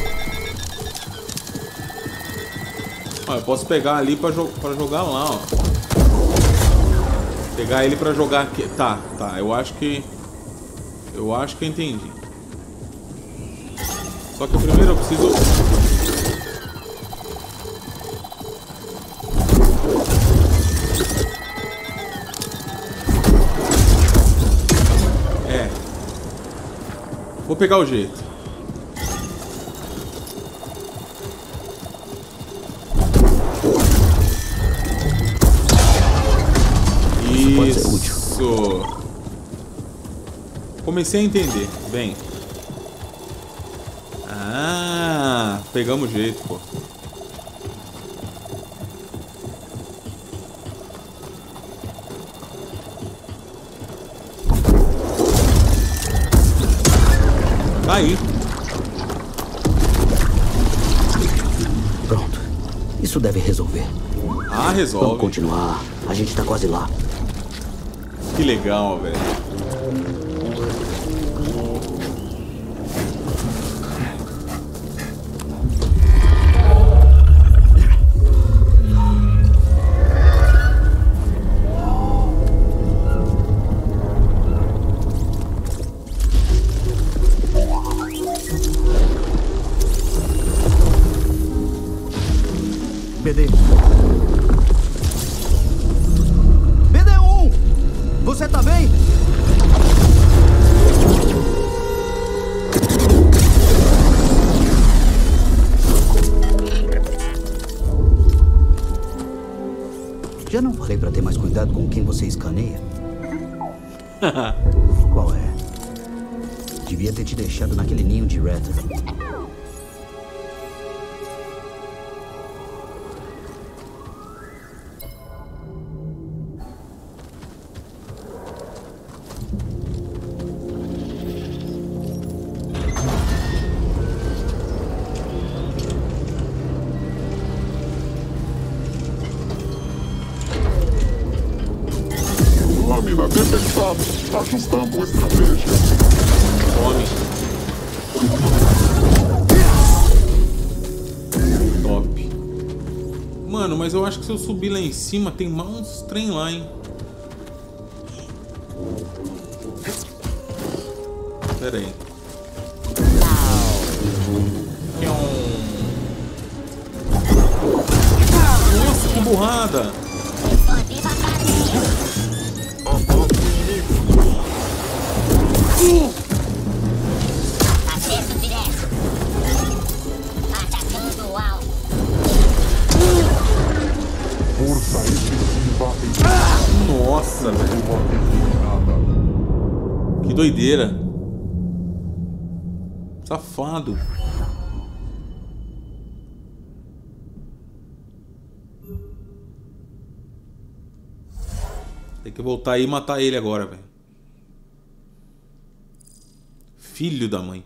Ó, eu posso pegar ali pra jogar lá, ó. Pegar ele pra jogar aqui. Tá. Eu acho que eu entendi. Só que primeiro eu preciso... Vou pegar o jeito. Isso. Comecei a entender. Bem. Ah, pegamos o jeito, pô. Aí. Pronto. Isso deve resolver. Ah, resolve. Vamos continuar. A gente tá quase lá. Que legal, velho. BD. BD1! Você tá bem? Já não falei pra ter mais cuidado com quem você escaneia? Qual é? Devia ter te deixado naquele ninho de Retter. lâmina detectado. Ajustando a estratégia. Tome. Top. Mano, mas eu acho que se eu subir lá em cima tem mais uns trem lá, hein? Pera aí. Nossa, que burrada! Acesso direto. Atacando o alvo. Força excessiva. Nossa, velho. Que doideira. Safado. Tem que voltar aí e matar ele agora, velho. Filho da mãe.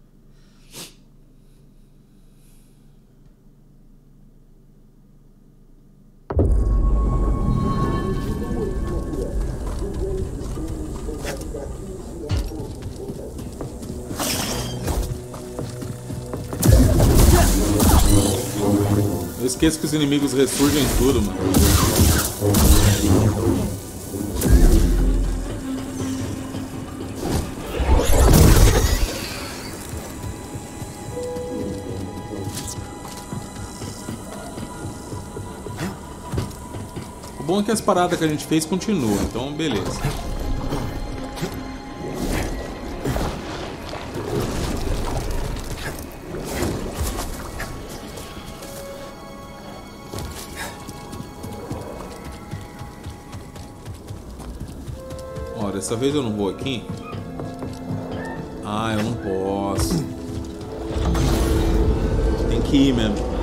Eu esqueço que os inimigos ressurgem em tudo, mano. O bom é que as paradas que a gente fez continuam, então beleza. Ó, dessa vez eu não vou aqui. Ah, eu não posso. Tem que ir mesmo.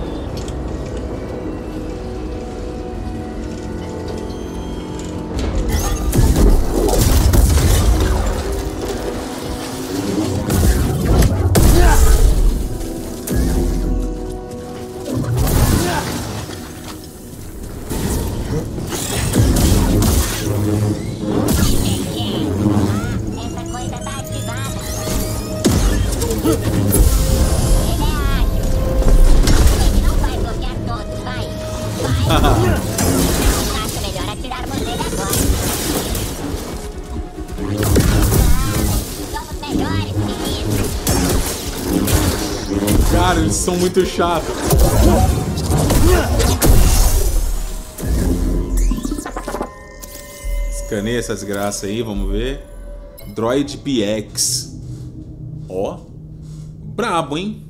Cara, eles são muito chatos. Escaneia essas graças aí, vamos ver. Droid BX. Ó. Brabo, hein?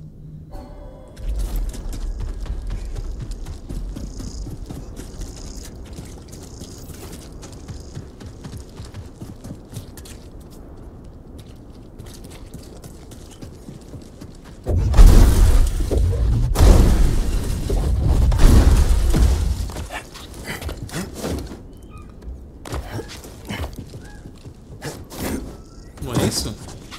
Não é isso?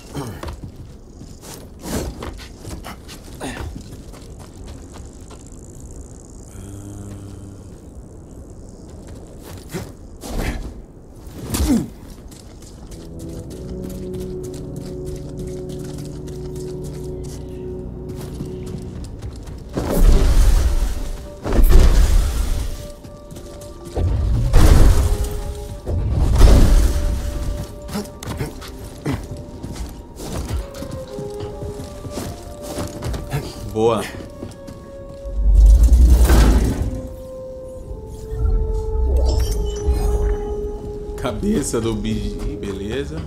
Boa. Cabeça do bicho, beleza.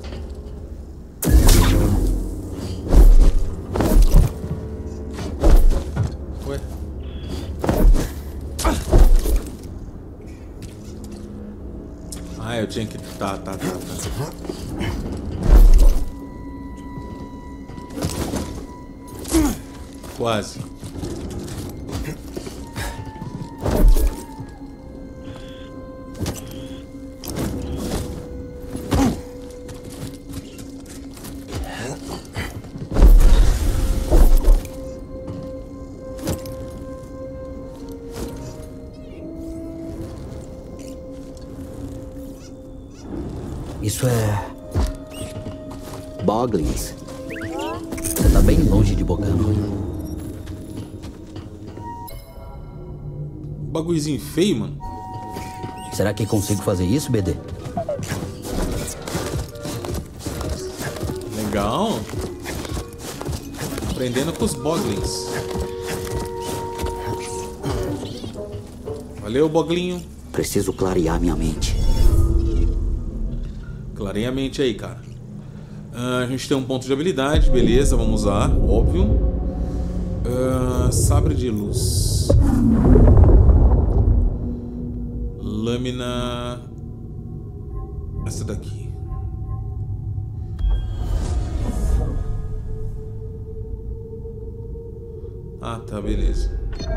Ué. Ah, eu tinha que... Tá. Quase. Isso é... Boglins. Você tá bem longe de Bogano. Bagulhozinho feio, mano. Será que consigo fazer isso, BD? Legal. Aprendendo com os Boglins. Valeu, Boglinho. Preciso clarear minha mente. Clareia a mente aí, cara. A gente tem um ponto de habilidade, beleza, vamos usar, óbvio. Sabre de luz. Lâmina... Essa daqui. Ah, tá, beleza.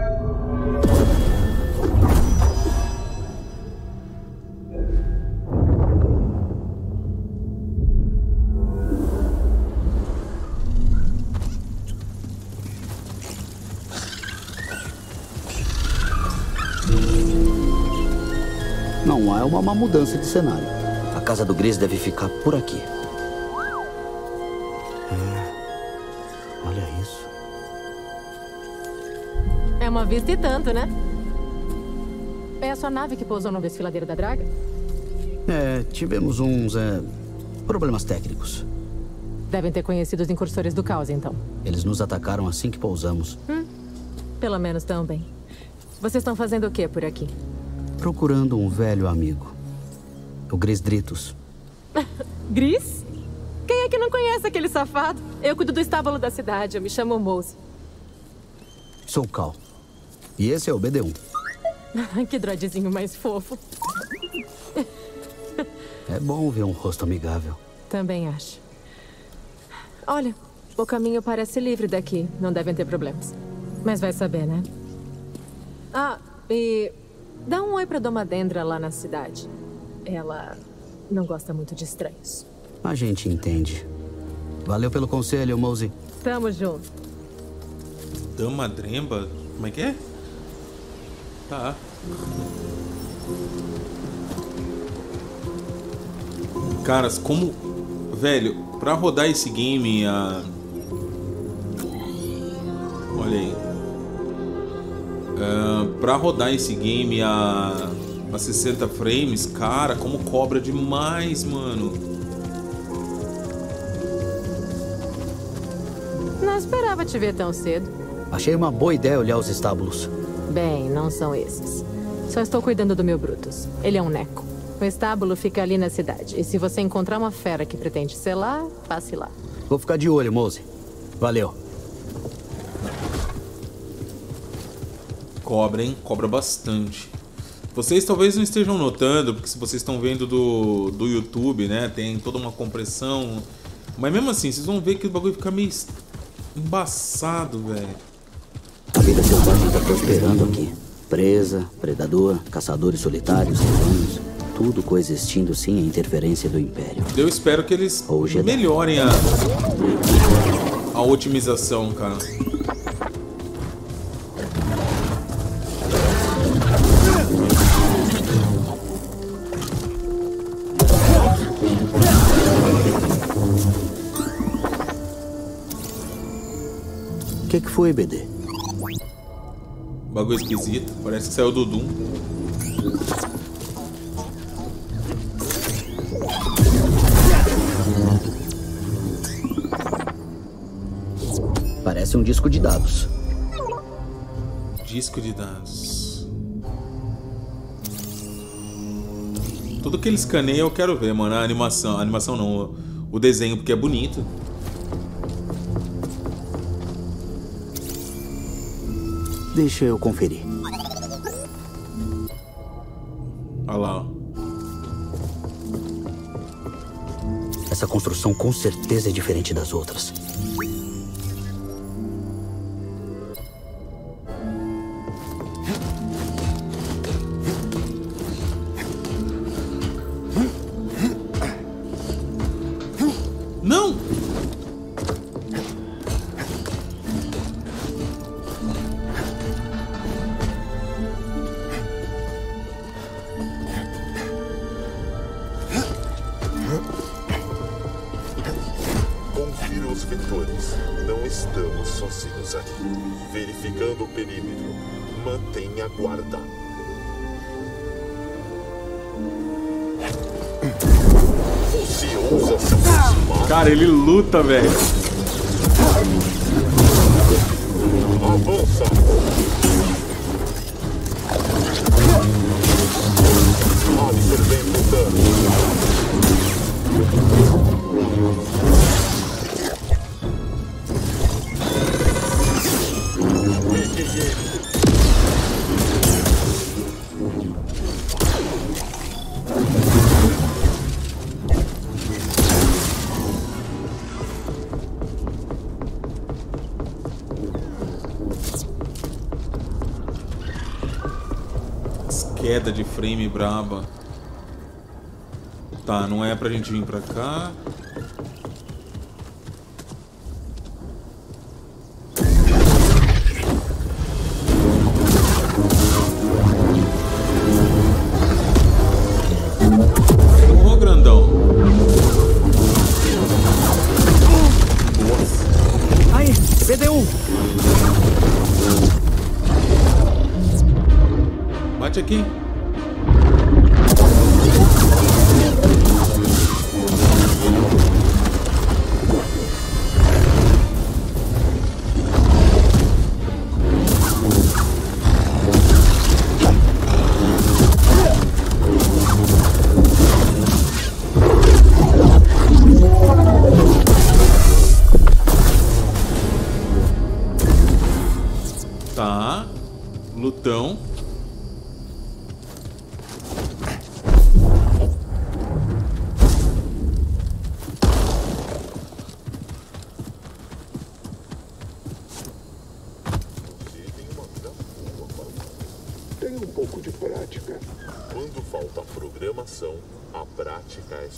Não é uma mudança de cenário. A casa do Gris deve ficar por aqui. Olha isso. É uma vista e tanto, né? É a sua nave que pousou no desfiladeiro da Draga? Tivemos uns problemas técnicos. Devem ter conhecido os incursores do caos, então. Eles nos atacaram assim que pousamos. Pelo menos tão bem. Vocês estão fazendo o que por aqui? Procurando um velho amigo. O Gris Dritus. Gris? Quem é que não conhece aquele safado? Eu cuido do estábulo da cidade. Eu me chamo Mose. Sou Cal. E esse é o BD1. Que droidezinho mais fofo. É bom ver um rosto amigável. Também acho. Olha, o caminho parece livre daqui. Não devem ter problemas. Mas vai saber, né? Ah, e... dá um oi pra Doma Dendra lá na cidade. Ela não gosta muito de estranhos. A gente entende. Valeu pelo conselho, Mose. Tamo junto. Dama Dremba? Como é que é? Tá. Caras, como... Velho, pra rodar esse game, olha aí. Pra rodar esse game a 60 frames, cara, como cobra demais, mano. Não esperava te ver tão cedo. Achei uma boa ideia olhar os estábulos. Bem, não são esses. Só estou cuidando do meu Brutus. Ele é um neco. O estábulo fica ali na cidade. E se você encontrar uma fera que pretende selar, passe lá. Vou ficar de olho, Mose. Valeu. Cobra, hein? Cobra bastante. Vocês talvez não estejam notando, porque se vocês estão vendo do YouTube, né? Tem toda uma compressão. Mas mesmo assim, vocês vão ver que o bagulho fica meio embaçado, velho. A vida selvagem está prosperando aqui. Presa, predador, caçadores solitários, rebanhos. Tudo coexistindo sem a interferência do Império. Eu espero que eles melhorem a otimização, cara. O que foi, BD? Bagulho esquisito. Parece que saiu do Doom. Parece um disco de dados. Disco de dados. Tudo que ele escaneia eu quero ver, mano. A animação. A animação não. O desenho, porque é bonito. Deixa eu conferir. Olha lá, ó. Essa construção com certeza é diferente das outras. Não! os vetores. Não estamos sozinhos aqui. Verificando o perímetro. Mantenha a guarda. Você ousa se aproximar? Cara, ele luta, velho. Avança. Absorvendo o dano. Queda de frame braba. Tá, não é pra gente vir pra cá. Ô, grandão. Aí, BD1. Bate aqui. Tá. Lutão. Tem um pouco de prática. Quando falta programação, a prática é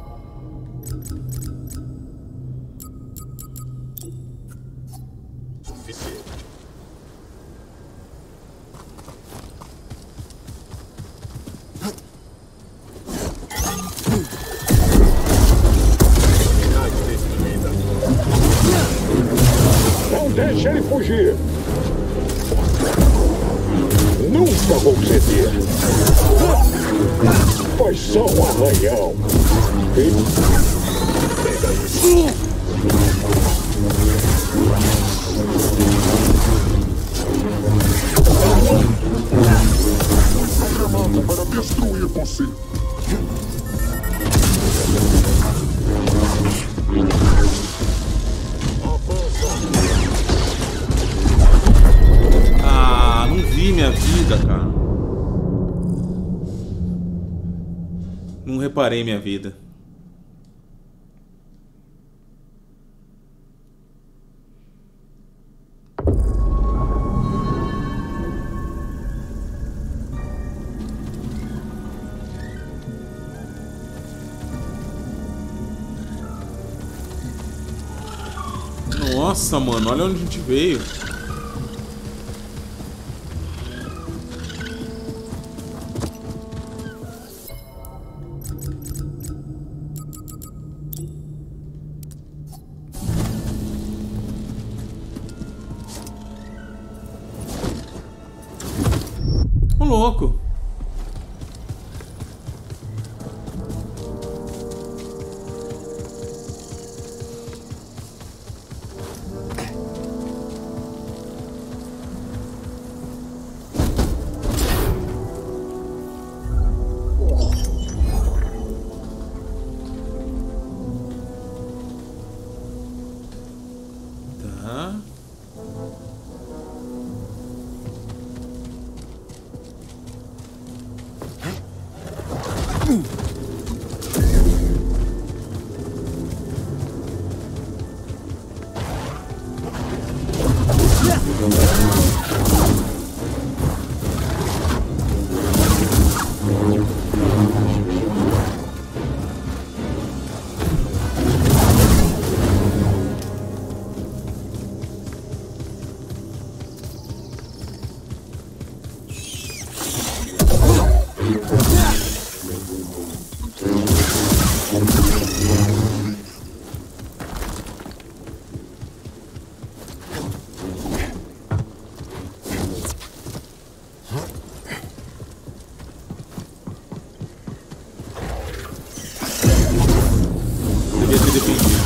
suficiente. Não deixe ele fugir. Nunca vou ceder. Foi só um arranhão. Pega isso. Programado para destruir você. Ah, não vi minha vida, cara. Não reparei minha vida. Nossa, mano, olha onde a gente veio. Ô, louco. Tá. devia ter defendido.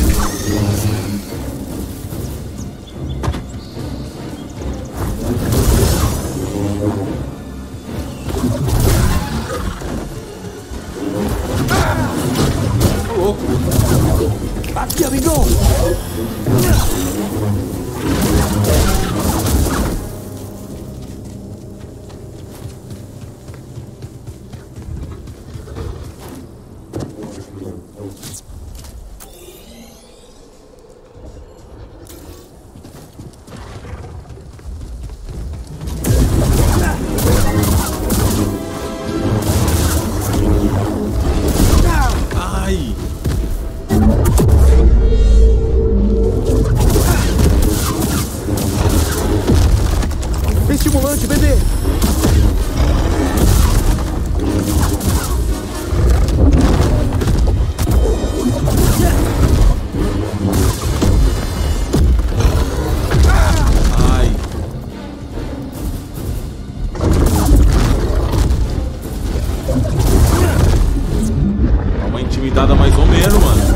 Tá louco. Aqui, amigão! Ai! Estimulante, BD! Ai! Dá uma intimidada mais ou menos, mano.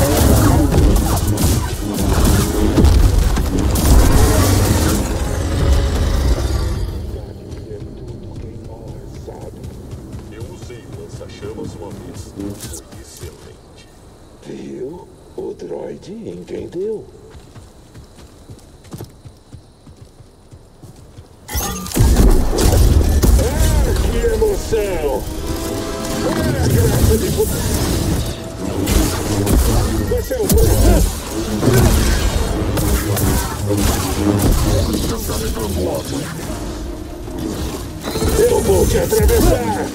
Eu usei lança-chamas uma vez. Foi excelente. Viu? O droide entendeu. Ah, que emoção! Ah, graça de... Você é o Eu vou te atravessar!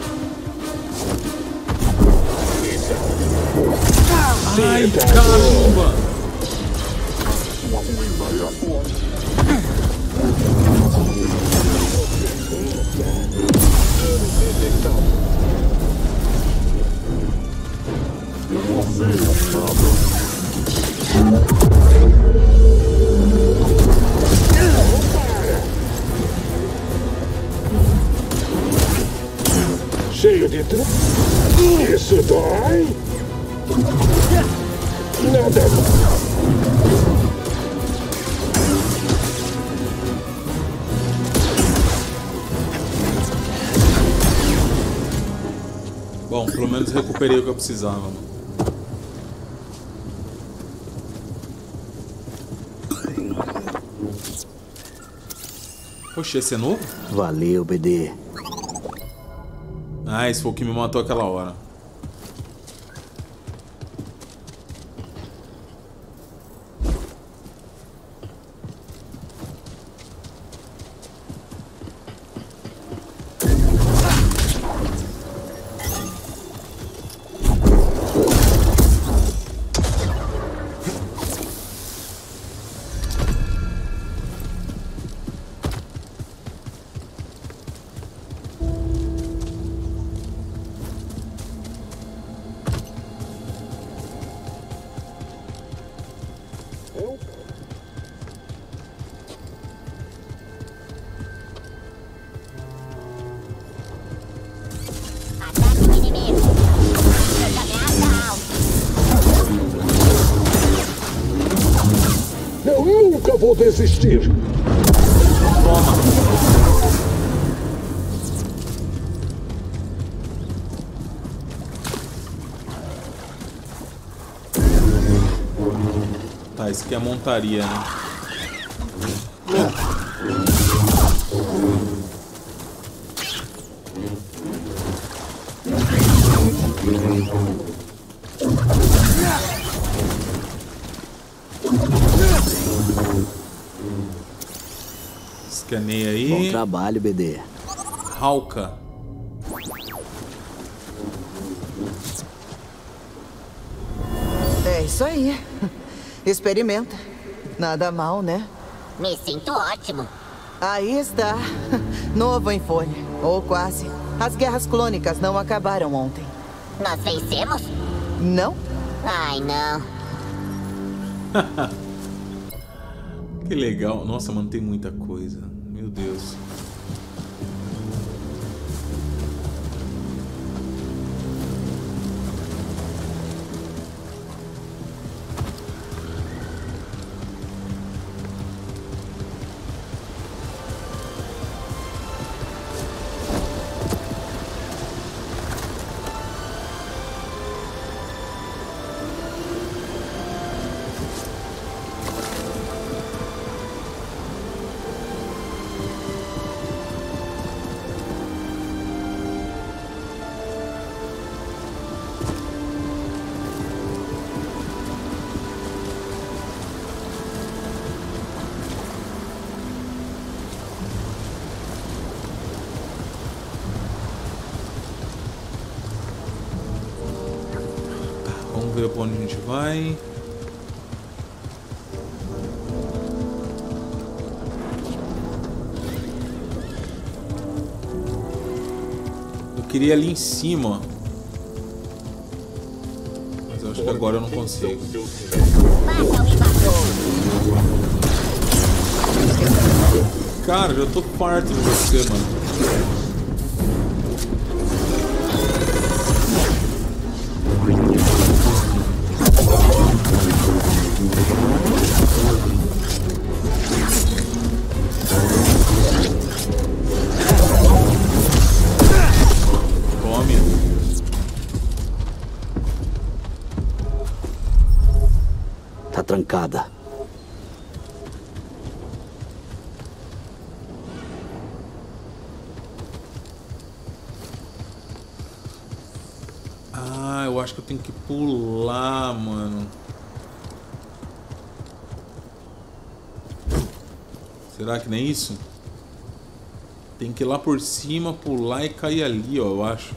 Ai, caramba! Cheio de Isso dói? Nada. Bom, pelo menos recuperei o que eu precisava, mano. Poxa, esse é novo? Valeu, BD. Ah, esse foi o que me matou aquela hora. Eu nunca vou desistir. Tá, isso aqui é a montaria, né? Escaneia aí. Bom trabalho, BD. Halka. É isso aí. Experimenta. Nada mal, né? Me sinto ótimo. Aí está. Novo em folha. Ou quase. As guerras clônicas não acabaram ontem. Nós vencemos? Não? Ai, não. Que legal. Nossa, mano, tem muita coisa. Meu Deus. Vamos ver pra onde a gente vai. Eu queria ali em cima. Mas eu acho que agora eu não consigo. Cara, já tô farto de você, mano. Tome. Tá trancada. Ah, eu acho que eu tenho que pular, mano. Será que nem isso? Tem que ir lá por cima, pular e cair ali, ó, eu acho.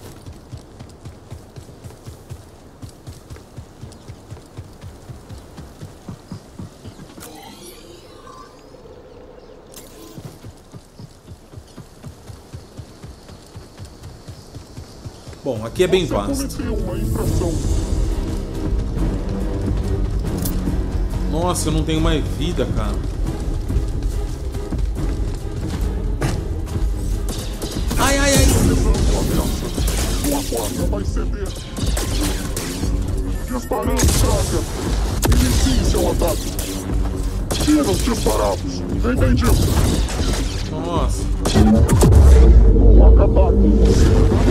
Bom, aqui é bem vasto. Nossa, eu não tenho mais vida, cara. Ai, ai, ai. Sua porta vai ceder. Disparando, traga. Inicie seu ataque. Tiros disparados. Entendido. Nossa. Acabar com você.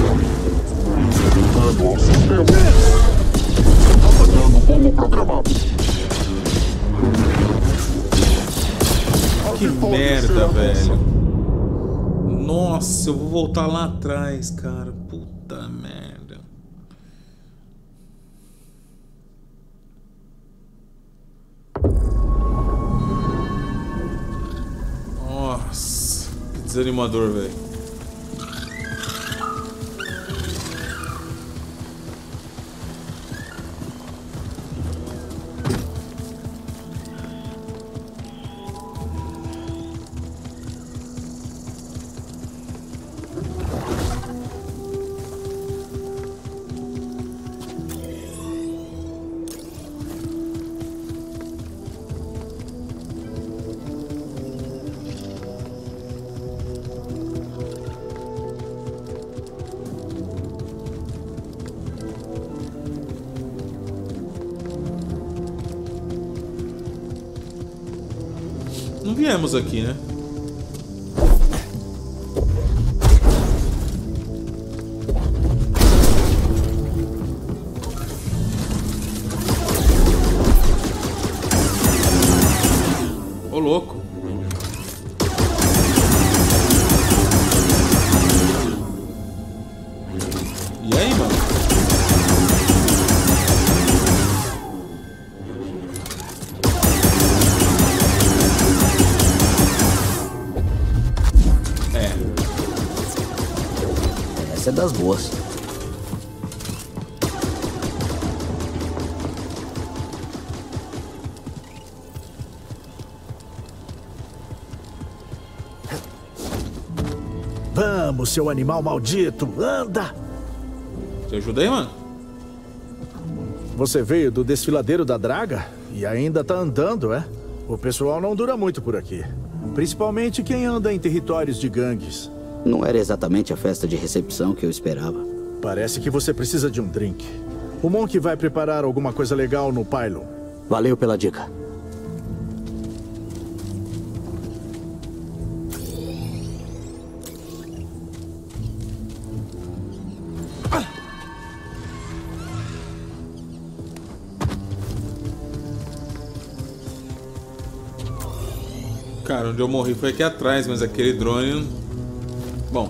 Dano ao sistema. Atacando como programado. Que merda, velho. Nossa, eu vou voltar lá atrás, cara. Puta merda. Nossa, que desanimador, velho. Não viemos aqui, né? Ô, louco. E aí, mano? Essa é das boas. Vamos, seu animal maldito, anda! Te ajudei, mano? Você veio do desfiladeiro da Draga e ainda tá andando, é? O pessoal não dura muito por aqui. Principalmente quem anda em territórios de gangues. Não era exatamente a festa de recepção que eu esperava. Parece que você precisa de um drink. O Monk vai preparar alguma coisa legal no Pylon. Valeu pela dica. Cara, onde eu morri foi aqui atrás, mas aquele drone... Bom.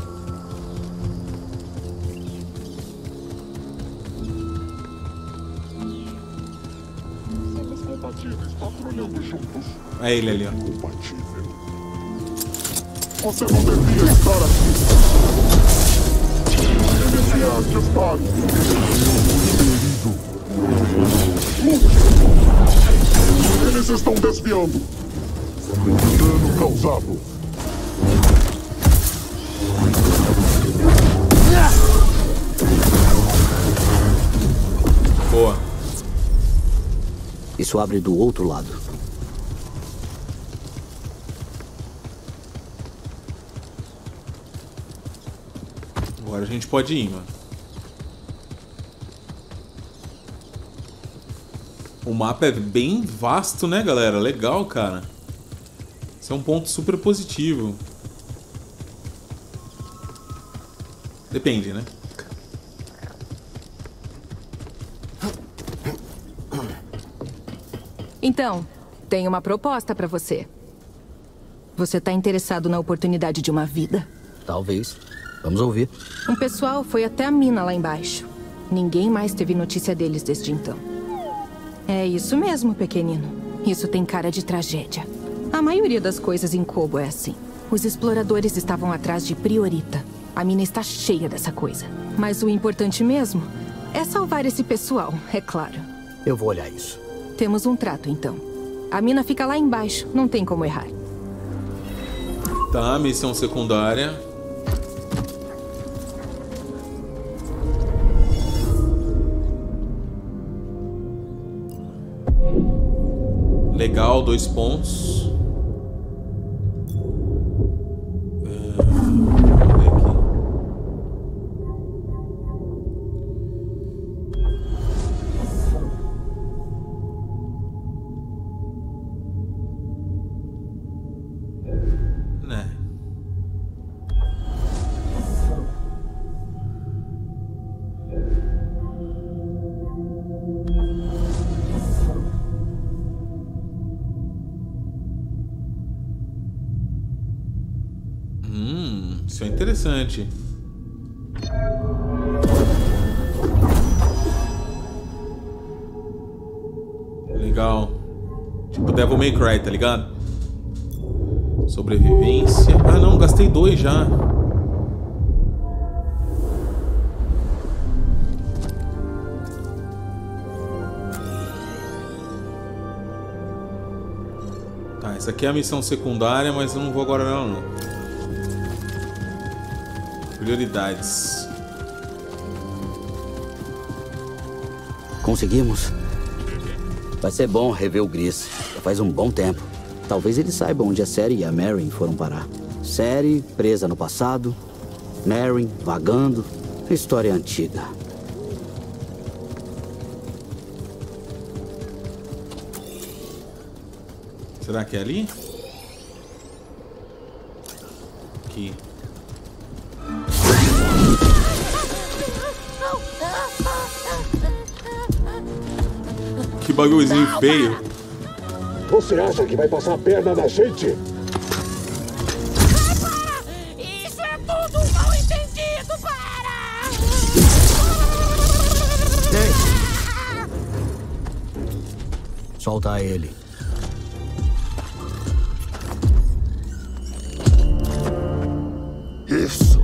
Somos compatíveis, patrulhando juntos. É ele ali, ó. Compatível. Você não devia estar aqui. Iniciar disparo. Ferido. estão desviando. Dano causado. Boa. Isso abre do outro lado. Agora a gente pode ir, mano. O mapa é bem vasto, né, galera? Legal, cara. Isso é um ponto super positivo. Depende, né? Então, tenho uma proposta pra você. Você tá interessado na oportunidade de uma vida? Talvez. Vamos ouvir. Um pessoal foi até a mina lá embaixo. Ninguém mais teve notícia deles desde então. É isso mesmo, pequenino. Isso tem cara de tragédia. A maioria das coisas em Koboh é assim. Os exploradores estavam atrás de Priorita. A mina está cheia dessa coisa. Mas o importante mesmo é salvar esse pessoal, é claro. Eu vou olhar isso. Temos um trato, então. A mina fica lá embaixo, não tem como errar. Tá, missão secundária. Legal, 2 pontos. Isso é interessante. Legal. Tipo Devil May Cry, tá ligado? Sobrevivência. Ah não, gastei 2 já. Tá, essa aqui é a missão secundária, mas eu não vou agora não. Prioridades. Conseguimos. Vai ser bom rever o Gris. Já faz um bom tempo. Talvez ele saiba onde a Seri e a Merrin foram parar. Seri presa no passado, Merrin vagando. História antiga. Será que é ali? Aqui. Que bagulhozinho feio. Você acha que vai passar a perna da gente? Isso é tudo mal entendido, para! Ei! Solta ele. Isso.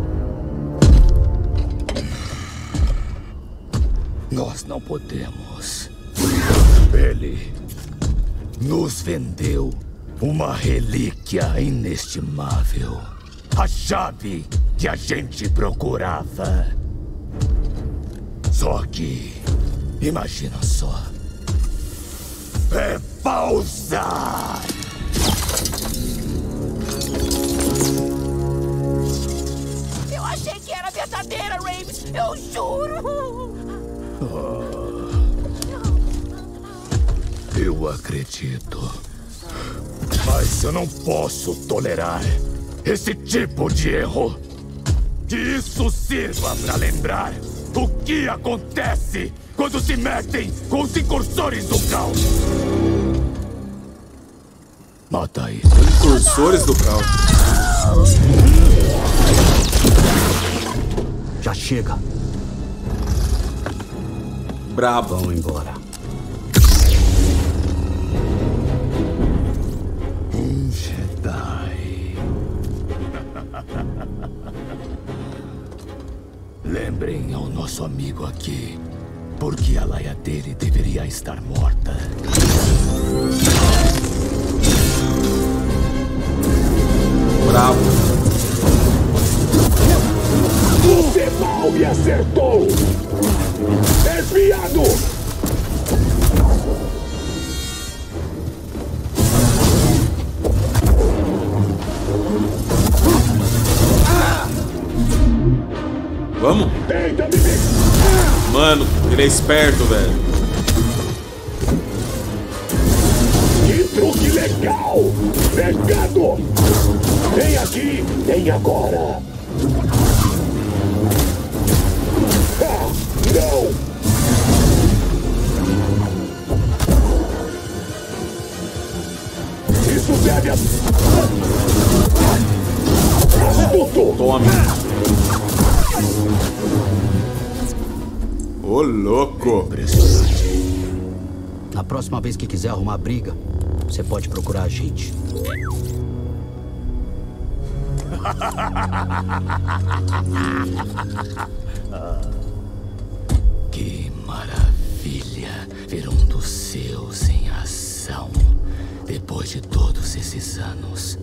Nós não podemos. Ele nos vendeu uma relíquia inestimável. A chave que a gente procurava. Só que, imagina só. É falsa! Eu achei que era verdadeira, Rames. Eu juro. Eu acredito. Mas eu não posso tolerar esse tipo de erro. Que isso sirva para lembrar o que acontece quando se metem com os incursores do caos. Mata isso. Incursores do caos. Já chega. Brabo. Vão embora. Jedi. Lembrem ao nosso amigo aqui. Porque a laia dele deveria estar morta. Bravo. Você mal me acertou! Desviado! Vamos? Mano, ele é esperto, velho. Que truque legal! Pegado! Vem aqui, vem agora! Ah, não! Isso deve a... Tome. Ô, louco. Na próxima vez que quiser arrumar briga, você pode procurar a gente. Que maravilha ver um dos seus em ação depois de todos esses anos.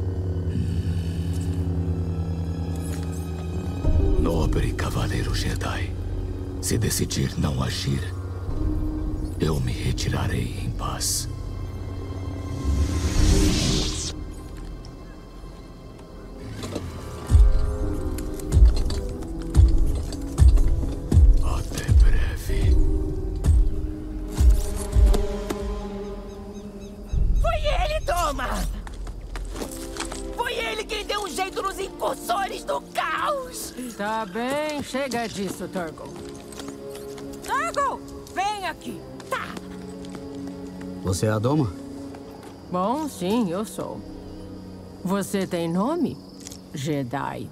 Nobre Cavaleiro Jedi, se decidir não agir, eu me retirarei em paz. Até breve. Foi ele, toma! Foi ele quem deu um jeito nos incursores do caos! Tá bem, chega disso, Turgle. Turgle, vem aqui! Tá! Você é a Doma? Bom, sim, eu sou. Você tem nome? Jedi.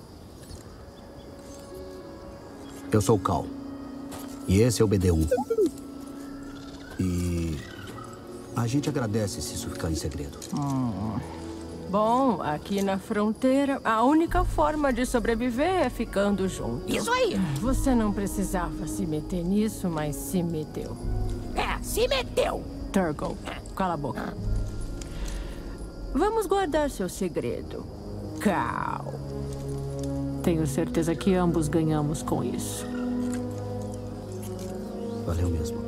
Eu sou o Cal. E esse é o BD-1. E... a gente agradece se isso ficar em segredo. Bom, aqui na fronteira, a única forma de sobreviver é ficando junto. Isso aí! Você não precisava se meter nisso, mas se meteu. É, se meteu! Turgle, cala a boca. Vamos guardar seu segredo, Cal. Tenho certeza que ambos ganhamos com isso. Valeu mesmo.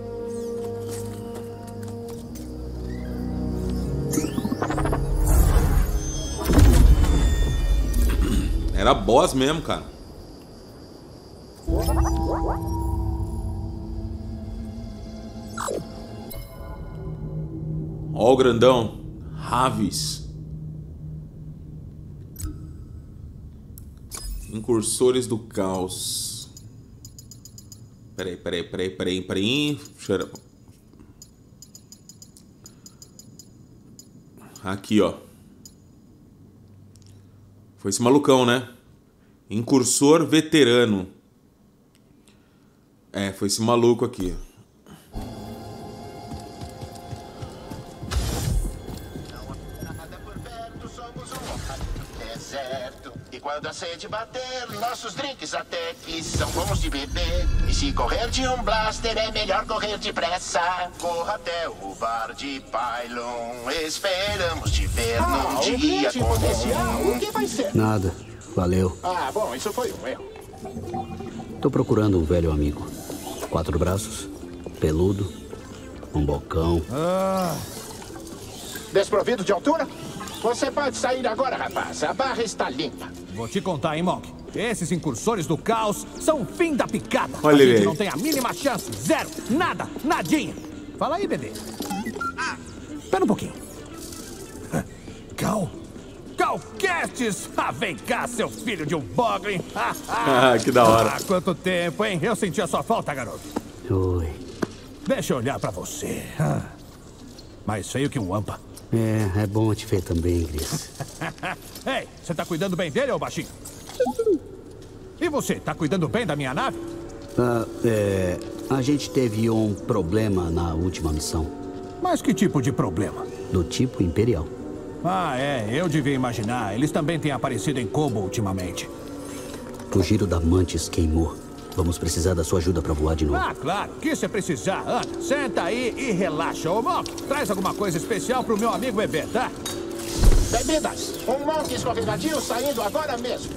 Era boss mesmo, cara. Ó o grandão. Ravis. Incursores do caos. Peraí. Aqui, ó. Foi esse malucão, né? Incursor veterano. É, foi esse maluco aqui. E quando a sede bater, nossos drinks até que são bons de beber. E se correr de um blaster, é melhor correr depressa. Corra até o bar de Pylon. Esperamos te ver num dia comum. O que vai ser? Nada. Valeu. Ah, bom, isso foi um erro. Tô procurando um velho amigo. 4 braços, peludo, um bocão. Desprovido de altura? Você pode sair agora, rapaz. A barra está limpa. Vou te contar, hein, Monk? Esses incursores do caos são o fim da picada. Olha a gente ele. não tem a mínima chance. Zero. Nada. Nadinha. Fala aí, bebê. Espera um pouquinho. Cal? Calcastes! Ah, vem cá, seu filho de um Boglin! Que da hora. Ah, quanto tempo, hein? Eu senti a sua falta, garoto. Oi. Deixa eu olhar pra você. Mais feio que um Wampa. É bom te ver também, Gris. Ei, você tá cuidando bem dele, ô baixinho? E você, tá cuidando bem da minha nave? A gente teve um problema na última missão. Mas que tipo de problema? Do tipo Imperial. Eu devia imaginar. Eles também têm aparecido em Koboh ultimamente. O giro da Mantis queimou. Vamos precisar da sua ajuda para voar de novo. Ah, claro. O que você precisar, anda. Senta aí e relaxa. Ô, Monk, traz alguma coisa especial pro meu amigo beber, tá? Bebidas. Um Monk escorregadio saindo agora mesmo.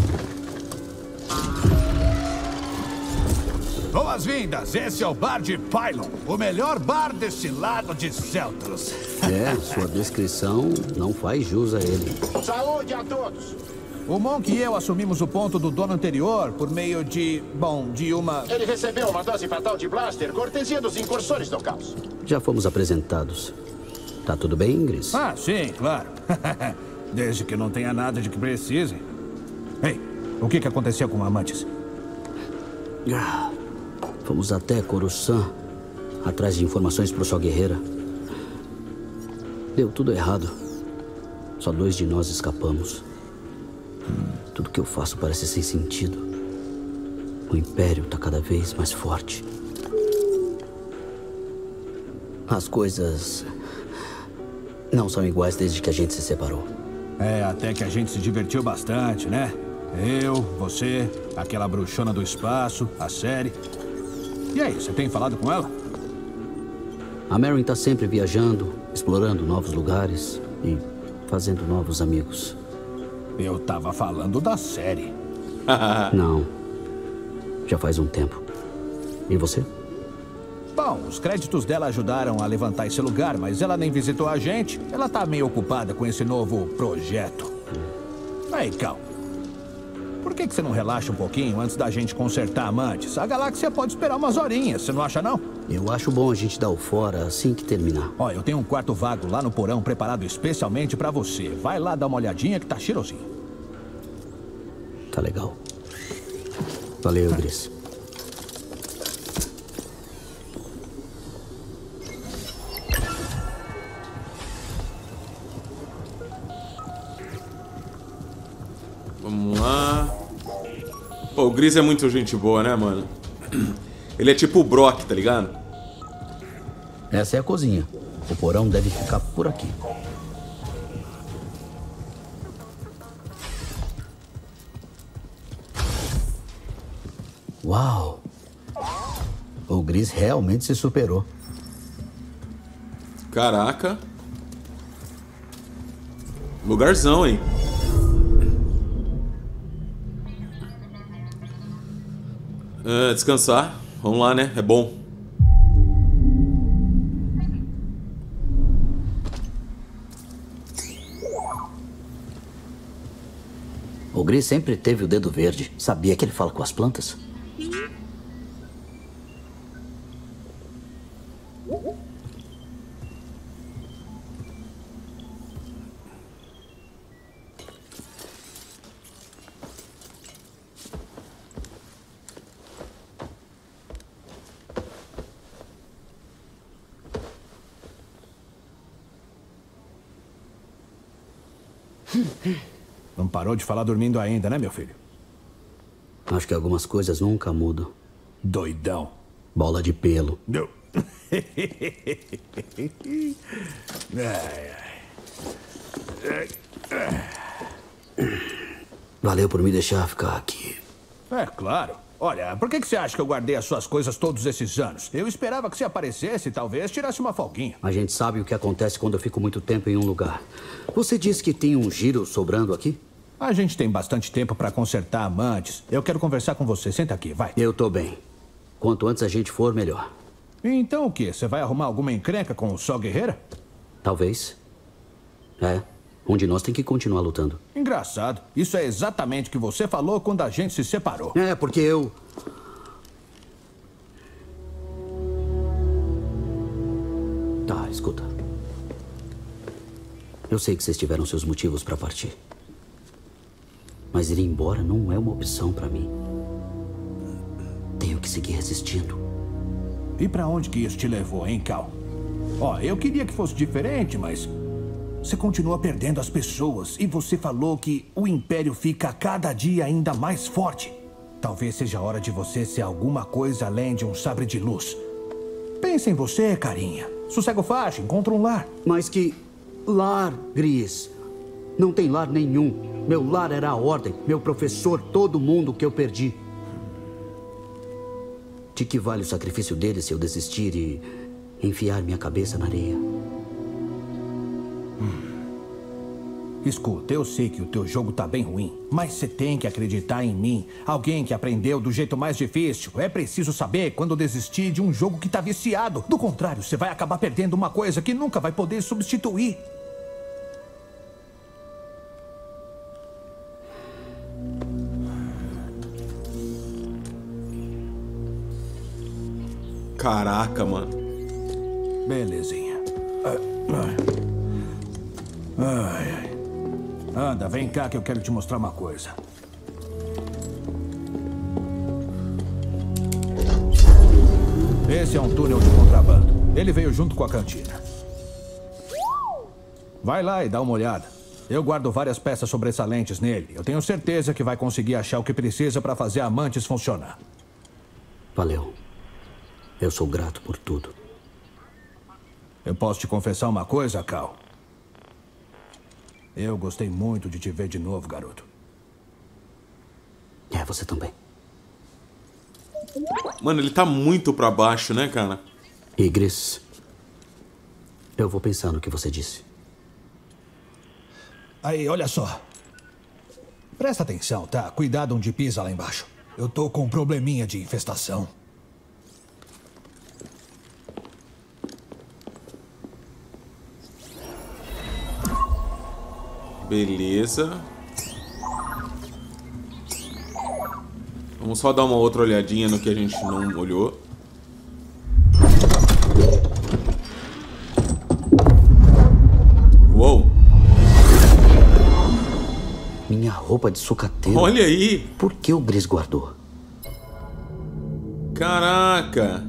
Boas-vindas. Esse é o bar de Pylon. O melhor bar deste lado de Celtros. É, sua descrição não faz jus a ele. Saúde a todos. O Monk e eu assumimos o ponto do dono anterior por meio de... bom, de uma... Ele recebeu uma dose fatal de blaster, cortesia dos incursores do caos. Já fomos apresentados. Tá tudo bem, Gris? Ah, sim, claro. Desde que não tenha nada de que precise. Ei, o que aconteceu com o Amantes? Fomos até Coruscant, atrás de informações pro Sol Guerreira. Deu tudo errado. Só 2 de nós escapamos. Tudo que eu faço parece sem sentido. O Império tá cada vez mais forte. As coisas não são iguais desde que a gente se separou. É, até que a gente se divertiu bastante, né? Eu, você, aquela bruxona do espaço, a série. E aí, você tem falado com ela? A Merrin tá sempre viajando, explorando novos lugares e fazendo novos amigos. Eu tava falando da série. Não. Já faz um tempo. E você? Bom, os créditos dela ajudaram a levantar esse lugar, mas ela nem visitou a gente. Ela tá meio ocupada com esse novo projeto. Aí, Cal. Por que você não relaxa um pouquinho antes da gente consertar Amantes? A galáxia pode esperar umas horinhas, você não acha, não? Eu acho bom a gente dar o fora assim que terminar. Ó, eu tenho um quarto vago lá no porão preparado especialmente pra você. Vai lá dar uma olhadinha que tá cheirosinho. Tá legal. Valeu, Gris. Vamos lá. Pô, o Gris é muito gente boa, né, mano? Ele é tipo o Brock, tá ligado? Essa é a cozinha. O porão deve ficar por aqui. Uau! O Gris realmente se superou. Caraca. Lugarzão, hein? Descansar. Vamos lá, né? É bom. O Gris sempre teve o dedo verde. Sabia que ele fala com as plantas? Não parou de falar dormindo ainda, né, meu filho? Acho que algumas coisas nunca mudam. Doidão. Bola de pelo. Não. Valeu por me deixar ficar aqui. É, claro. Olha, por que você acha que eu guardei as suas coisas todos esses anos? Eu esperava que você aparecesse e talvez tirasse uma folguinha. A gente sabe o que acontece quando eu fico muito tempo em um lugar. Você disse que tem um giro sobrando aqui? A gente tem bastante tempo para consertar Amantes. Eu quero conversar com você. Senta aqui, vai. Eu tô bem. Quanto antes a gente for, melhor. Então o quê? Você vai arrumar alguma encrenca com o Sol Guerreira? Talvez. É. Um de nós tem que continuar lutando. Engraçado. Isso é exatamente o que você falou quando a gente se separou. É, porque eu... Tá, escuta. Eu sei que vocês tiveram seus motivos pra partir. Mas ir embora não é uma opção pra mim. Tenho que seguir resistindo. E pra onde que isso te levou, hein, Cal? Ó, eu queria que fosse diferente, mas... Você continua perdendo as pessoas e você falou que o Império fica a cada dia ainda mais forte. Talvez seja a hora de você ser alguma coisa além de um sabre de luz. Pensa em você, carinha. Sossega o facho, encontra um lar. Mas que lar, Gris? Não tem lar nenhum. Meu lar era a Ordem, meu professor, todo mundo que eu perdi. De que vale o sacrifício dele se eu desistir e enfiar minha cabeça na areia? Escuta, eu sei que o teu jogo tá bem ruim, mas você tem que acreditar em mim. Alguém que aprendeu do jeito mais difícil. É preciso saber quando desistir de um jogo que tá viciado. Do contrário, você vai acabar perdendo uma coisa que nunca vai poder substituir. Caraca, mano. Belezinha. Ai. Anda, vem cá que eu quero te mostrar uma coisa. Esse é um túnel de contrabando. Ele veio junto com a cantina. Vai lá e dá uma olhada. Eu guardo várias peças sobressalentes nele. Eu tenho certeza que vai conseguir achar o que precisa para fazer a Mantis funcionar. Valeu. Eu sou grato por tudo. Eu posso te confessar uma coisa, Cal? Eu gostei muito de te ver de novo, garoto. É, você também. Mano, ele tá muito pra baixo, né, cara? Igris, eu vou pensar no que você disse. Aí, olha só. Presta atenção, tá? Cuidado onde pisa lá embaixo. Eu tô com um probleminha de infestação. Beleza. Vamos só dar uma outra olhadinha no que a gente não olhou. Uou! Minha roupa de sucateiro. Olha aí! Por que o Gris guardou? Caraca!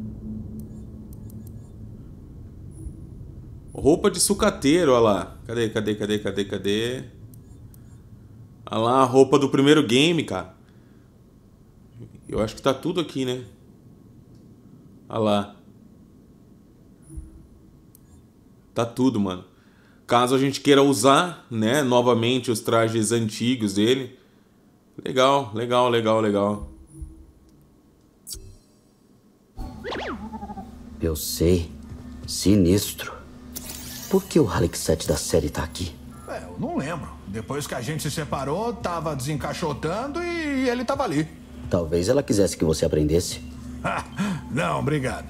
Roupa de sucateiro, olha lá. Cadê? Olha lá a roupa do primeiro game, cara. Eu acho que tá tudo aqui, né? Olha lá. Tá tudo, mano. Caso a gente queira usar, né, novamente os trajes antigos dele. Legal. Eu sei. Sinistro. Por que o Halleck 7 da série tá aqui? Eu não lembro. Depois que a gente se separou, tava desencaixotando e ele tava ali. Talvez ela quisesse que você aprendesse. Não, obrigado.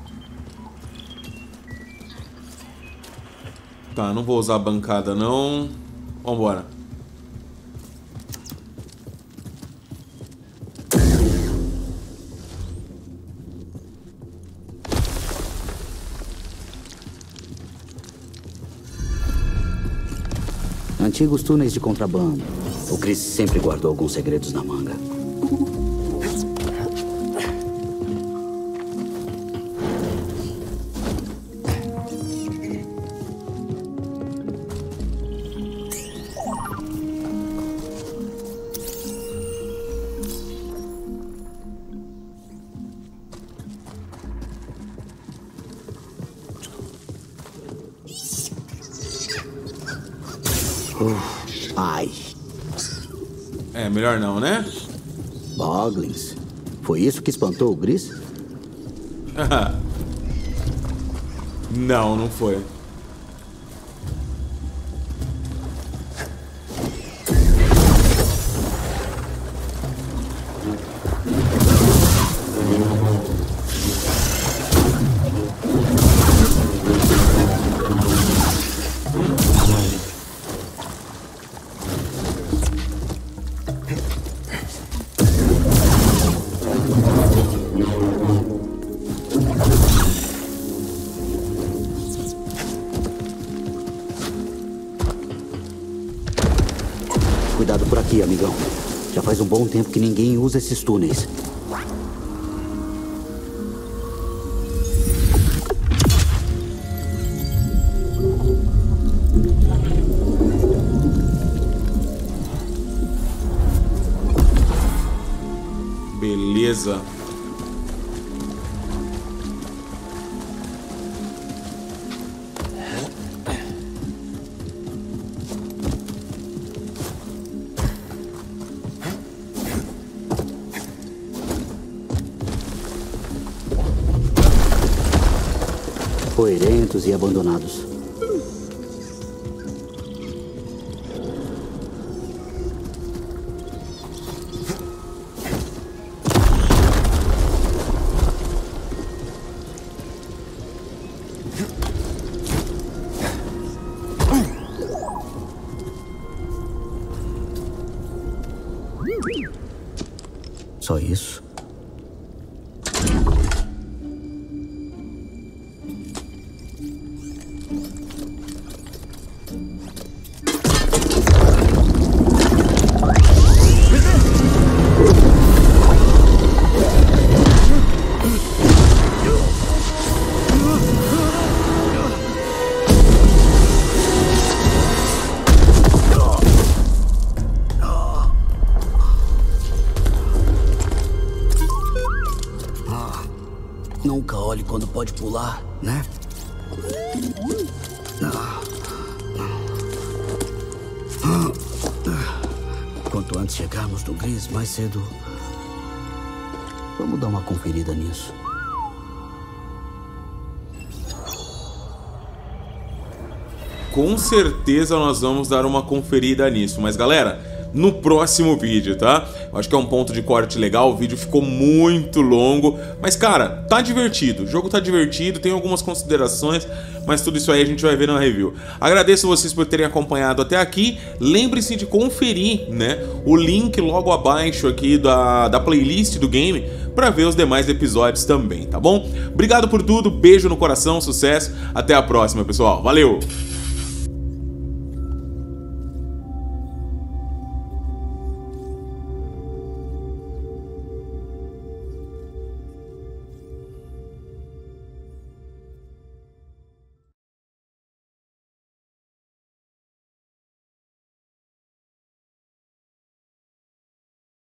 Tá, não vou usar a bancada, não. Vambora. Antigos túneis de contrabando. O Chris sempre guardou alguns segredos na manga. Ai. É, melhor não, né? Boglins. Foi isso que espantou o Gris? Não foi. Cuidado por aqui, amigão. Já faz um bom tempo que ninguém usa esses túneis. Beleza. poeirentos e abandonados. Só isso? Nunca olhe quando pode pular, né? Quanto antes chegarmos no Gris, mais cedo... Vamos dar uma conferida nisso. Com certeza nós vamos dar uma conferida nisso. Mas galera, no próximo vídeo, tá? Eu acho que é um ponto de corte legal. O vídeo ficou muito longo. Mas cara, tá divertido. O jogo tá divertido, tem algumas considerações, mas tudo isso aí a gente vai ver na review. Agradeço vocês por terem acompanhado até aqui. Lembre-se de conferir, né, o link logo abaixo aqui da playlist do game para ver os demais episódios também, tá bom? Obrigado por tudo, beijo no coração, sucesso. Até a próxima, pessoal. Valeu!